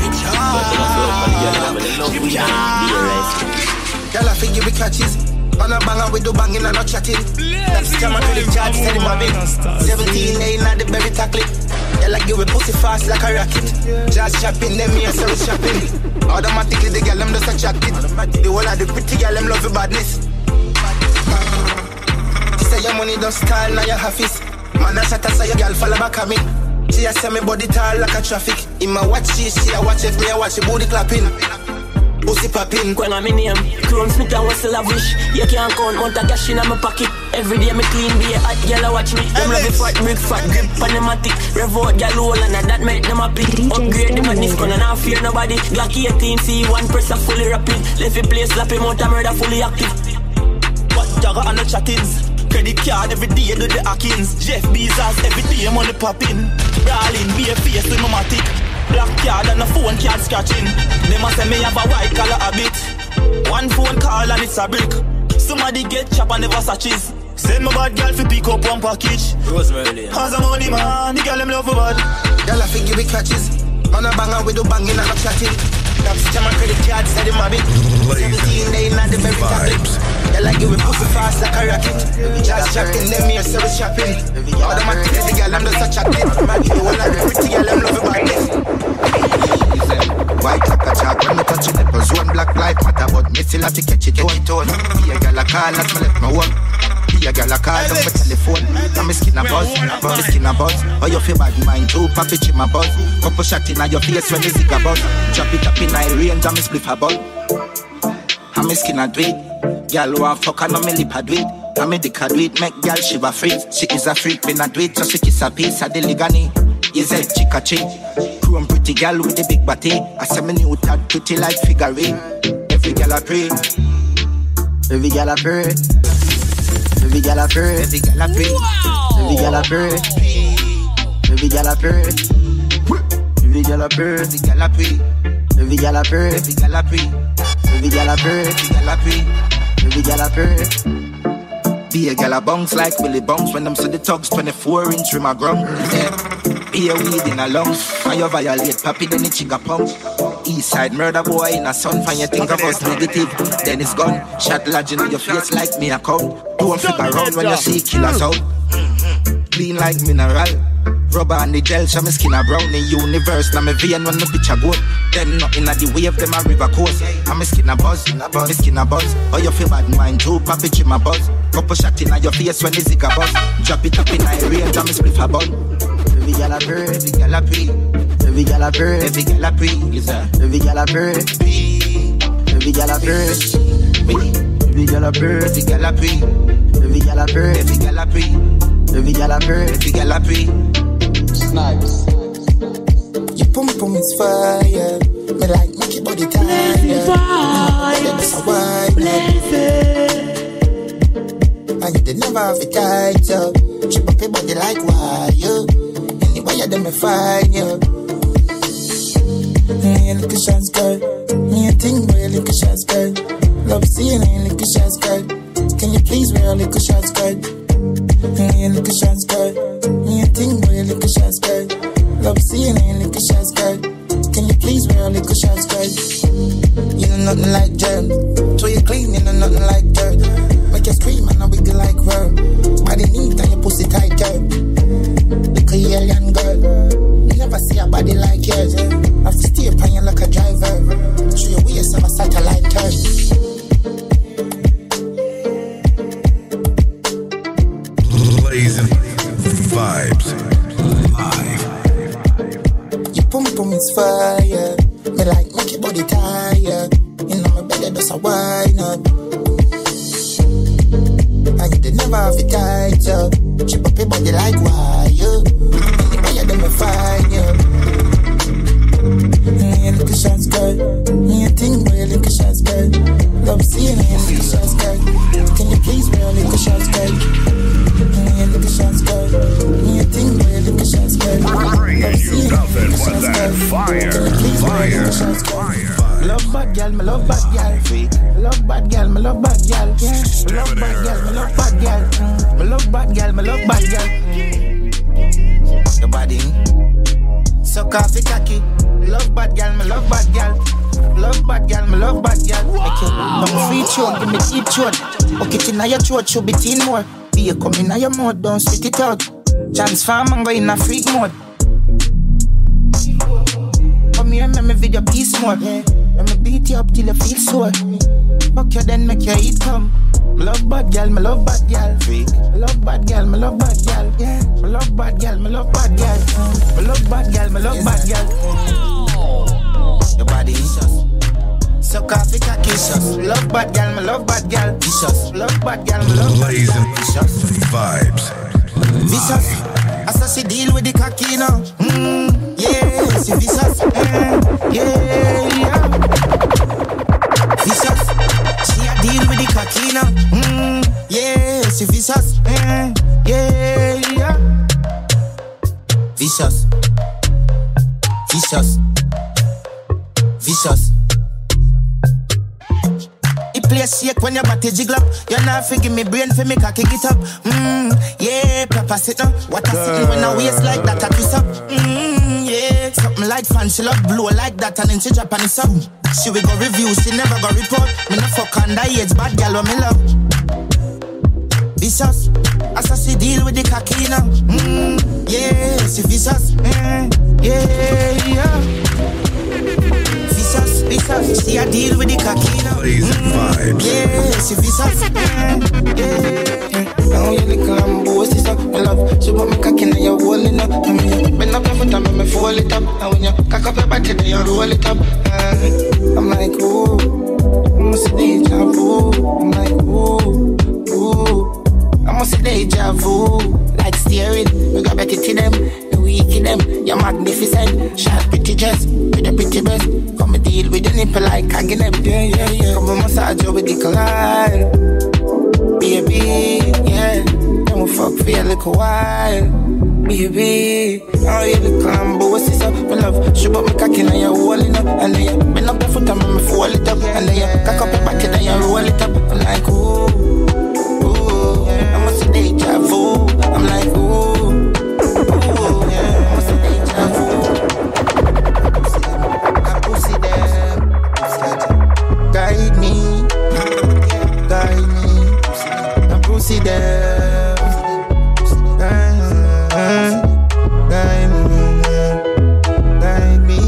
Girl, I think you be catches. On a banger, we do banging and not chatting. That's the time I do the charge, steady mobbing. 17, ain't not the berry tackling. Yeah, like you with pussy fast like a rocket. Just chopping, them here, so it's chopping. Automatically, the girl, them just attracted. The whole of the pretty girl, them love your badness. She say your money don't style, now you have it. Man, I shut us, so your girl follow back at me. She a say me body tall like a traffic. In my watch, she a watch if me a watch the booty clapping. pussy popping. When I'm in name, Chrome Smith and Wessel Lavish. You can't count amount of cash in my pocket. Every day me clean, be a hot girl watch me. Them love it fat, big fat grip on the matic. Revolt girl hold and that make them happy. Upgrade them at this gun and I fear nobody. Glock 18 C1 press a fully rapid. Left it play slap him out a murder fully active. What jagger and the chattings. Credit card every day do the hackings. Jeff Bezos every day money popping. Brawling, be a face with my matic. Black card and a phone card scratching. They must say me have a white collar habit. One phone call and it's a brick. Somebody get chop and never satches. Send my bad girl to pick up one package. As a money man, the girl them love for bad. Girl I think give it catches. Man a banger with the banging and a chatting. That's jam my credit card, said him a bit. 17 they not the very topic. Girl I give it pussy fast like a rocket. Just chatting them here, so we shopping. All the material the girl I'm just a chatting. Man you one of the pretty girl them love for bad. White like a chalk when me touch it. Nipples one black light matter but me still have to catch it on. Be a girl I call as me left my one. Be a girl I call on my telephone. Now me skin a buzz, me skin a buzz. Oh you feel bad mind too, pop it in my buzz. Couple shot in your face when the zig a buzz. Drop it up in my range and me spliff a buzz. And me skin a do it. Girl who a fuck and me lip a do it. And me dick a do it, make girl shiver freeze. She is a freak, me not do it, so she kiss a piece of the ligani. Is a chica chick. Chrome pretty girl with the big body. I say me new tad pretty like figure eight. Every girl a pray. Every girl a pray. Every girl a pray. Every girl a pray. Every girl a pray. Every girl a pray. Every girl a pray. Every girl a pray. Every girl a pray. Every girl a pray. Every girl a pray. Every girl a pray. Every girl a pray. Be a girl a bounce like Willie Bounce when them see the tugs 24-inch rim a ground. Yeah. Be a weed in a lungs. And you violate papi then the chigga pump. Eastside murder boy in a sun. Find you think of us negative, then it's gone. Shot lodging on your face like me a count. Don't figure around when you see killers out. Clean like mineral. Rubber and the gel, show me skin a brown in universe. Now me vein when me bitch a go. Them nothing at the wave, them a river coast. And me skin a buzz, me skin a buzz. Oh you feel bad mind too, pop it in my buzz. Couple shot in your face when the zig a buzz. Drop it up in my range and me spliff a bun. Every girl a pray, every girl a pray. Every girl a pray, every girl a pray. Every girl a pray, every girl a pray. Every girl a pray, every girl a pray. Every girl a pray, every girl a pray. Every girl a pray, every girl a pray. Snipes. Your pum pum is fire. Me like make your body tired. That's a white and you did never have it tight up. Chip up your body like wire. Anyway you them me find you. Me a little shots girl. Me a thing boy a little shots girl. Love seeing a little shots girl. Can you please wear a little shots girl? Me a little shots girl. Me a thing boy a little shots girl. Love seeing a little shots girl. Can you please wear a little shots girl? You know nothing like germs. So you clean, you know nothing like dirt. Make you scream and I wiggle like worm. Body neat and your pussy tight girl. Little alien girl. You never see a body like yours. Have to stay upon you like a driver. Show your waist of a satellite turn. Blazing vibes. Live. Your pum pum is fire. Me like make your body tired. You know my belly does a wine up. And you did never have it tight up. Chip up your body like wire. Anyway you them me find you. Me a little shots girl. Me a thing boy a little shots girl. Love seeing me a little shots girl. Can you please wear a little shots girl? Me a little shots girl. Me a thing boy a little shots girl. Love seeing me a little shots girl. Fire. Can you please wear a little shots girl? Love bad girl, me love bad girl. Love bad girl, me love bad girl. Yeah. Me love bad girl, me love bad girl. Me love bad girl, me love bad girl. Your body, suck off the cocky. Love bad girl, me love bad girl. Love bad girl, me love bad girl. Make you come free throat, give me deep throat. Okay, it inna your throat, should be teen more. Be you come inna your mouth, don't spit it out. Transform and go in a freak mode. Come here, make me video piece more. Let me beat you up till you feel sore. Fuck you then make you eat come. Me love bad girl, me love bad girl. Me love bad girl, me love bad girl. Yeah, me love bad girl, me love bad girl. Me love bad girl, me love bad girl. Your body Suck off the cocky. Love bad girl, me love bad girl. Vicious. Love bad girl, me love bad girl. Blazing vibes. Vicious. I saw she deal with the cocky now. Yeah, she vicious. Yeah. Vicious. She a deal with the cocky now. Yeah, she vicious. Yeah. Vicious. It play shake when your body jiggle up. You're not forgive me brain for me cocky get up. Yeah, proper sit up. What I sitting when I waist like that I twist up. Yeah, something like fun. She love blow like that and then she drop on it up. She will go review, she never go report. Me no fuck on the age, bad girl what me love. Vicious, I saw she deal with the cocky now. Yeah, she vicious. Yeah. Vicious, she a deal with the cocky now. Yeah, she vicious. Now you little lambo, sister, my love. She want me cocky now you holding up. Bend up your foot and make me fold it up. And when you cock up your body, then you roll it up. I'm like, ooh, I'm see deja vu. I'm like, ooh. I'm see deja vu. Like steering, we got better to them. We kill them, you're magnificent. Shot pretty dress, with a pretty breast. Come and deal with the nipple like hugging them. Yeah. Come and massage you with the collide. Baby, yeah. Don't fuck for a little while. Baby, oh you look lambo, what's this up? My love, shoot up my cocky and you're holding up. And then you bend up your foot and make me fold it up. And then you cock up your body and you roll it up. I'm like, ooh, I'm a deja vu. I'm like, ooh. Guide me, I'm pussy there. Guide me.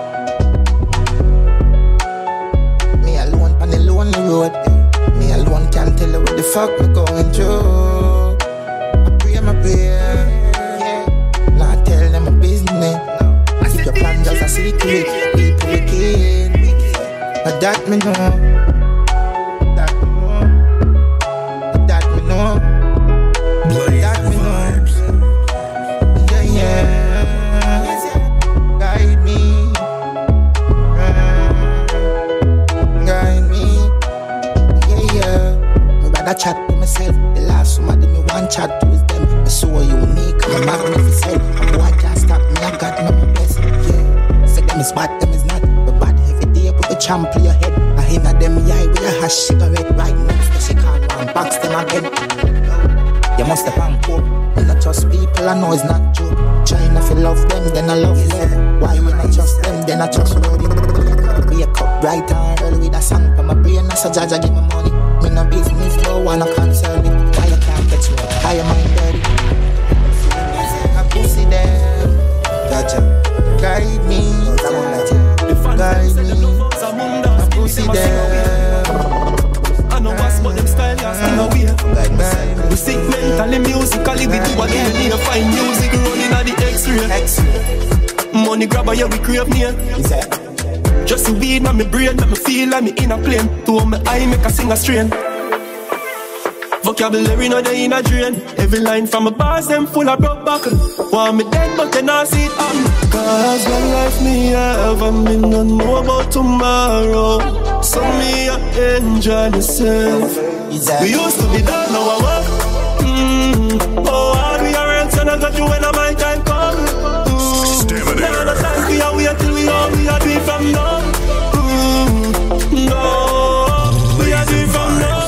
Me alone on the lonely road. Me alone can't tell her what the fuck me going through. My prayer. Not tell them my business. Keep your plans as a secret. People wicked. But that me know. That me know. Yeah. Guide me. Yeah. Me rather chat to myself. The last somebody me want chat to is them. Me so unique. I'm magnificent. I'm boy can't stop me. I got my best. Yeah. Say them is bad, them is not. But bad every day put the champ on your head. I hit at them eye with a hash cigarette right next to she can't one box them again. You must have been poor. When I trust people, I know it's not joke. Trying if you love them, then I love them. Why when I trust them, then I trust them. Wake up bright and early with a song for my brain. I so Jaja give me money. Me no business, no one no concern me. Why you can't catch me? I am my daddy. I pussy them. Jaja, guide me. Guide me. I pussy them. I know what's but them style gas in a way. We sick mentally, musically, we do what they need to find music running at the X-ray. Money grabber, yeah, we crave near. Just the weed on my brain, make me feel like me in a plane. To my eye, make a sing a strain. Vocabulary no day in a drain. Every line from my bars, them full of broke buckle. Want me dead, but they not see it happen. Cause one life me have, and me no know about tomorrow. So me I enjoy myself. We used to be done, now I walk. Oh, hard we are else, and I got you when my time come. Now the time we are wait till we all we are doing from now. No, we are doing from now.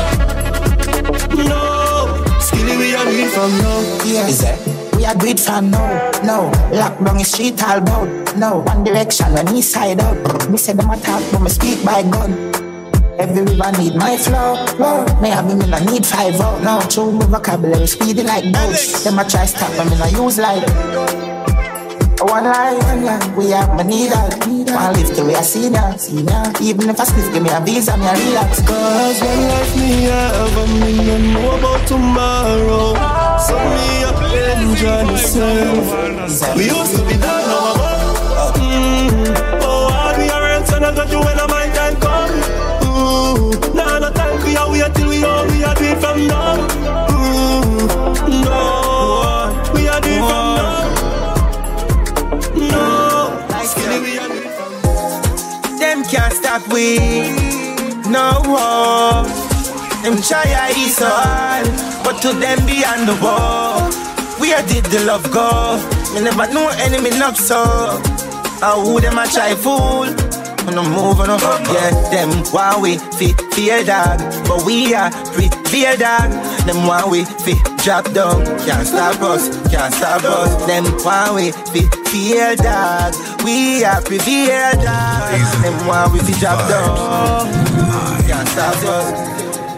No, skilly we are doing from now. Yes, we are doing from now. No, lockdown is street all about. No, one direction when east side out. Me say them attack, but me speak by gun. Every river need my flow. Me have me no need 5 out. No, true my vocabulary speedy like boats. Them a try stop me no use like. One line, we have my needle. One live till we are senior. Even if I still give me a visa, me a relax. Cause one life me have, and me no know about tomorrow. So me up enjoy myself. We used to be down, now I'm up. Oh, hard we are else, and I got you when my time comes. nah, no time for you, wait till we all we are doing from now. No, we are doing from now. No, skinny we are doing from now. Them can't stop we, no war. Them try is so hard, but to them beyond the wall. Where did the love go? Me never know enemy love so. How who them a try fool? On the move on up, yeah. Them why we fear dog, but we are fear dog. Them why we drop down, can't stop us, can't stop us. Them why we fear dog, we are fear dog. Them why we drop down, can't stop us.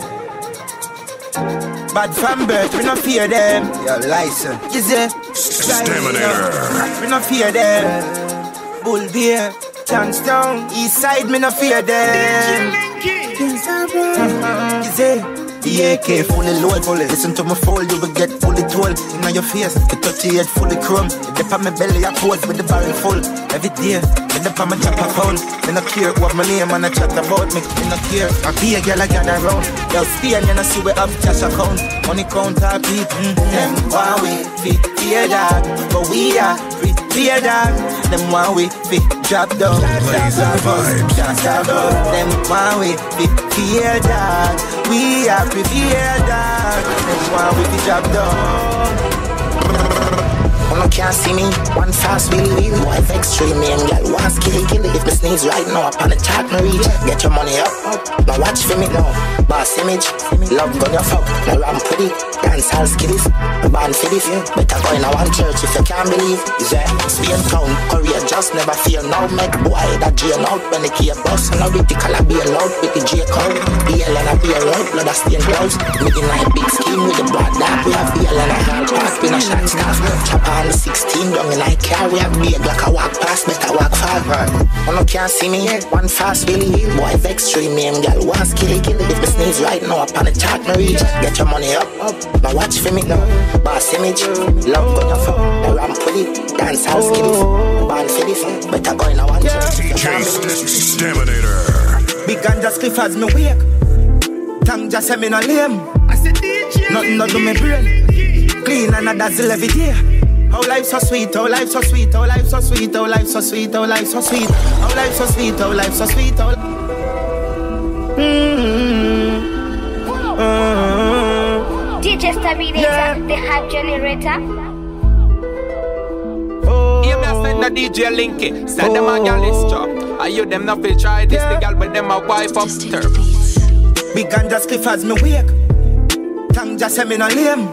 But from birth, we not fear them. Your license, is it? Staminator. We not fear them. Bull beer, Johnstown, East Side, me not fear them. Is it? The AK fully load. Listen to my fold, you will get fully told. In your face, the 38 fully chrome. The dip on my belly, I pose with the barrel full. Every day, the dip on my chopper phone. Me no care what my name and I chat about me. Me no care, I be a girl I gather round. They'll Spain and I see we have cash account. Money counter beat, them why we fear dog. But we are fear dog. Them why we drop down. Can't stop us. Them why we fear dog. We are fear dog. Them why we drop down. No can't see me, one fast will leave. Wife extreme, me and girl wants kill it. If me sneeze right now up on the chat, me reach. Get your money up, now watch for me now. Boss image, love gun your fuck. Now ramp with it, dance all skills. Born for this, better go in a one church if you can't believe. Yeah, Spain town, Korea just never fear now. Make boy that drain out when the key bus. And now with the color be allowed with the J code. BL and a beer road, blood a stain clouds. Making like big scheme with the blood dark. We have BL and a hard pass, been a shot staff. Chop on the 16 down in I car. We have big like a walk past, better walk far. Oh no can't see me, one fast will leave. Boy extreme, me and girl wants kill it. If me sneeze right now up on the chat, me reach. Get your money up, now watch for me now. Boss image, love gun your fuck. Now ramp with it, dance all skills. Born for this, better go in a one church. DJ Staminator. Big ganja spliff as me wake. Tongue just say me no lame. I said DJ. Nothing no do me brain. Clean and a dazzle every day. How life so sweet, how life so sweet, how life so sweet, how life so sweet, how life so sweet, how life so sweet, how life so sweet, how DJ Staminator, the hype generator. Yeah, me a send the DJ Linky. Send them a gal list drop. Are you them not fi try this? The gal with them a wife up turf. Big ganja spliff as me wake. Tongue just say me no lame.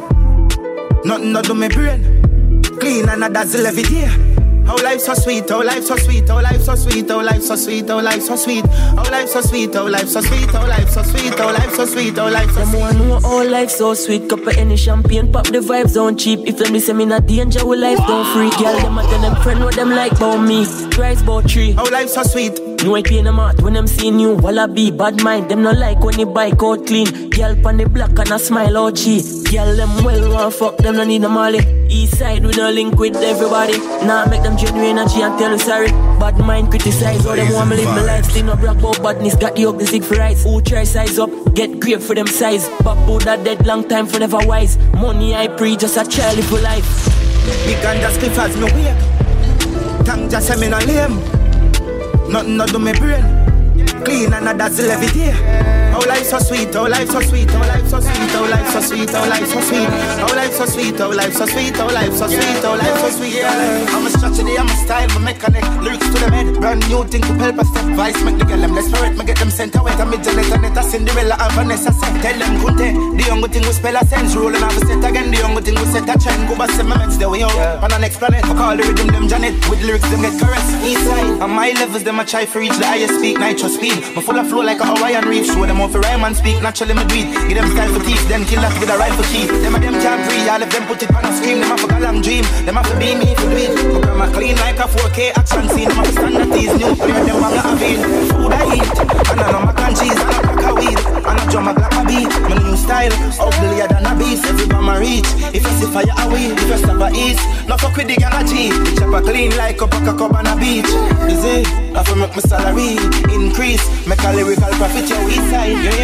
Nothing no do me brain. Clean and a dazzle every day. How life so sweet, how life so sweet, how life so sweet, how life so sweet, how life so sweet, how life so sweet, how life so sweet, how life so sweet, how life so sweet, how life so sweet. Them want know how life so sweet. Cup of any champagne, pop the vibes on cheap. If them listen me not danger, with life don't free. Girl, them a tell them friend what them like about me. Tries about tree. How life so sweet. No I pay them out when them see you. Wallaby, bad mind. Them no like when the bike out clean. Girl pan the black and a smile out cheap. Girl them well want fuck them no need no molly. East side we no link with everybody. Now make them genuine energy and tell you sorry. Bad mind criticize all them want me live my life. Still no brag about badness. Got the ugly sick for rice. Who try size up, get grave for them size. Babu that dead long time for never wise. Money I pre just a child for life. Big and just cliff as me wake. Tongue just say me no lame. Nothing no do me brain. Clean and a dazzle every day. How life so sweet, how life so sweet, how life so sweet, how life so sweet, how life so sweet, how life so sweet, how life so sweet, how life so sweet, how life so sweet. I'm a strategy, I'm a style, my mechanic. Lyrics to the head, brand new thing to help us step. Vice make the girl them desperate, me get them sent away. I'm a Janet and a Cinderella and Vanessa said. Tell them Kunte, the young thing we spell a sense. Rolling off a set again, the young thing we set a trend. Go back 7 minutes, the way out, on the next planet. I call the rhythm them Janet, with lyrics them get caressed. Eastside, on my levels them I try to reach the highest peak, nitro speed. I'm full of flow like a Hawaiian reef. Show them off a rhyme and speak, naturally me do it. Give them style for teeth, then kill that with a rifle key. Them a them can't breathe, all of them put it on a scream. Them have a long dream, them have to be me for do it. My grandma clean like a 4K action scene. Them have to stand at these new clear, them have a vein. Food I eat, and I know mac and cheese, and a pack of weed, and a drum a black a beat. My new style, uglier than a beast. Every time I reach, if you see fire away, if you stop a east, no fuck with the gang a G. Chop a clean like a pack of cup on a beach. Is it? I for make my salary increase, make a lyrical profit your east side. You hear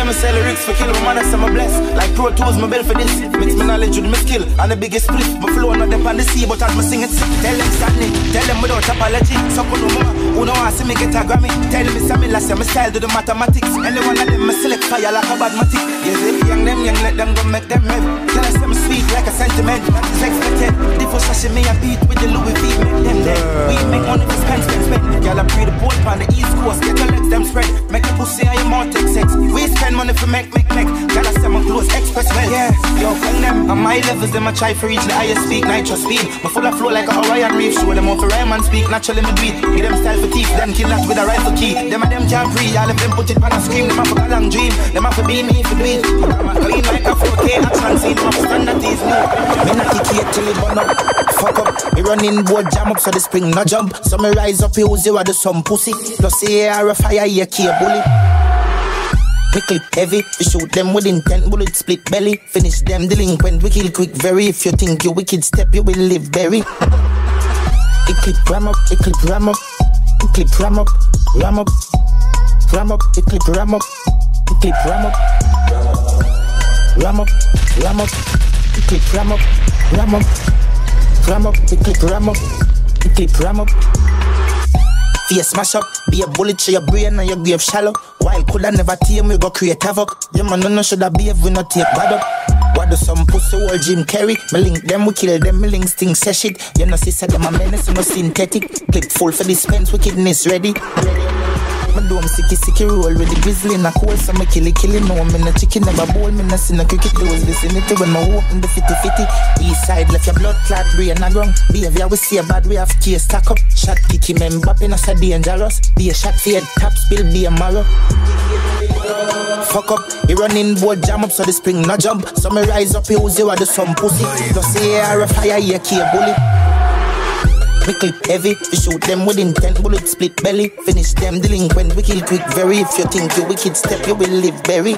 me sell lyrics for kill. My mother say me blessed. Like Pro Tools, me built for this. Mix my knowledge with my skill. And the biggest split. My flow not up on the sea, but as me sing it, tell them sadly. Tell them without apology. So could no more. Who know I see me get a Grammy. Tell me some last year, my style do the mathematics. Any one of them, me select fire like a bad matic. Yes, if young them, young let them go make them rev. Tell us them sweet like a sentiment. That is expected. The first session me a beat with the Louis V. Make them dead. We make money for spend. Y'all a pre the boat on the East Coast. Get your legs them spread. Make your pussy and your mouth take sex. We spend money for make. Y'all a say my close expressway. Yeah, yo, fling them. On my levels, them a try for reach the highest peak. Nitro speed. My full of flow like a Hawaiian reef. Show them off a rhyme and speak. Naturally me do it. Give them style for teeth. Them kill that with a rifle key. Them a them can't breathe. All of them put it on a scream. Them a fuck a long dream. Them a for be me for do it. I'm a clean like a 4K action scene. I'm a standard is new. Me not kick it till it burn up. Fuck up. Me running board jam up so the spring no jump. So me rise up you zero do some pussy. Plus the air a fire here key bullet. We clip heavy, we shoot them with intent, bullet split belly. Finish them delinquent, we kill quick very. If you think you wicked step, you will live berry. It clip ram up, it clip ram up. It clip ram up, ram up. Ram up, it clip ram up. It clip ram up. Ram up, ram up. It clip ram up, ram up. Ram up, it clip ram up. It clip ram up. Face smash up, be a bullet to your brain and your grave shallow. While coulda never tame, we go create havoc. Your man no shoulda behave, we not take bad up. What do some pussy old Jim Carrey? Me link them, we kill them, me link sting say shit. You know sister them a menace, no synthetic. Clip full for dispense, wickedness ready. Me do me sicky roll with the grizzly in a cold. So me kill it, no me no chicken never bowl. Me no see no cricket those vicinity when me open the 50-50. East side left your blood clot brain a ground. Behavior we see a bad we have case stack up. Shot kick him and Mbappe no so dangerous. Be a shot for head top spill be a marrow. Fuck up, he running board jam up so the spring no jump. So me rise up you zero do some pussy. Plus the air a fire here key bullet. We clip heavy, we shoot them with intent, bullet split belly. Finish them delinquent, we kill quick very. If you think you wicked step, you will live berry.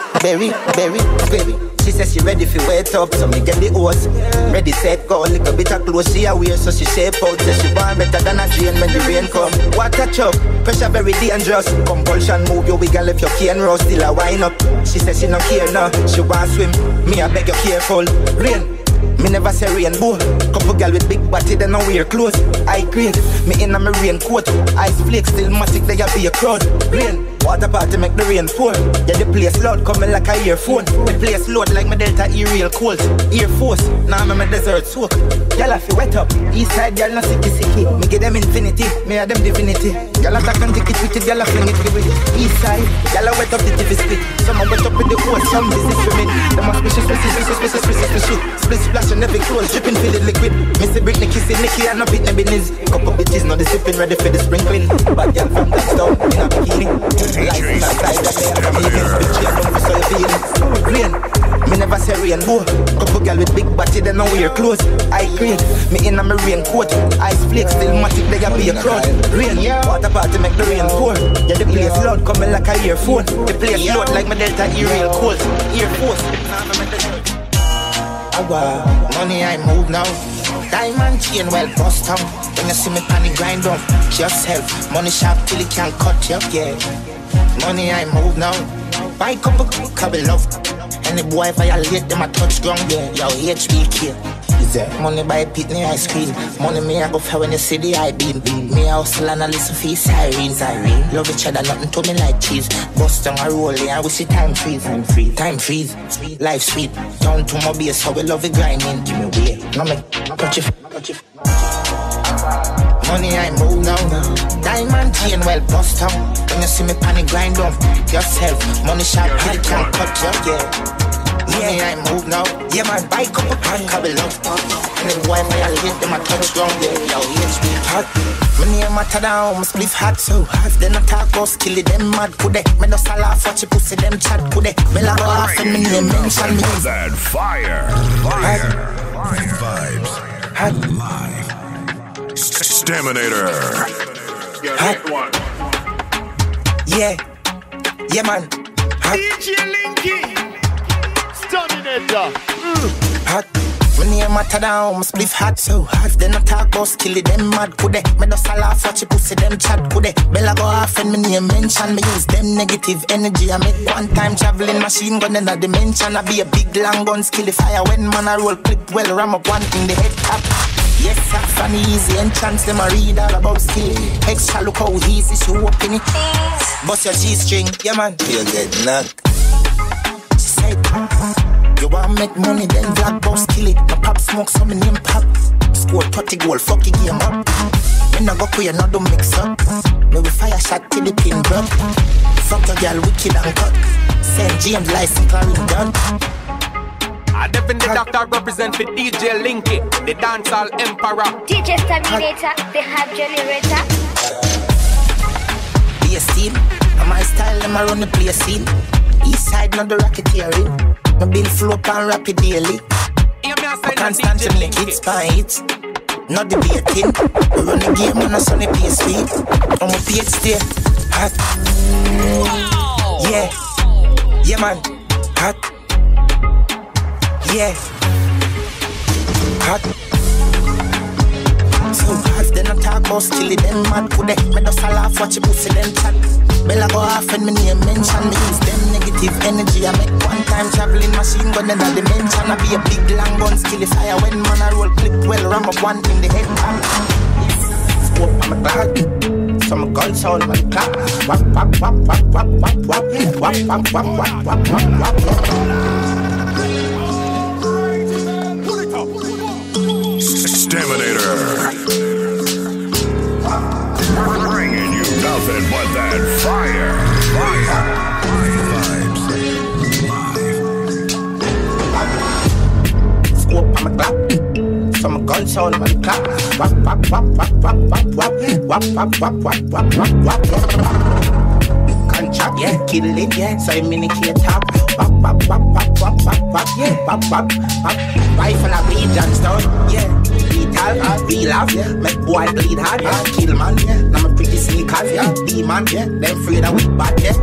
She says she ready for wait up, so me get the hose. Ready set, go a little bit of clothes she a wear, so she shape out. Says she want better than a drain when the rain come. Water chop, pressure very dangerous. Compulsion move, your wiggle if you can't roll, still a wind up. She says she no care now, she want swim. Me I beg you careful, rain. Me never say rainbow. Couple girl with big body, they no wear clothes. I green, me in a my raincoat. Ice flakes still matic, they a be a crowd. Rain, water party make the rain pour. Yeah, the place loud coming like a earphone. The place load like my Delta E real cold. Air Force, now I'm a desert soak. Y'all have to wet up. East side, y'all no sicky. Me give them infinity, me a them divinity. Y'all attack and take it with it, y'all fling it with it. East side, y'all wet up the TV split. Some wet up with the coast, some business for me. Them a special. Split splash and every clothes dripping filled liquid. Missy Britney kissing Nicki and no beat no business. Couple bitches not the sipping ready for the sprinkling. Bad girl from the stone in a bikini. Life outside that they have a meeting. Bitch you don't so you feeling. Rain, me never say rainbow. Couple girl with big body they no wear clothes. I green, me in a my raincoat. Ice flakes still matic they a be a crowd. Rain, water party make the rain pour. Yeah the place loud coming like a earphone. The place load like my Delta E real cold. Air Force. Money I move now. Diamond chain well bust down. When you see me panic grind up, yourself. Money sharp till it can't cut you, yeah. Money I move now. Buy couple love. Any boy violate them a touch ground, yeah. Yo HBK. Is there money buy pitney ice cream? Money me I go for when you see the I beam. Me I hustle and I listen for sirens. Love each other, nothing to me like cheese. Bust down a roll, yeah, we see time freeze. Time freeze, life sweet. Down to my base, how we love it grinding. Give me way, no me touch it. Money I move now. Diamond chain well bust down. When you see me panic grind up yourself. Money sharp, you can't cut you, yeah. Money I move now. Yeah man, buy couple pack of love. And the boy violate them a touch ground, yeah. Yo, HB hot. My name matter down, my spliff hot so hot. Then I talk about skilly them mad kude. Me no sala watch you pussy them chat kude. Me la go off and me name mention me. That fire vibes hot live. Staminator. Hot. Yeah man. Hot. DJ Linky. Staminator. Hot. My name matter down, my spliff hot so hot. Then I talk about skilly, them mad could they? Me just a laugh, watch you pussy, them chat could they? Bella go off and my name mention. Me use them negative energy. I make one time traveling machine gun in a dimension. I be a big long gun, skilly fire. When man I roll clip, well ram up one in the head top. Yes, that's funny, easy entrance. Them I read all about skilly. Extra look how easy she walking it. Bust your G-string, yeah man. You get knocked. She said, you want make money, then black boss kill it. My pop smoke, so my name pop. Score 30 goal, fuck your game up. When I go for you, not do mix up. Me we fire shot till the pin drop. Fuck your girl, wicked and cut. St. James license, carrying done. I defend the doctor represent the DJ Linky, the dancehall emperor. DJ Staminator, the hype generator. Be a scene, and my style, them I run the play scene. East side, not the racketeering. My bill flow up and rapid daily. I constantly hits by hits. Not the baiting. We run the game on a sunny PSP. On my PH stay hot. Yeah. Yeah man. Hot. Yeah. Hot. So hot, then I talk about skilly, them mad could they? Me just a laugh, watch you pussy, them chat. Bella go off and me name mention. Me use them negative energy. I make one time traveling machine gun in a dimension. I be a big long gun, skilly fire. When man I roll clip, well ram up one in the head. Scope on my clock. Some gun sound on the clock. Wap, wap, wap, wap, wap, wap, wap. Wap, wap, wap, wap, wap, wap, wap. Staminator. Bringing you nothing but that fire. Scope on my clock. Some gun sound on the clock. Wap, wap, wap, wap, wap, wap, wap. Wap, wap, wap, wap, wap, wap, wap. Contract, yeah, kill it, yeah. So I minicate top. Wap, wap, wap, wap, wap, wap, wap, yeah. Wap, wap, wap. Rifle a bleed, Johnstone, yeah. Lethal, real off, yeah. Make boy bleed hard, yeah. Kill man, yeah. Now my pretty sneakers, yeah. Demon, yeah. Them afraid of weak bad, yeah.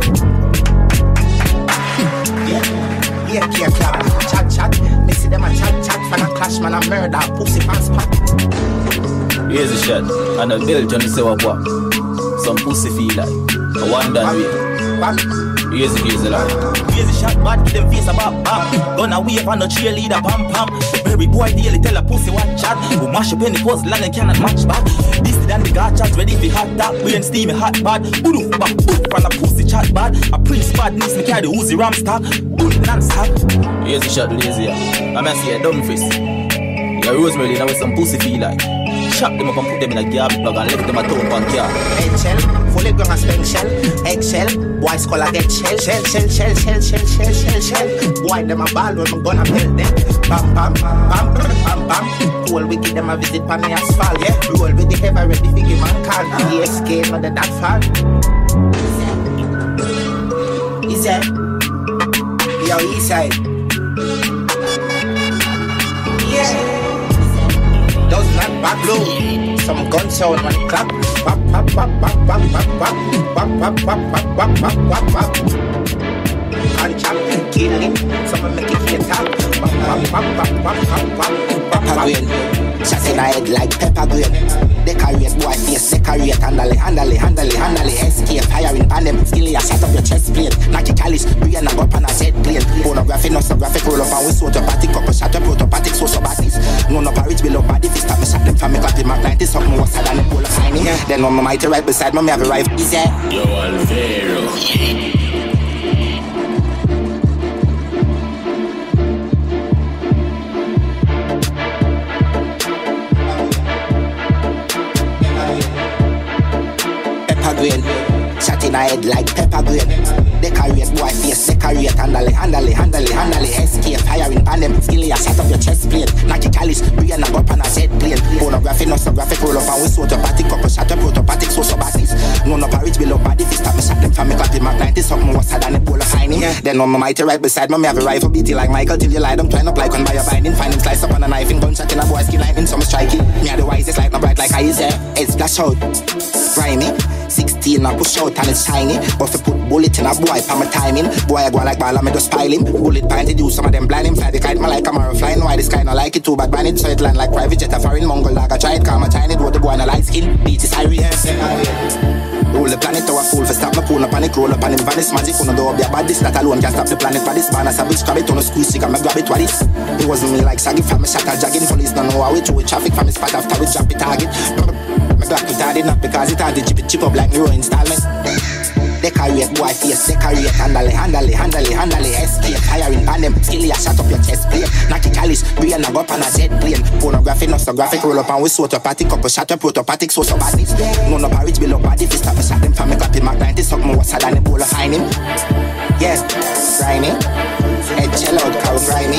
Yeah, yeah, clap, chat, chat. Me see them a chat, chat. Fan a clash, man a murder, pussy pants pat. Here's a shot, and a bill, Johnny say what. Some pussy feel like a one done way. Here's a lot. Here's a shot, bad, give them face a bop, bop. Gonna wave on the cheerleader, pam, pam. Every boy daily tell a pussy one chat. We mash up any pose, land and cannot match back. This is the God chat, ready for hot tap. We ain't steamy hot bad. Boodoo, back, boop, from a pussy chat bad. A prince bad, needs me carry the Uzi ram stock. Boot, non-stop. Here's a shot, lazy, yeah. I'm gonna see a dumb face. Yeah, Rosemary, now with some pussy feel like. Chop them up and put them in a garbage bag and left them at home on car. Eggshell, fully grown and spend shell. Eggshell, boys call a get shell. Shell. Boy, them a ball when I'm gonna build them. Bam, bam, bam, bam, bam, bam. Cool, we give them a visit on the asphalt, yeah. Roll with the heavy ready for give man call. ESK, not the that far. Is that? Yo, east side. Yeah. Does not back low. Some gun sound on the clock. Wap, wap, wap, wap, wap, wap, wap. Wap, wap, wap, wap, wap, wap, wap, wap. Can't chop and kill it. Someone make it get up. Wap, wap, wap, wap, wap, wap, wap. Pepper grain. Shots in a head like pepper grain. Decorate boy face, decorate. Handle. Escape, firing pan them. Still ya shut up your chest plate. Knock your calice, bring a up on a jet plane. Pornography, nostographic, roll up and we automatic. Couple shot up, automatic, sociopathis. No parage below body, fist up, shot them from me. Got the Mark 90, something was sad and the pole of signing. Then when my mighty right beside me, have a rifle. Is that? Yo, Alvaro. Shot in a head like pepper grain. Decorate boy face, decorate. Handle. Escape, firing pan them. Still ya shut up your chest plate. Knock your calice, bring a up on a jet plane. Pornography, nostographic, roll up and we automatic. Couple shot up, automatic, sociopathis. No parage below body, fist up, me shot them from me clapping Mac 90 something worse than the bowl of finding. Then on my mighty right beside me, have a rifle beat it like Michael till you lie them twine up like on by a binding. Find him slice up on a knife in gunshot in a boy skin lightning, some strike it. Me are the wisest like no bright like I is there. Head splash out, grimy. 16 I push out and it's shiny. But if put bullet in a boy for my timing, boy I go like ball and me just pile him. Bullet pointed you, some of them blind him. Fly the kite me like a marrow flying. Why this guy not like it too bad ban it, so it land like private jet a foreign Mongol like a try it calm a tiny do the boy in a light skin. Beat is high Rule the planet to a fool for stop my pool up panic roll up and him vanish magic on the door be a bad this that alone can stop the planet for this man as a bitch grab it on a squeeze chick and me grab it what this. It wasn't me like saggy from me shot a jagging police don't know how we through traffic from his spot after we drop it target. My Glock it hard enough because it had the chip up like Nero installment. Decorate boy face, decorate, handle it, escape, firing on them, skilly a shot up your chest plate, knock it calice, brain a go up on a jet plane, pornography, nostographic, roll up and we sotopathic, couple shot up, protopathic, so badness, no porridge below body, fist up a shot them from me clapping Mac 90, something worse than the bowl of finding. Yes, grimy, head chill out, cow grimy,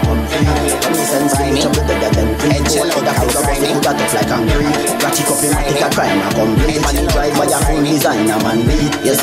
head chill out, cow grimy, got up like a breed, got it up in my a crime, I come bleed, money drive by your phone designer, man, bleed, yes,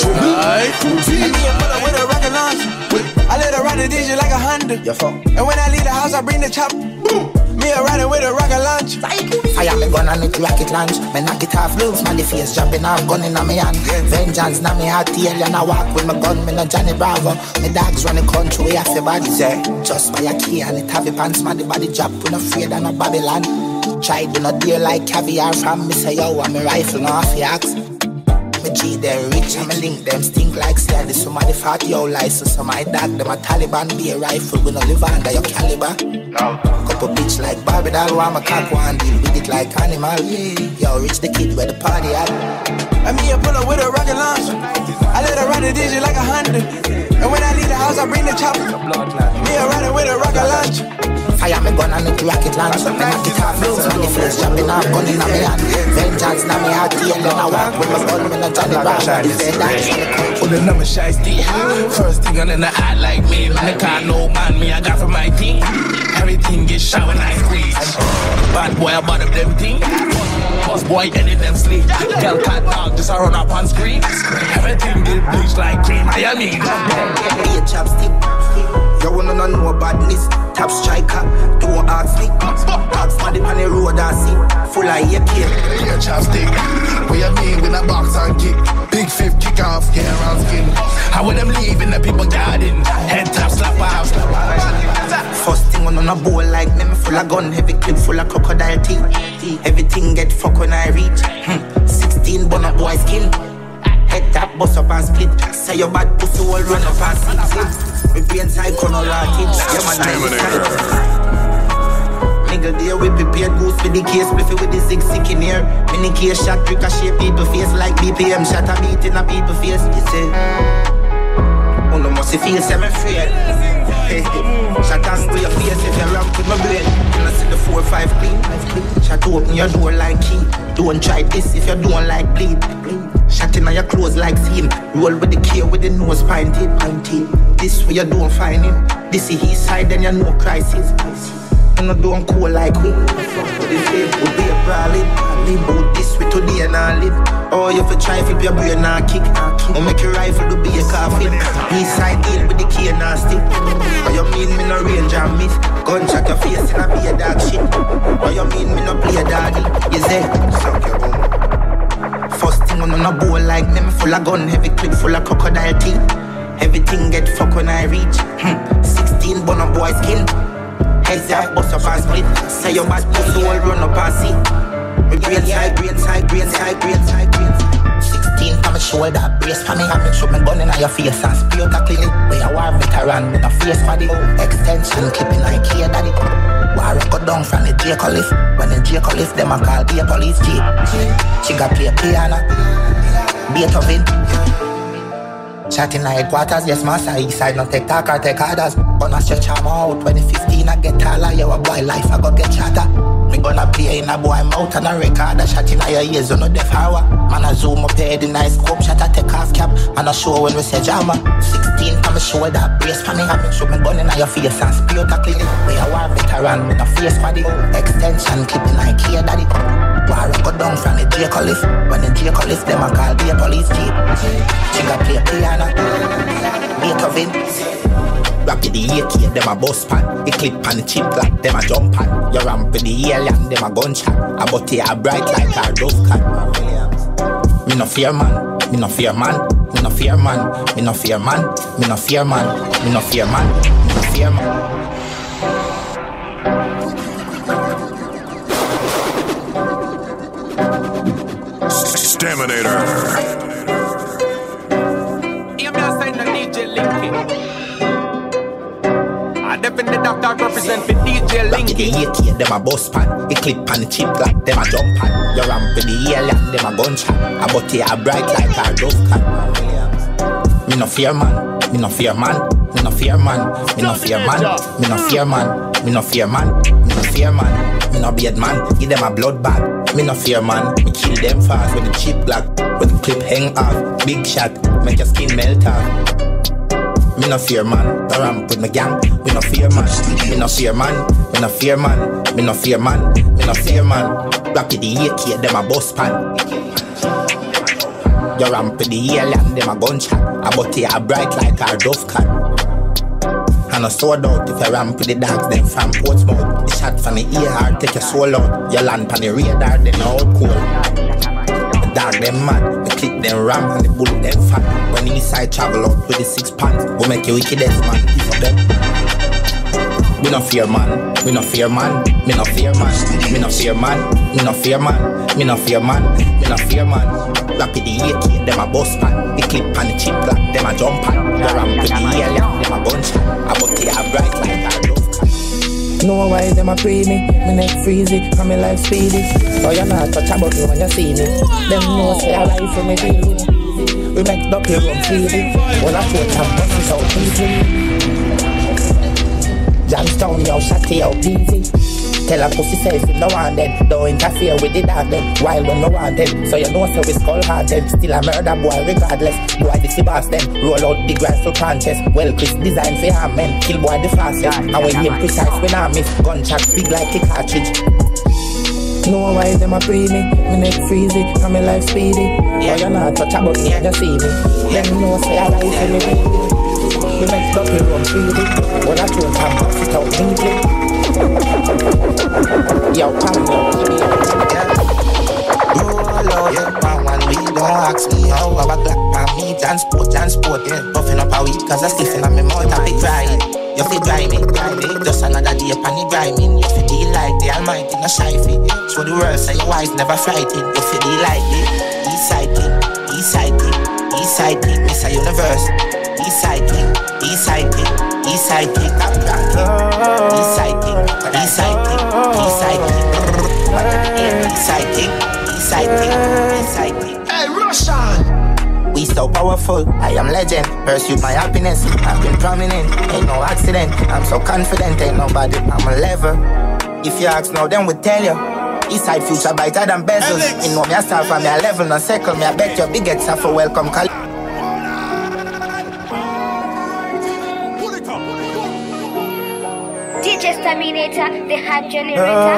I let her ride the DJ like 100. And when I leave the house, I bring the chop. Me a riding with a rocket launch. Fire me gun and it rocket launch. Me knock it off loose, man the face jumping off, gun in my hand. Vengeance na me heart, alien I walk with my gun, me no Johnny Bravo. Me dogs run the country, we have your body say. Just by a key and it have your pants, man the body drop, we no afraid of no Babylon. Tried do not deal like caviar from me say yo, and me rifle no off your axe. Me G them rich and me link them stink like steady. Somebody 40 old license, so my dog them a Taliban. Be a rifle, we no live under your caliber. Couple bitch like Barbie doll, want my cock one deal with it like animal. Yo, rich the kid where the party at. And me a pull up with a rocket launch. I let her ride the DJ like 100. And when I leave the house, I bring the chopper. Me a riding with a rocket launch. Fire me gun and it rocket launch. Me knock it off loose, man the face jumping off, gun in my hand. Vengeance na me heart, alien I walk with my gun, me no Johnny Bravo. This ain't that. Put the number shiesty. First thing in the eye like me. Man, I can't know man me, I got from my team. Everything get shot when I screech. Bad boy, I bought up them thing. Boss boy, edit them sleep. Tell cat dog, just a run up on screen. Everything get bleached like cream. I mean, be a chopstick. You wanna know badness. Top striker, don't ask me. Ask for the on the road and see. Full of AK. Be a chopstick. What you mean when I box and kick? Big fifth kick off, get around skin. How when them leave in the people garden? Head tap, slap out, slap out. First thing on a bowl like me full of gun, heavy clip full of crocodile teeth. Everything get fuck when I reach. 16 bun up boy skin. Head tap, bust up and split. Say your bad pussy all run up and sit. Me brain side corner rocket. Yeah man, nigga there we prepared goose for the case. Spliffy with the 6 in here. Mini case shot ricochet people face like BPM shot a beat in a people face. You say, oh no must feel semi-afraid. Shot on to your face if you ramp with my brain. You know see the 4-5 clean. Shot open your door like key. Don't try this if you don't like bleed. Shot in on your clothes like seam. Roll with the K with the nose pointed. This way you don't find him. This is his side then you know crisis. You know don't cool like we. This game would be a problem. Live out this way today and I live. Oh you fi try flip your brain and kick. Or make your rifle to be a coffin. East side deal with the K and stick. Or you mean me no range and miss. Gunshot your face and I be a dog shit. Or you mean me no play a daddy. You say suck your bum. First thing on a bowl like me full of gun, heavy clip full of crocodile teeth. Everything get fuck when I reach. 16 bun up boy skin. Heads up, bust up and split. Say your bad pussy all run up and see. Me brain side, brain side, brain side, brain side, brain side. 16 on my shoulder, brace for me. I make shoot my gun in your face and spray out a clinic. Where a war veteran with a face for the extension clipping like here daddy. War go down from the J Cliff. When the J Cliff, them a call be a police jeep. She got play piano, Beethoven. Shot in the headquarters, yes master. East side no take talk or take orders. Gonna stretch arm out. 2015 I get taller. You a boy life I go get chatter. Me gonna play in a boy mouth and a record. A shot in your ears, you know the power. Man a zoom up head in nice scope. Shot a take off cap. Man a show when we say drama. 16 on my shoulder, brace for me. I make shoot me gun in your face and spray out a clinic. Where a war veteran with a face for the extension clipping like here daddy. War go down from the Draco lift. When the Draco lift, them a call be a police jeep. Chica play piano, Beethoven. Rapid the AK, them a bus pan. The clip pan the chip like them a jump pan. You ramp with the alien, them a gunshot. A body a bright like a dove cat. Me no fear man, me no fear man. Me no fear man, me no fear man. Me no fear man, me no fear man. Me no fear man. Staminator. I'm not saying the DJ Linky. I definitely doctor represent the DJ Linky. The AK, them a bus pan. The clip pan the chip like them a jump pan. You ramp with the alien, them a gunshot. A body a bright like a dove cat. Me no fear man, me no fear man. Me no fear man, me no fear man. Me no fear man, me no fear man. Me no fear man, me no beard man. Give them a blood bag. Me no fear man, me kill them fast with the chip black. With the clip hang off, big shot, make your skin melt off. Me no fear man, the ramp with my gang. Me no fear man, me no fear man. Me no fear man, me no fear man. Me no fear man. Rocky the AK, them a bus pan. You ramp with the alien, them a gunshot. A body a bright like a dove cat. And a sword out if you ramp with the dogs, them from Portsmouth. The shot from the ear, take your soul out. You land on the radar, then you out cold. The dog them mad, the clip them ram and the bullet them fat. When the east side travel out with the 6 pants, go make you wickedest man, piece of them. Me no fear man, me no fear man. Me no fear man, me no fear man. Me no fear man, me no fear man. Me no fear man. Rapid the AK, them a bus pan. The clip pan the chip black, them a jump pan. The ramp with the alien, them a gunshot. A body a bright like a dove cat. Know why them a pre me neck freezy, and me life speedy. Oh you not touch about me when you see me. Them know say I life for me easy. We make the here run freely. When I show time, bust it out easy. Johnstown, yo, shotty, yo, peasy. Tell a pussy safe if no wanted. Don't interfere with the dog them while we no wanted. So you know so we skull hearted. Still a murder boy regardless. Boy this the boss them. Roll out big rifle punches. Well Chris design for ham men. Kill boy the fastest. And when you precise when I miss. Gunshot big like a cartridge. Know why them a pre me neck freezy, and me life speedy. Oh you not touch about me and you see me. Them know say I life for me baby. We make the here run freely. When I show time, bust it out neatly. Yo, come on, roll out your pound and we don't ask me how. Have a black pan me, transport, yeah. Puffing up a week cause I stiffen on me mouth and be crying. You feel dry me, just another day upon the grinding. You feel deal like the almighty, no shy fee. Show the world say your wife never frightened. You feel deal like the east side thing, east side thing, east side thing, Mr. Universe. East side thing, east side thing, east side thing, east side thing, east side thing, east side thing, east side thing, east side thing, east side thing. Hey, Russian! We so powerful, I am legend. Pursue my happiness, I've been prominent. Ain't no accident, I'm so confident. Ain't nobody, I'm a lever. If you ask now, then we tell you. East side future brighter than bezels. You know me a star from me a level, no circle. Me I bet your biggest for welcome call. DJ Staminator, the hype generator.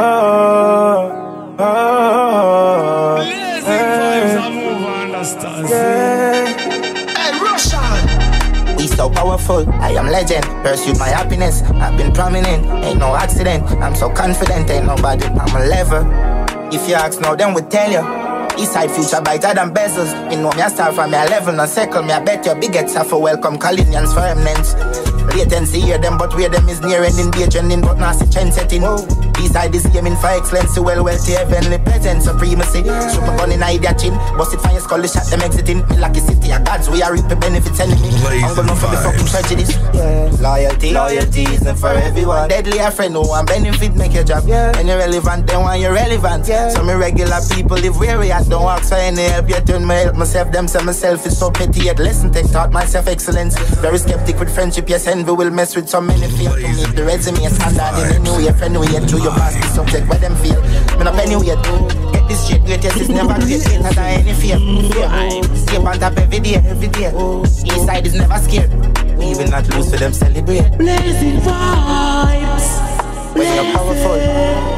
Hey, Russian! We so powerful, I am legend. Pursue my happiness, I've been prominent. Ain't no accident, I'm so confident. Ain't nobody, I'm a lever. If you ask now, then we tell you. East side future brighter than bezels. You know me a star from me a level, no circle. Me I bet your biggest for welcome Colinians for remnants. Latency hear them, but where them is near ending, day trending, but nasty trend setting. East side is aiming for excellence, well wealthy, heavenly present, supremacy. Super gun in idea chin, bust it from your skull, the shot them exiting. Me lucky city of gods, we are reaping benefits enemy. I'm gonna for the fucking prejudice. Yeah. Loyalty isn't for everyone. Deadly a friend who want benefit, make your job. Yeah. When you're relevant, then when you're relevant. Yeah. So me regular people live where we at, don't ask for any help yet. Turn me help myself, them say myself is so petty yet. Listen, take taught myself excellence. Very skeptic with friendship, yes, envy will mess with so many feel. To make the resume standard in a new way, friend we yet. To your past the subject where them feel. Me not penny yet. Get this shit great, yes, it's never great. Ain't had any fear. Stay on top every day. East side is never scared. We will not lose for them celebrate. Blazing vibes. When you're powerful,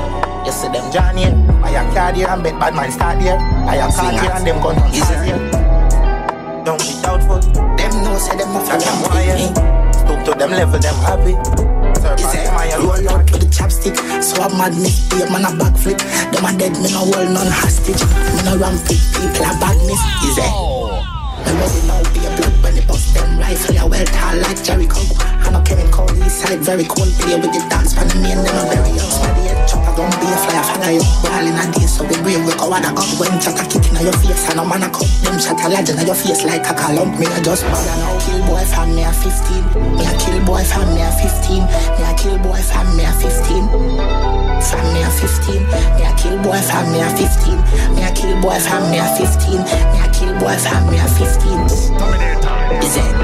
You see them John here, buy a car here and bet bad man start here. Buy a car here and them gun on here. Don't be doubtful, them know say them not from wire. Stoop to them level, them happy. Is it roll out with the chapstick? So a madness, be a man a backflip. Them a dead, me no hold none hostage. Me no rampage, people a badness. Is it? Me ready now, be a blood when they bust them rifle. You well tall like Jericho. I'm a chemical, east side very cold. Play with the dance, pan the main, them a very young. Smaddy head, chopper gun, be a flyer, follow you. Ball in a day, so we brave, we go out a gun. When chat a kick in your face, and a man a cut. Them shot a legend in your face like a column. Me a just bother now, kill boy from me a 15. Me a kill boy from me a 15. Me a kill boy from me a 15. From me a 15. Me a kill boy from me a 15. Me a kill boy from me a 15. Me a kill boy from me a 15. Is it?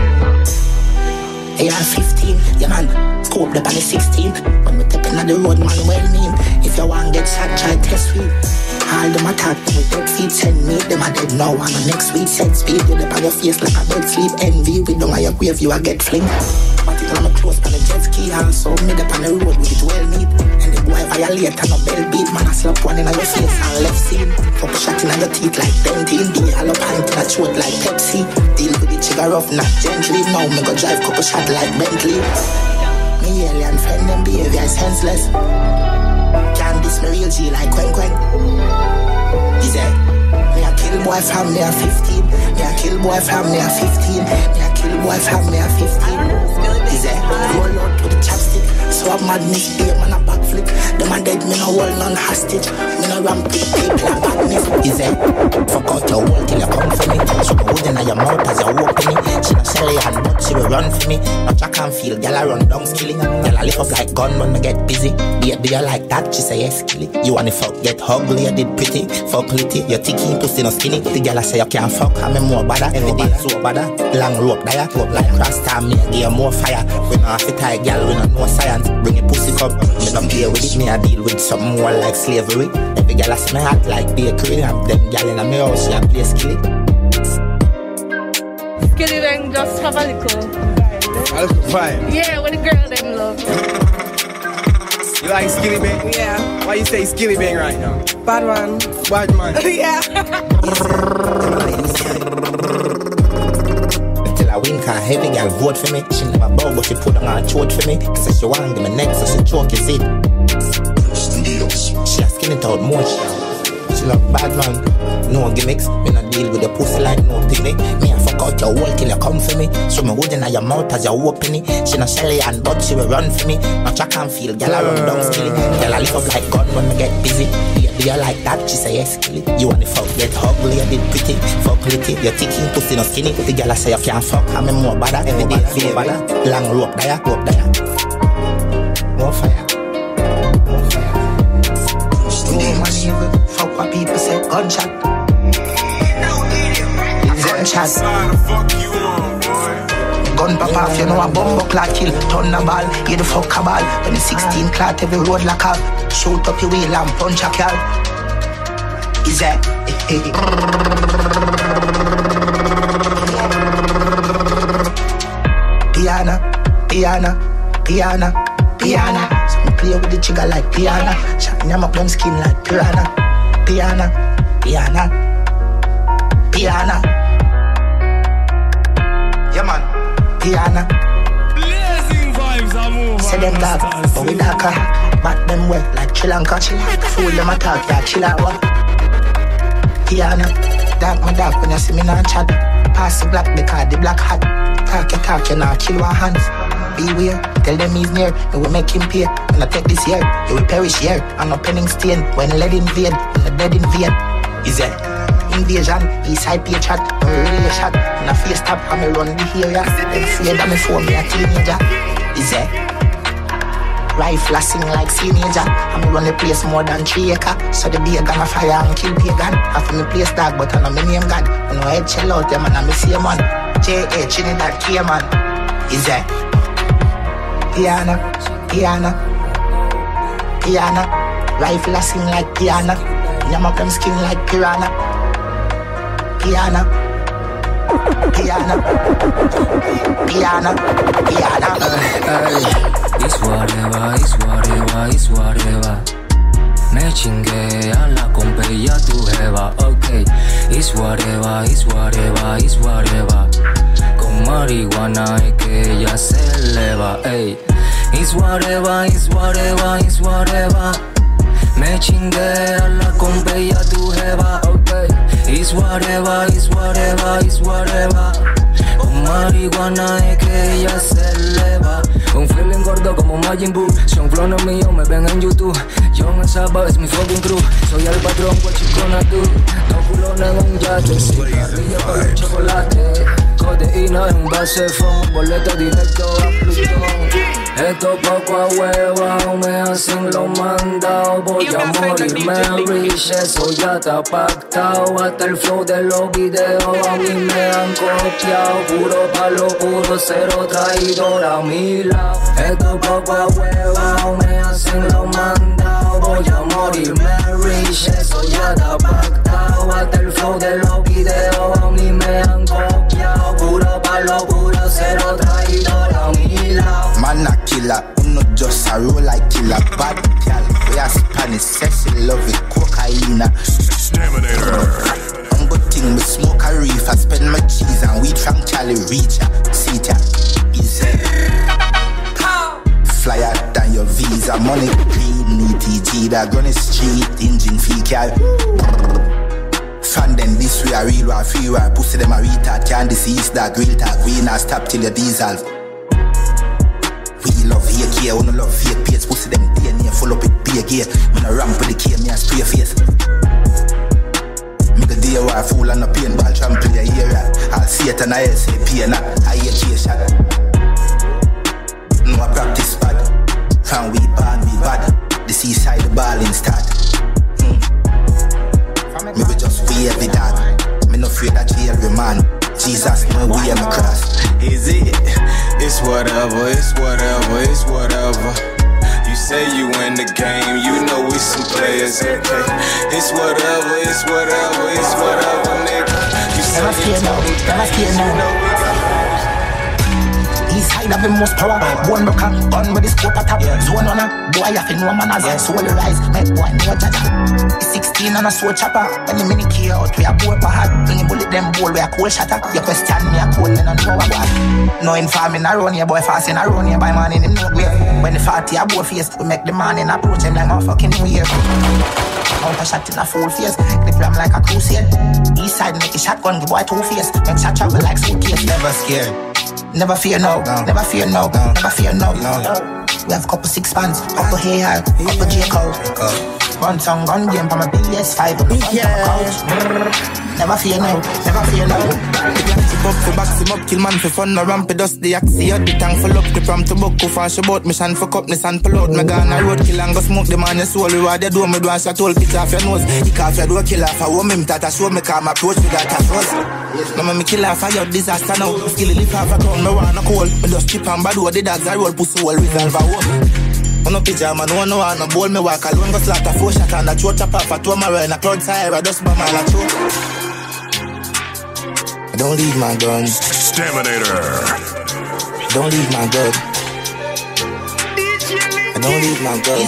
AR-15, yeah man, scope up on the 16th. When we stepping on the road, man, well mean. If you want get shot, try test me. All them attack with dead feet, send me. Them are dead now, and the next week set speed. You up on your face like a dead sleep. Envy, we don't want your grave, you a get fling. But it on my clothes, on the jet ski, also mid up on the road with it well neat. And the boy violate and a bell beat, man, I slap one in your face and left scene. Fuck shot in your teeth like Dentine. The hollow pint in a throat like Pepsi. Deal with the trigger rough, not gently. Now me go drive couple shot like Bentley. Me alien friend, them behavior is senseless. Can't diss me real G like Quen Quen. Is it? Me a kill boy from me a 15. Me a kill boy from me a 15. Me a kill boy from me a 15. Is it? Roll out with the chapstick. So a madness, be a man a backflip. Them a dead, me no hold none hostage. Me no rampage, people a badness. Is it? Fuck out your wall till you come for me. So go holding on your mouth as you open me. She no sell her hand, but she will run for me. No track and feel, girl a run down skilly. Girl a lift up like gun when me get busy. Baby you like that, she say yes skilly. You want the fuck get ugly, you did pretty. Fuck litty, you ticky, pussy no skinny. The girl a say you can't fuck, I'm more bother. Every day so bother. Long rope there, rope like cross time, me a give more fire. We no have to tie girl, we no know science. Bring a pussy cup, me no play with it. Me a deal with something more like slavery. Every girl a smell hot like bakery. And them girl in a me house, she a play skilly. Skilly then just have a little vibe. Yeah, what the girl them love. You like Skilly Bang? Yeah. Why you say Skilly Bang right now? Bad man. Bad man. Yeah. Till I win, cause heavy girl vote for me. She never bow, but she put on her throat for me. Says she want give me neck, so she choke his it. She a skin it out more. She love bad man, no gimmicks. Me not deal with the pussy like no picnic. Me a fuck out your wall till you come for me. So me holding on your mouth as you open it. She no shelly and but she will run for me. No track and feel, girl I run down skilly. Girl I lift up like gun when me get busy. Do you like that? She say yes skilly. You want the fuck get ugly, you did pretty. Fuck litty, you ticky, pussy no skinny. The girl I say you can't fuck, I'm more bother. Every day feel bother. Long rope there, more fire. Fuck what people say, gunshot. Gunshot. Gun pop off, you know a bumbo clock kill. Turn a ball, you the fuck a ball. When the 16 clot, every road lock up. Shoot up your wheel and punch a car. Is that? Piano. So me play with the trigger like piano. Shot them up them skin like piranha. Piano. Yeah man, piano. Blazing vibes are moving. Say them dark, but we darker. Bat them wet like Sri Lanka. Fool them attack, yeah, Chilawa. Piano, dark my dark when you see me not chat. Pass the black because the black hot. Talk, you not kill one hands. Beware, tell them he's near, we will make him pay. When I take this year, he will perish here. I'm a penning stain, when lead invade, when the dead invade. Is it invasion, east side pay chat, when we really shot. And I face tap, and me run the area. Then fear that me phone, me a teenager. Is it rifle sing like teenager. And me run the place more than 3 acres. So the beer gonna fire and kill pagan. After me place dog, but I know me name God. When I head shell out them and I me see a man. J.A. Trinidad K-man. Is it piano. Rifle sing like piano. Yam up them skin like piranha. Piano. It's whatever. Me chingué a la compa y a tu jeva, ok. It's whatever, it's whatever, it's whatever. Con marihuana es que ella se eleva, ey. It's whatever, it's whatever, it's whatever. Me chingué a la compa y a tu jeva, ok. It's whatever, it's whatever, it's whatever. Con marihuana es que ella se eleva. Un feeling gordo como Majin Buu. Si un flow no es mío, me ven en YouTube. John el Saba es mi fucking crew. Soy el patrón, what you gonna do? Dos culones en un yate, cigarrillo con el chocolate. Codeína en un basefón, boleto directo a Plutón. Esto poco a hueva, me hacen lo mandado. Voy a morirme rich, eso ya está pactado. Hasta el flow de los videos a mí me han copiado. Puro palo, puro cero traidor a mi lado. Esto poco a hueva, me hacen lo mandado. Voy a morirme rich, eso ya está pactado. Hasta el flow de los videos a mí me han copiado. Puro palo, puro cero traidor a mi lado. Man a killer, no just a roll like killer. Bad gal, we are Spanish, sexy love it, cocaine. I'm good thing, me smoke a reef, I spend my cheese and weed from Cali, reach ya, see ya, easy. Flyer than your visa, money green, ETG, that gonna street, engine fee car. Fan them this way, a real one, free one, pussy them a retard, can't decease that grill tag, we not stop till your diesel. We love AK, we no love fake pace. Pussy them DNA full up with beer gear. Me no ramp with the K, me a spray face. Me the day where I fool and no paintball trample your area. I'll see it and I'll say pain, I hear chase shot. No I practice bad. From we born we bad. The seaside the balling start. Me we just we every dog. Me no afraid that jail we man. Jesus, no way I'm a cross. Is it? It's whatever, it's whatever, it's whatever. You say you in the game, you know we some players, okay? It's whatever, it's whatever, it's whatever, nigga. You say you know we got East side of the most power. One broker, gun with the scope at top. Zone runner, boy I feel no manners. Soul rise, make boy no jaja. 16 and a soul chopper. When the mini key out, we a boy per hat. Bring a bullet them bowl, we a cold shatter. You question me a cold, then I know what bad. No informing around here, boy fasting around here. By man in him no way. When the 40 a boy face, we make the man in approach him like a fucking new year. Out a shot in a full face, clip ram like a crusade. East side make a shotgun, give boy two face. Make shot travel like suitcase. Never scared. Never fear no, never fear no, never fear no. We have couple six bands, couple hair, couple J-Code. One song, gun game from a PS5 on the front of a couch. Never fear no, never fear no. Tip up for box him up, kill man for fun, no ramp dust the axie. The tank full up, the pram to book, who fash about mission for cupness and pull out. Me gonna road kill and go smoke the man, your soul reward. You do me do a shot, all pitch off your nose. He can't fear do a kill off a woman, that a show me calm approach with that a trust. No me kill off a your disaster now. Skill lift off a crown, no one a call. Me just chip and bad with the dogs, I roll pussy all resolve a war. On no pyjama, no one no one, no bowl me walk alone, go slaughter 4 shot and a throat chop off a 2 marrow in a cloud sire, I just bomb all a throat. I don't leave my gun. Staminator. Don't leave my gun. I don't leave my gun.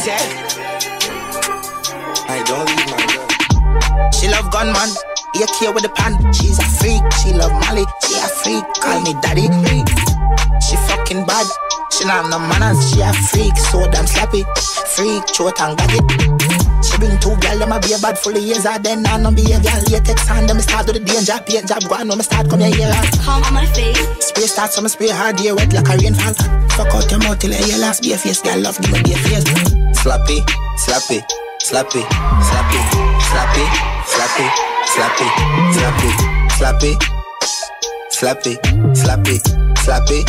I don't leave my gun. She love gunman, AK with the pan. She's a freak, she love Molly. She a freak, call me daddy. She fucking bad. She not have no manners, she a freak, so damn slappy. Freak, throat and gag it. She bring 2 girls, them a be a bad full of years. Then I no be a girl, latex on them, start do the danger. Paint job, go on, no me start come here. Come on my face. Spray start, so me spray hard, here wet like a rainfall. Fuck out your mouth till your last be a face, girl love, give me be a face. Slappy, slappy, slappy, slappy, slappy, slappy, slappy, slappy, slappy, slappy, slappy, slappy.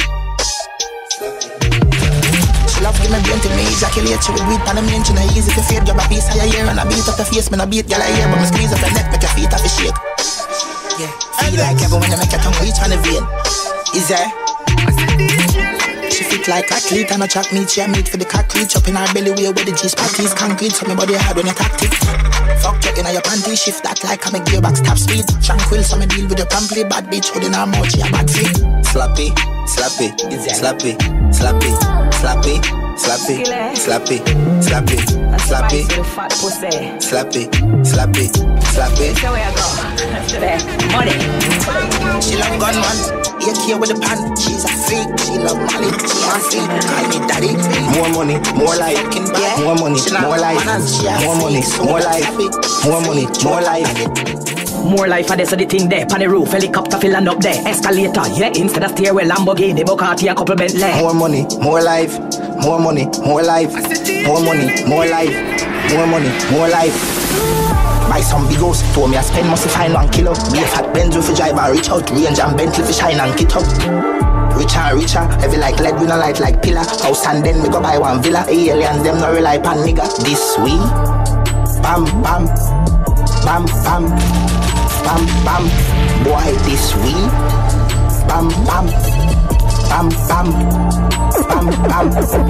She love give me brain till me ejaculate. She will weed pan a minch in a easy to fade. Grab a piece of your hair and I beat up your face. Me no beat girl I hear, but me squeeze up your neck, make your feet off your shake. Yeah, feel like heaven when you make your tongue reach on the vein. Is there? She fit like athlete and a track meet. She a meat for the cock reach up in her belly way where the G-spot is concrete. So me body hard when you tactic. Fuck you in your panty, shift that like I make gearbox top speed. Tranquil, so me deal with the pamply. Bad bitch holding her mouth, she a bad feet. Slappy, slappy, slappy, slappy, slappy, slappy, it, slap it, slap it, slap it, slap it, slap it, slap it. That's where I go. Money. She love gunman, AK with the pan. She's a freak, she love money, she a freak. Call me daddy. More money, more life. More money, more life. More money, more life. More money, more life. More life for this of the thing there. On the roof, helicopter fill and up there. Escalator, yeah, instead of stairwell, Lamborghini, Bugatti, a couple Bentley. More money, more life. More money, more life. More money, more life. More money, more life. Buy some big house, told me I spend must find 1 kilo. Be a fat Benz with a driver, reach out, range and Bentley for shine and kit up. Richer and richer, heavy like lead, we no light like pillar. House and then we go buy 1 villa. Aliens, them no rely pan nigga. This we, bam bam, bam bam, bam bam. Boy, this we, bam bam, bam bam, bam bam.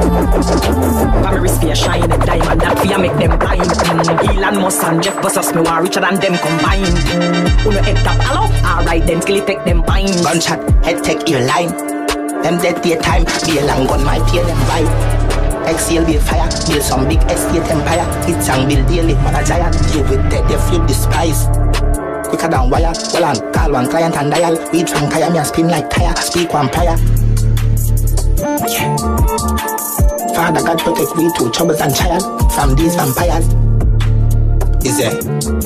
Paris fear shine a diamond, that fear make them blind. Elon Musk and Jeff Bezos, me war richer than them combined. Uno head tap, hello? Alright then, skill take them bind. Gunshot, head take your line. Them dead daytime, be a long gun, my tear them vibe. Exhale, build fire, build some big estate empire. It's and build daily, man a giant. You with dead, they feel despise. Quicker than wire, well and call 1 client and dial. Weed from Kaya, me a spin like tire. Speak 1 prayer. Yeah. Father God protect me to troubles and child from these vampires. Is there?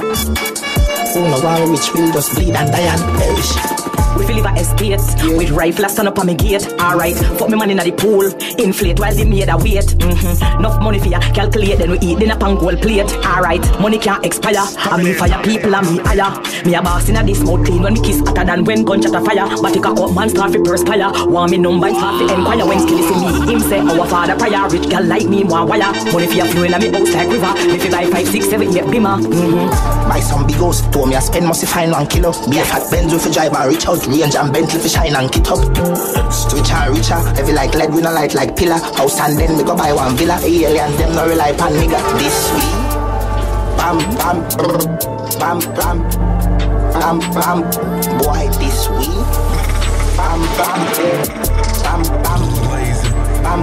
Who no one which will just bleed and die and perish. We feel live estates, with rifle stand up on me gate. Alright, fuck me man inna the pool, inflate while they made a weight. Enough money for ya, calculate then we eat dinner pan gold plate. Alright, money can't expire. I mean fire people and me higher. Me a boss inna this mouth clean when me kiss hotter than when gunshot a fire. But it cock up man start fi perspire. Want me number start fi enquire when skill is me. Him say our father prior, rich girl like me want wire. Money for ya flow inna me house like river. Me fi buy 5, 6, 7, 8 bimmer. Buy some big house, told me I spend must find 1 kilo. Be a fat Benz with a driver, reach out. Range and Bentley for shine and kit up. Richer and richer, heavy like lead, we no light like pillar. House and then we go buy 1 villa. Aliens, them no rely pan nigga. This we, bam bam, bam bam, bam bam. Boy, this we, bam bam, bam bam, bam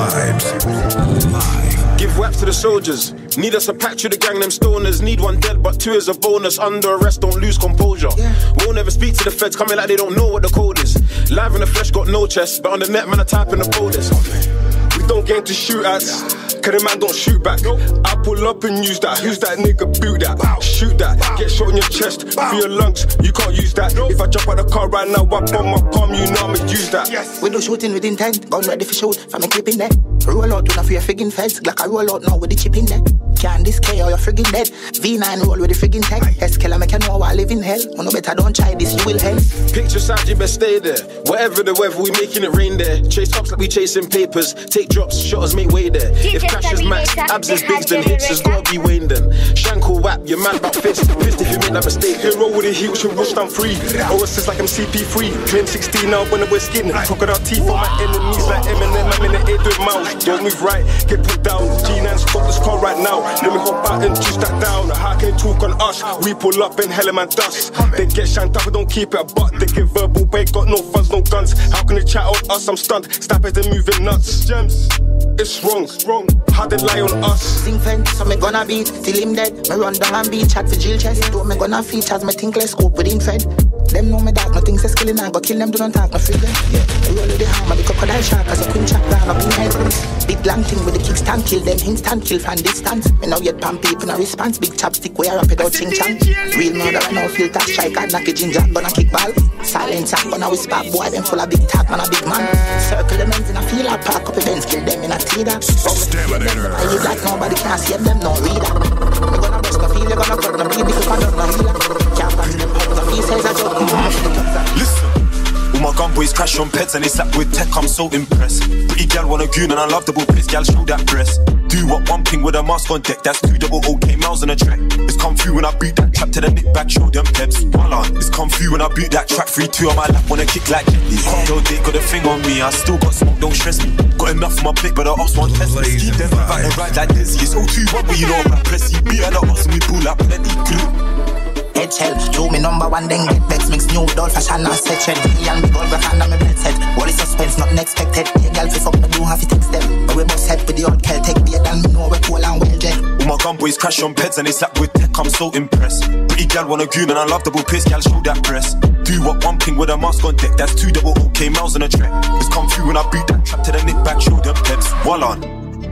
bam. Give waps to the soldiers. Need us a patch with the gang, them stoners. Need 1 dead, but 2 is a bonus. Under arrest, don't lose composure. Won't ever speak to the feds, coming like they don't know what the code is. Live in the flesh, got no chest, but on the net, man, I type in the borders. We don't get into shootouts, cause the man don't shoot back. I pull up and use that. Who's that nigga? Boot that. Shoot that. Get shot in your chest. For your lungs, you can't use that. If I jump out the car right now, up on my palm, you know I'ma use that. We do shooting with intent, gun ready for shoot. From a clip in there. Roll out enough for your friggin' feds. Like I roll out now with the chip in there. Can't this K or you're friggin' dead. V9 roll with the friggin' tech. S-Killer make you know I live in hell. Oh no better don't try this, you will hell. Picture side, you best stay there. Whatever the weather, we making it rain there. Chase ups like we chasing papers. Take drops, shotters make way there. If cash is max, abs is big, then hits has gotta be Wayne then. Shankle whap, your man about fist. Pissed if you make that mistake. Hero with a heat, which will rush down free. OSS like I'm CP3. Claim 16 now when we're skin. Crocodile teeth on my enemies like Eminem. I'm in the air doing mouth. Don't move right, get put down. G9 stop this car right now. Let me hop out and juice that down. How can they talk on us? We pull up in hell man dust. They get shanked up, we don't keep it a butt. They give verbal weight, got no funds, no guns. How can they chat on us? I'm stunned. Snappers, they moving nuts. Gems, it's wrong. How they lie on us? Sing fence, so me gonna beat till him dead. Me run down and beat chat for jail chest. Don't me gonna features, me think less scope within Fred. Them know me dark, nothing's a skilling. I go kill them, do not talk, no free them. Me roll with the hammer, the crocodile shark as a queen chap down up in head. Big long thing with the kickstand, kill them, instant kill from distance. Me now yet pump people no response. Big chopstick where I rap it out ching chang. Real murder, I know feel that strike and knock a ginger, gonna kick ball. Silence, I'm gonna whisper, boy, them full of big talk, man, a big man. Circle the men's in a field, I park up events, kill them in a theater. Staminator. I use that, nobody can save them, no reader. Me gonna bust no feel, you gonna cut no bleed, if you can't no healer. Can't pass them out, the piece says I joke. Listen, all my gun boys crash on pets and they slap with tech, I'm so impressed. Pretty gal want a goon and I love double piss, gal show that breast. Do what one ping with a mask on deck, that's 2 double OK miles on a track. It's come through when I beat that trap to the nick back, show them peps. Voila, it's come through when I beat that track 3-2 on my lap, wanna kick like Jetlies. Yo, they got a thing on me, I still got smoke, don't stress me. Got enough for my plate, but the ops want test me. Keep them back and ride like this. It's 0-2-1, but you know about Pressy. Beat at the ops and we pull up plenty glue. Head shell, show me number 1, then get vex. Mix new doll fashion and section. Young big old hand on my blood set. What is suspense, nothing expected. Hey girl, fi fuck me, you have to text them. But we both head with the old boys crash on beds and they slap with tech, I'm so impressed. Pretty gal want a goon and I love double piss, gal show that breast. Do what one ping with a mask on deck, that's 2 double OK miles on a track. It's come through when I beat that trap to the neck back, show them peps, wall on.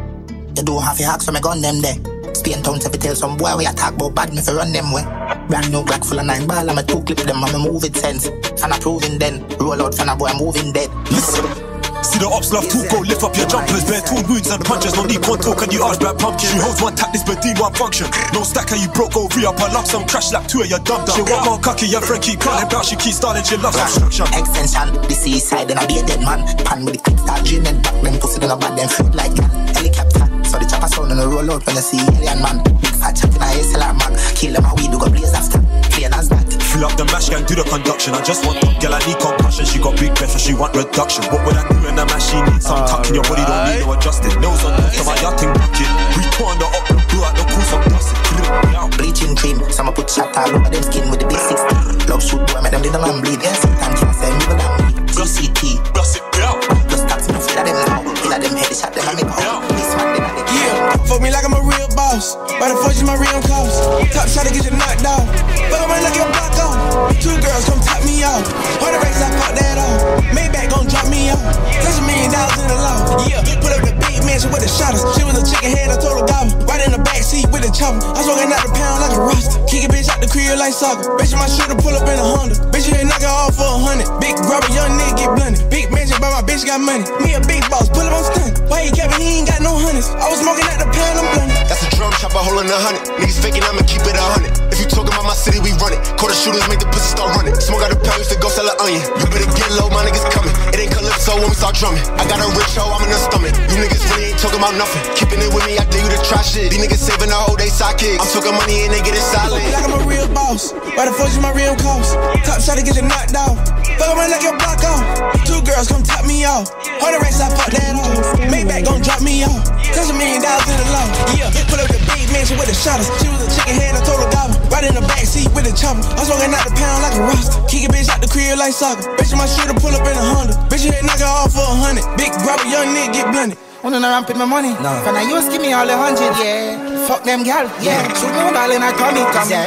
You do half your hacks from a gun them there. Spain town if you tell some boy we attack about bad me for run them way. Brand new Glock full of 9 ball, I'm a 2 clip them, I'm a moving sense. And I proving then, roll out fan a boy moving dead. Listen. See the ops love to go, lift up your jumpers. Bare tool wounds and punches, no need contour, can you ask black pumpkin? She holds one tap, this bedine one function. No stack, how you broke, go re-up, I lump some crash lap 2 of your dumb. She want more cocky, your friend keep crying about, she keep starting, she loves obstruction. Extension, the seaside, then I be a dead man. Pan with the quick start dreaming, back them pussy, then I bad them float like that. Helicopter, so the chopper sound and the roll out when you see alien man. Big fat chat in a SLR man, kill them how we do go blaze after. Plain as that. Fill up the mash gang, do the conduction. I just want top girl, I need concussion. She got big breath and she want reduction. What would I do in the mash? She needs some tucking. Your body don't need no adjusting. Nose on top of my yachting bucket. We pour on the up, blew out the cool, some dust. Bleaching cream, some put shot all over them skin with the big 60. Love shoot boy, make them little man bleed. Sometimes I say me with me. TCT, blast it down. Just start to feel them now. Feel them head shot them and make home. This man them and yeah, fuck me like I'm a real boss. By the fortune my real cost. Top shot to get you knocked out. But I'm like your block off. 2 girls come top me out. All the race I fuck that off. Maybach gon' drop me out. That's $1 million in the law. Yeah, put up the big mansion with the shotters. She was a chicken head, I told her gobble. Right in the back seat with the chopper. I'm smoking out the pound like a roster. Kick a bitch out the crib like soccer. Bitch my shooter pull up in a Honda. Bitch you ain't knock it off for 100. Big grabber, young nigga get blunted. Big mansion, but my bitch got money. Me a big boss, pull up on stunt. Why he kept he ain't got no hundreds. I was smoking out the pound, I'm blunted. That's a drum chopper holding 100. Niggas faking, I'ma keep it 100. If you talking about my city, we run it. Quarter shooters make the pussy start running. Smoke out the pound, used to go sell an onion. You better get low, my niggas coming. It ain't calypso when we start drumming. I got a rich hoe, I'm in the stomach. You niggas really ain't talking about nothing. Keeping it with me, I dare you to try shit. These niggas saving the whole day sidekicks. I'm talking money and they getting solid. Like I'm a real boss. By the fortune my real cost. Top shot to get you knocked out. Fuck around like your block off. 2 girls come top me off. All the race I fuck that off. Maybach gon' drop me off. That's $1 million in the law. Yeah, put up the big mansion with the shotters. She was a chicken head, I told her gobble. Right in the back seat with the chopper. I'm smoking out the pound like a roster. Kick a bitch out the crib like soccer. Bitch my shooter pull up in a Honda. Bitch you ain't knock it off for 100. Big grabber, young nigga get blunted. Wanna ramp with my money? No. Can I use give me all the 100? Yeah. Fuck them gal. Yeah. Shoot me all in her tummy. Yeah.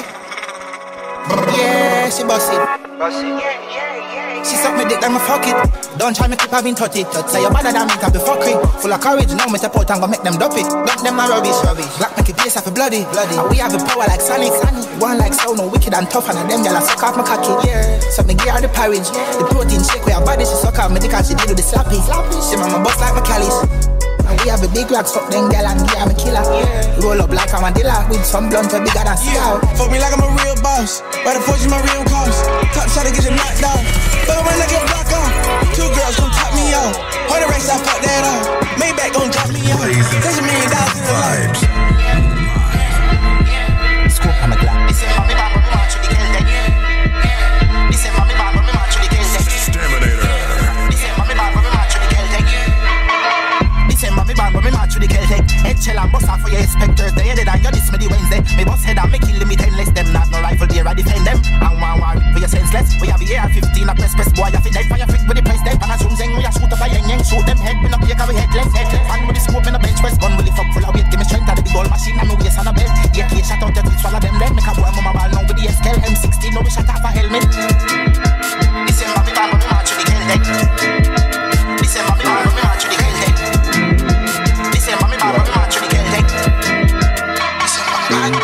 Yeah, she boss it. She suck me dick like my fuck it. Don't try me keep having 30. Say you're better than me, can't be fuckery. Full of courage, now me step out and go make them dump it. Dump them my rubbish. Black make it face off a bloody. And we have the power like Sonic. One like so, no wicked and tough. And them gyal suck off my cocky. Yeah. So me give her the porridge. The protein shake with her body, she suck off me dick and she did with the slappy. She mama bust like my calice. And we have a big rocks, fuck them gal and me I'm a killer. Yeah. Roll up like I'm a dealer with some blunt bigger than Seattle. Fuck me like I'm a real boss. By the fortune my real cost. Top shot to get you knocked out. Fuck around like your block off. 2 girls come top me out. All the race I fuck that off. Maybach gon' drop me out. That's $1 million in the life. Scoop on my Glock. This is mommy bamba, me want you to kill them. This is mommy bamba, me want you to kill them. Exterminator. This is mommy bamba, me want you to kill them. This is mommy bamba, me want you to kill them. Head shell and bust off for your inspectors. They headed and you diss me the Wednesday. Me bust head and me kill them, me 10 less. Them not no rifle there, I defend them. And one for your senseless. We have the AR-15 a press boy, you fit dead. Fire fit with the press dead. And a zoom zeng, we a shoot up a yang. Shoot them head, we no break, we headless. And with the scope in the bench press. Gun will lift up full of weight. Give me strength of the big old machine. And me waist on a belt. AK shot out your teeth, swallow them dead. Make a boy mama ball now with the SKL M16. Now we shot off a helmet. This is mommy bamba, me want you to kill them. This is mommy bamba, me want you to kill them. This is mommy bamba, me want you to kill them. This is mommy bamba.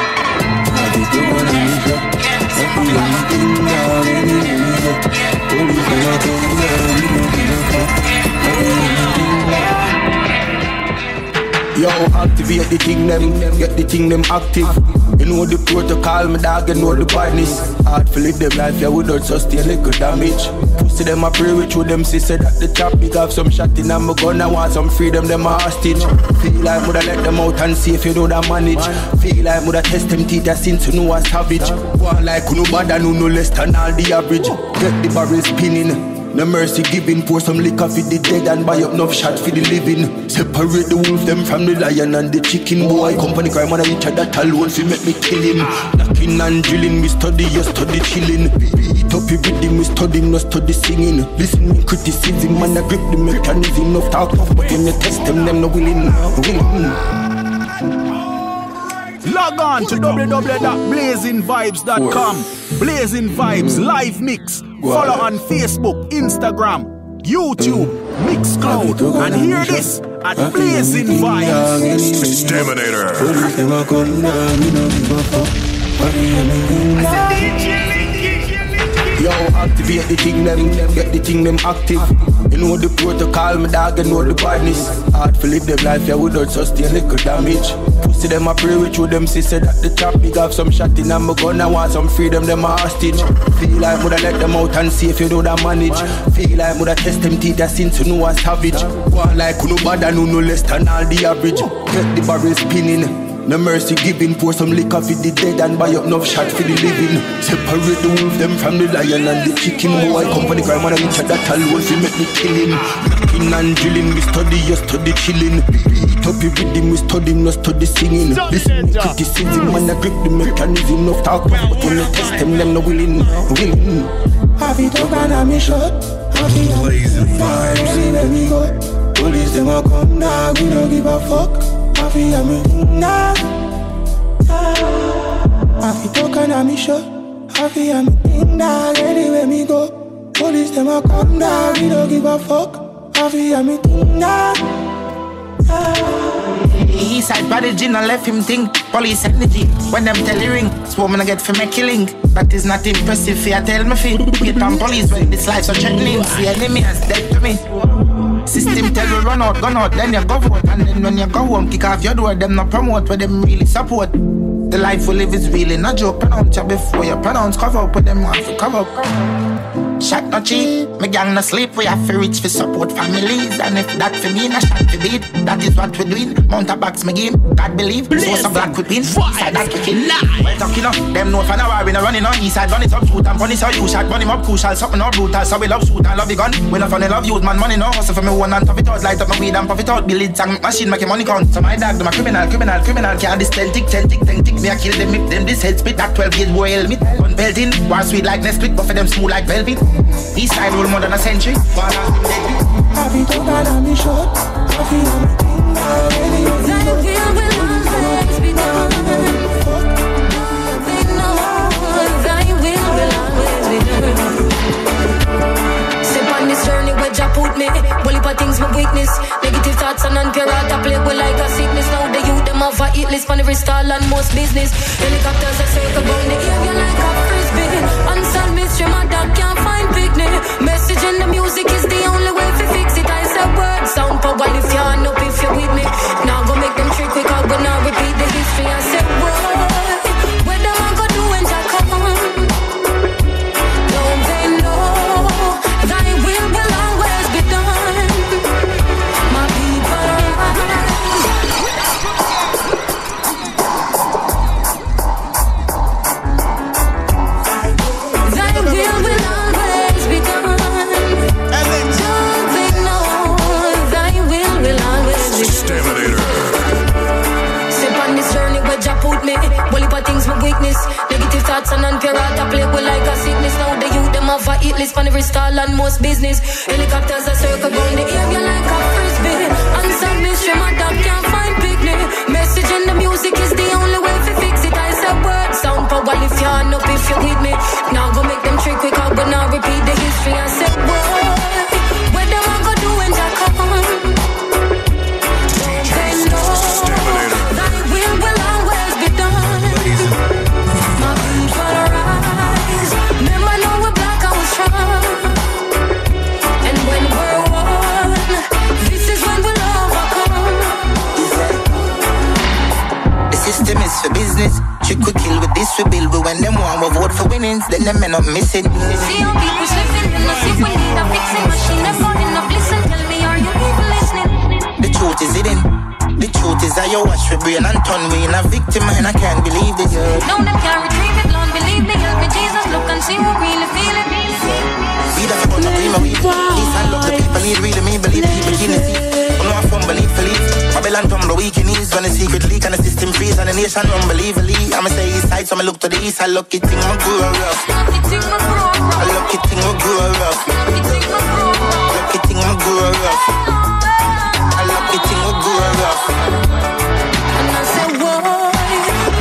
Yo, activate the thing them, get the thing them active. You know the protocol, my dog, you know the badness. Hard to live them life, yeah, without sustain little damage. Pussy them a pray with them, sister at the top. Big have some shot in and my gun, I want some freedom, them a hostage. Feel like woulda let them out and see if you know that manage. Feel like woulda test them teeth since you know a savage. One like you no bad and no less than all the average. Get the barrel spinning. No mercy giving, pour some liquor for the dead and buy up enough shot for the living. Separate the wolf them from the lion and the chicken. Boy, company crime on each other, that alone fi make me kill him. Knocking and drilling, me study, you study chilling. Beat up your rhythm, me study, no study singing. Listening criticism, man, I grip the mechanism. No talk tough, but when you test them no willing. Log on to www.blazingvibes.com. Blazing Vibes live mix. Follow on Facebook, Instagram, YouTube, Mixcloud, and hear this at Blazing Vibes. Exterminator. Yo, activate the thing them, get the thing them active. You know the protocol, my dog, you know the badness. Hard to live them life, yeah, without sustain little damage. Pussy them a pray with you, them sister at the top. Big have some shot in and my gun, I want some freedom, them a hostage. Feel like woulda let them out and see if you know that manage. Feel like woulda test them teeth since you know a savage. One like no bad and no less than all the average. Get the barrel spinning. No mercy giving, pour some liquor for the dead and buy up enough shot for the living. Separate the wolf them from the lion and the chicken. Boy, company crime and each other alone fi make me kill him. Knocking and drilling, we study, you study chilling. Beat up your rhythm, we study, no study singing. Listen to criticism and I grip the mechanism of talk. But when I test them no willing. Have it up and I'm shot. Have it up, blazing vibes. Let me go. Police them a come now, we don't give a fuck. Happy I'm in now. Happy talking on me show. Happy I'm in now. Anywhere me go. Police them a come now. We don't give a fuck. Happy I'm in now. He said body gin and left him think. Police energy. When them tell you ring. It's woman I get for me killing. That is not impressive. Fear tell me feel. Get on police when this life so threatening. See enemy has dead to me. System tell you run out, gun out, then you go vote. And then when you go home, kick off your door. Them not promote, where them really support. The life we live is really not joke. Pronounce you before you pronounce. Cover up with them off to cover up. Shot no cheap, my gang no sleep. We have to reach for support families. And if that for me, no shot to beat. That is what we're doing. Mount a box my game, God believe. Source of black with win. Eastside that kicking. Well talking up, them know for now we no running on. Eastside run it up, shoot and punish how you shot. Run him up crucial, something up brutal. So we love shoot and love the gun. We not funny love youth, man money no hustle for me one and tough it out. Light up my weed and puff it out. Build it and machine make your money count. So my dog, them a criminal. Can't this 10 tick. Me I kill them if them this head spit. That 12 gauge boy helmet. Gun belting, war sweet like Nesquik, but for them smooth like velvet. East side rule more than a century. Happy to God and me short. Happy on me thing now. Thy will always be done. They know thy will always be done. Step on this journey where Jah put me. Well, if I things my weakness. Negative thoughts and unpure heart I play with like a sickness. Now the youth them have a hit list on every stall and most business. Helicopters are circle round the area like a frisbee. Unsolved mystery, my dog can't find picnic. Message in the music is the only way to fix it. I said word, sound power if you're on up if you're with me. Now go make them trick quick out, but now repeat the history. I said word, what am I gonna do when Jah come? Don't they know thy will always be done? My people thy will always be done. Well, if I things my weakness. Negative thoughts and unpure heart I play with like a sickness. Now the youth them have a hit list on every stall and most business. Helicopters are circle round the area like a frisbee. Unsolved mystery, my dog can't find picnic. Message in the music is the only way to fix it. I said word, sound power if you're on up if you're with me. Now go make them trick quick out, but now repeat the history. I said word, what am I gonna do when Jah come? System is for business. Trick we kill with this we build. But when them want we vote for winnings, then them men up missing. See how people slipping in the see we need a fixing machine. Them got enough listen. Tell me are you even listening? The truth is hidden. The truth is I you watch for brain and turn we in a victim and I can't believe this. No them can't retrieve it. Lord believe me. Help me Jesus. Look and see who really feel it. We don't have to dream of it. Peace and love the people need really me believe people Genesis. No one from believe for leave. Babylon tumble weak in ease when the secret leak and the system freeze and the nation unbelievably. I'ma say east side so I look to the east. I lucky thing my grow rough. Lucky thing my grow rough. Lucky thing my grow rough. A lucky thing my grow rough. And I say why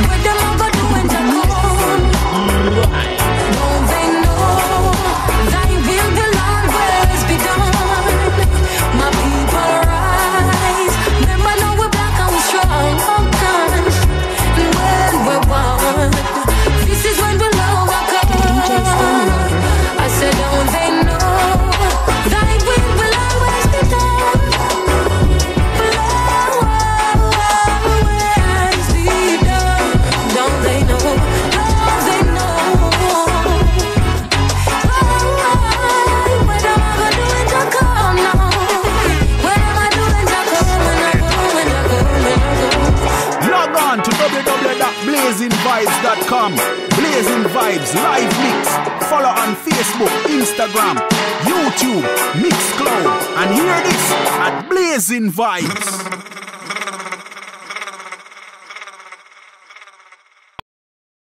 mixcloud.com. Blazing Vibes live mix. Follow on Facebook, Instagram, YouTube, Mixcloud, and hear this at Blazing Vibes.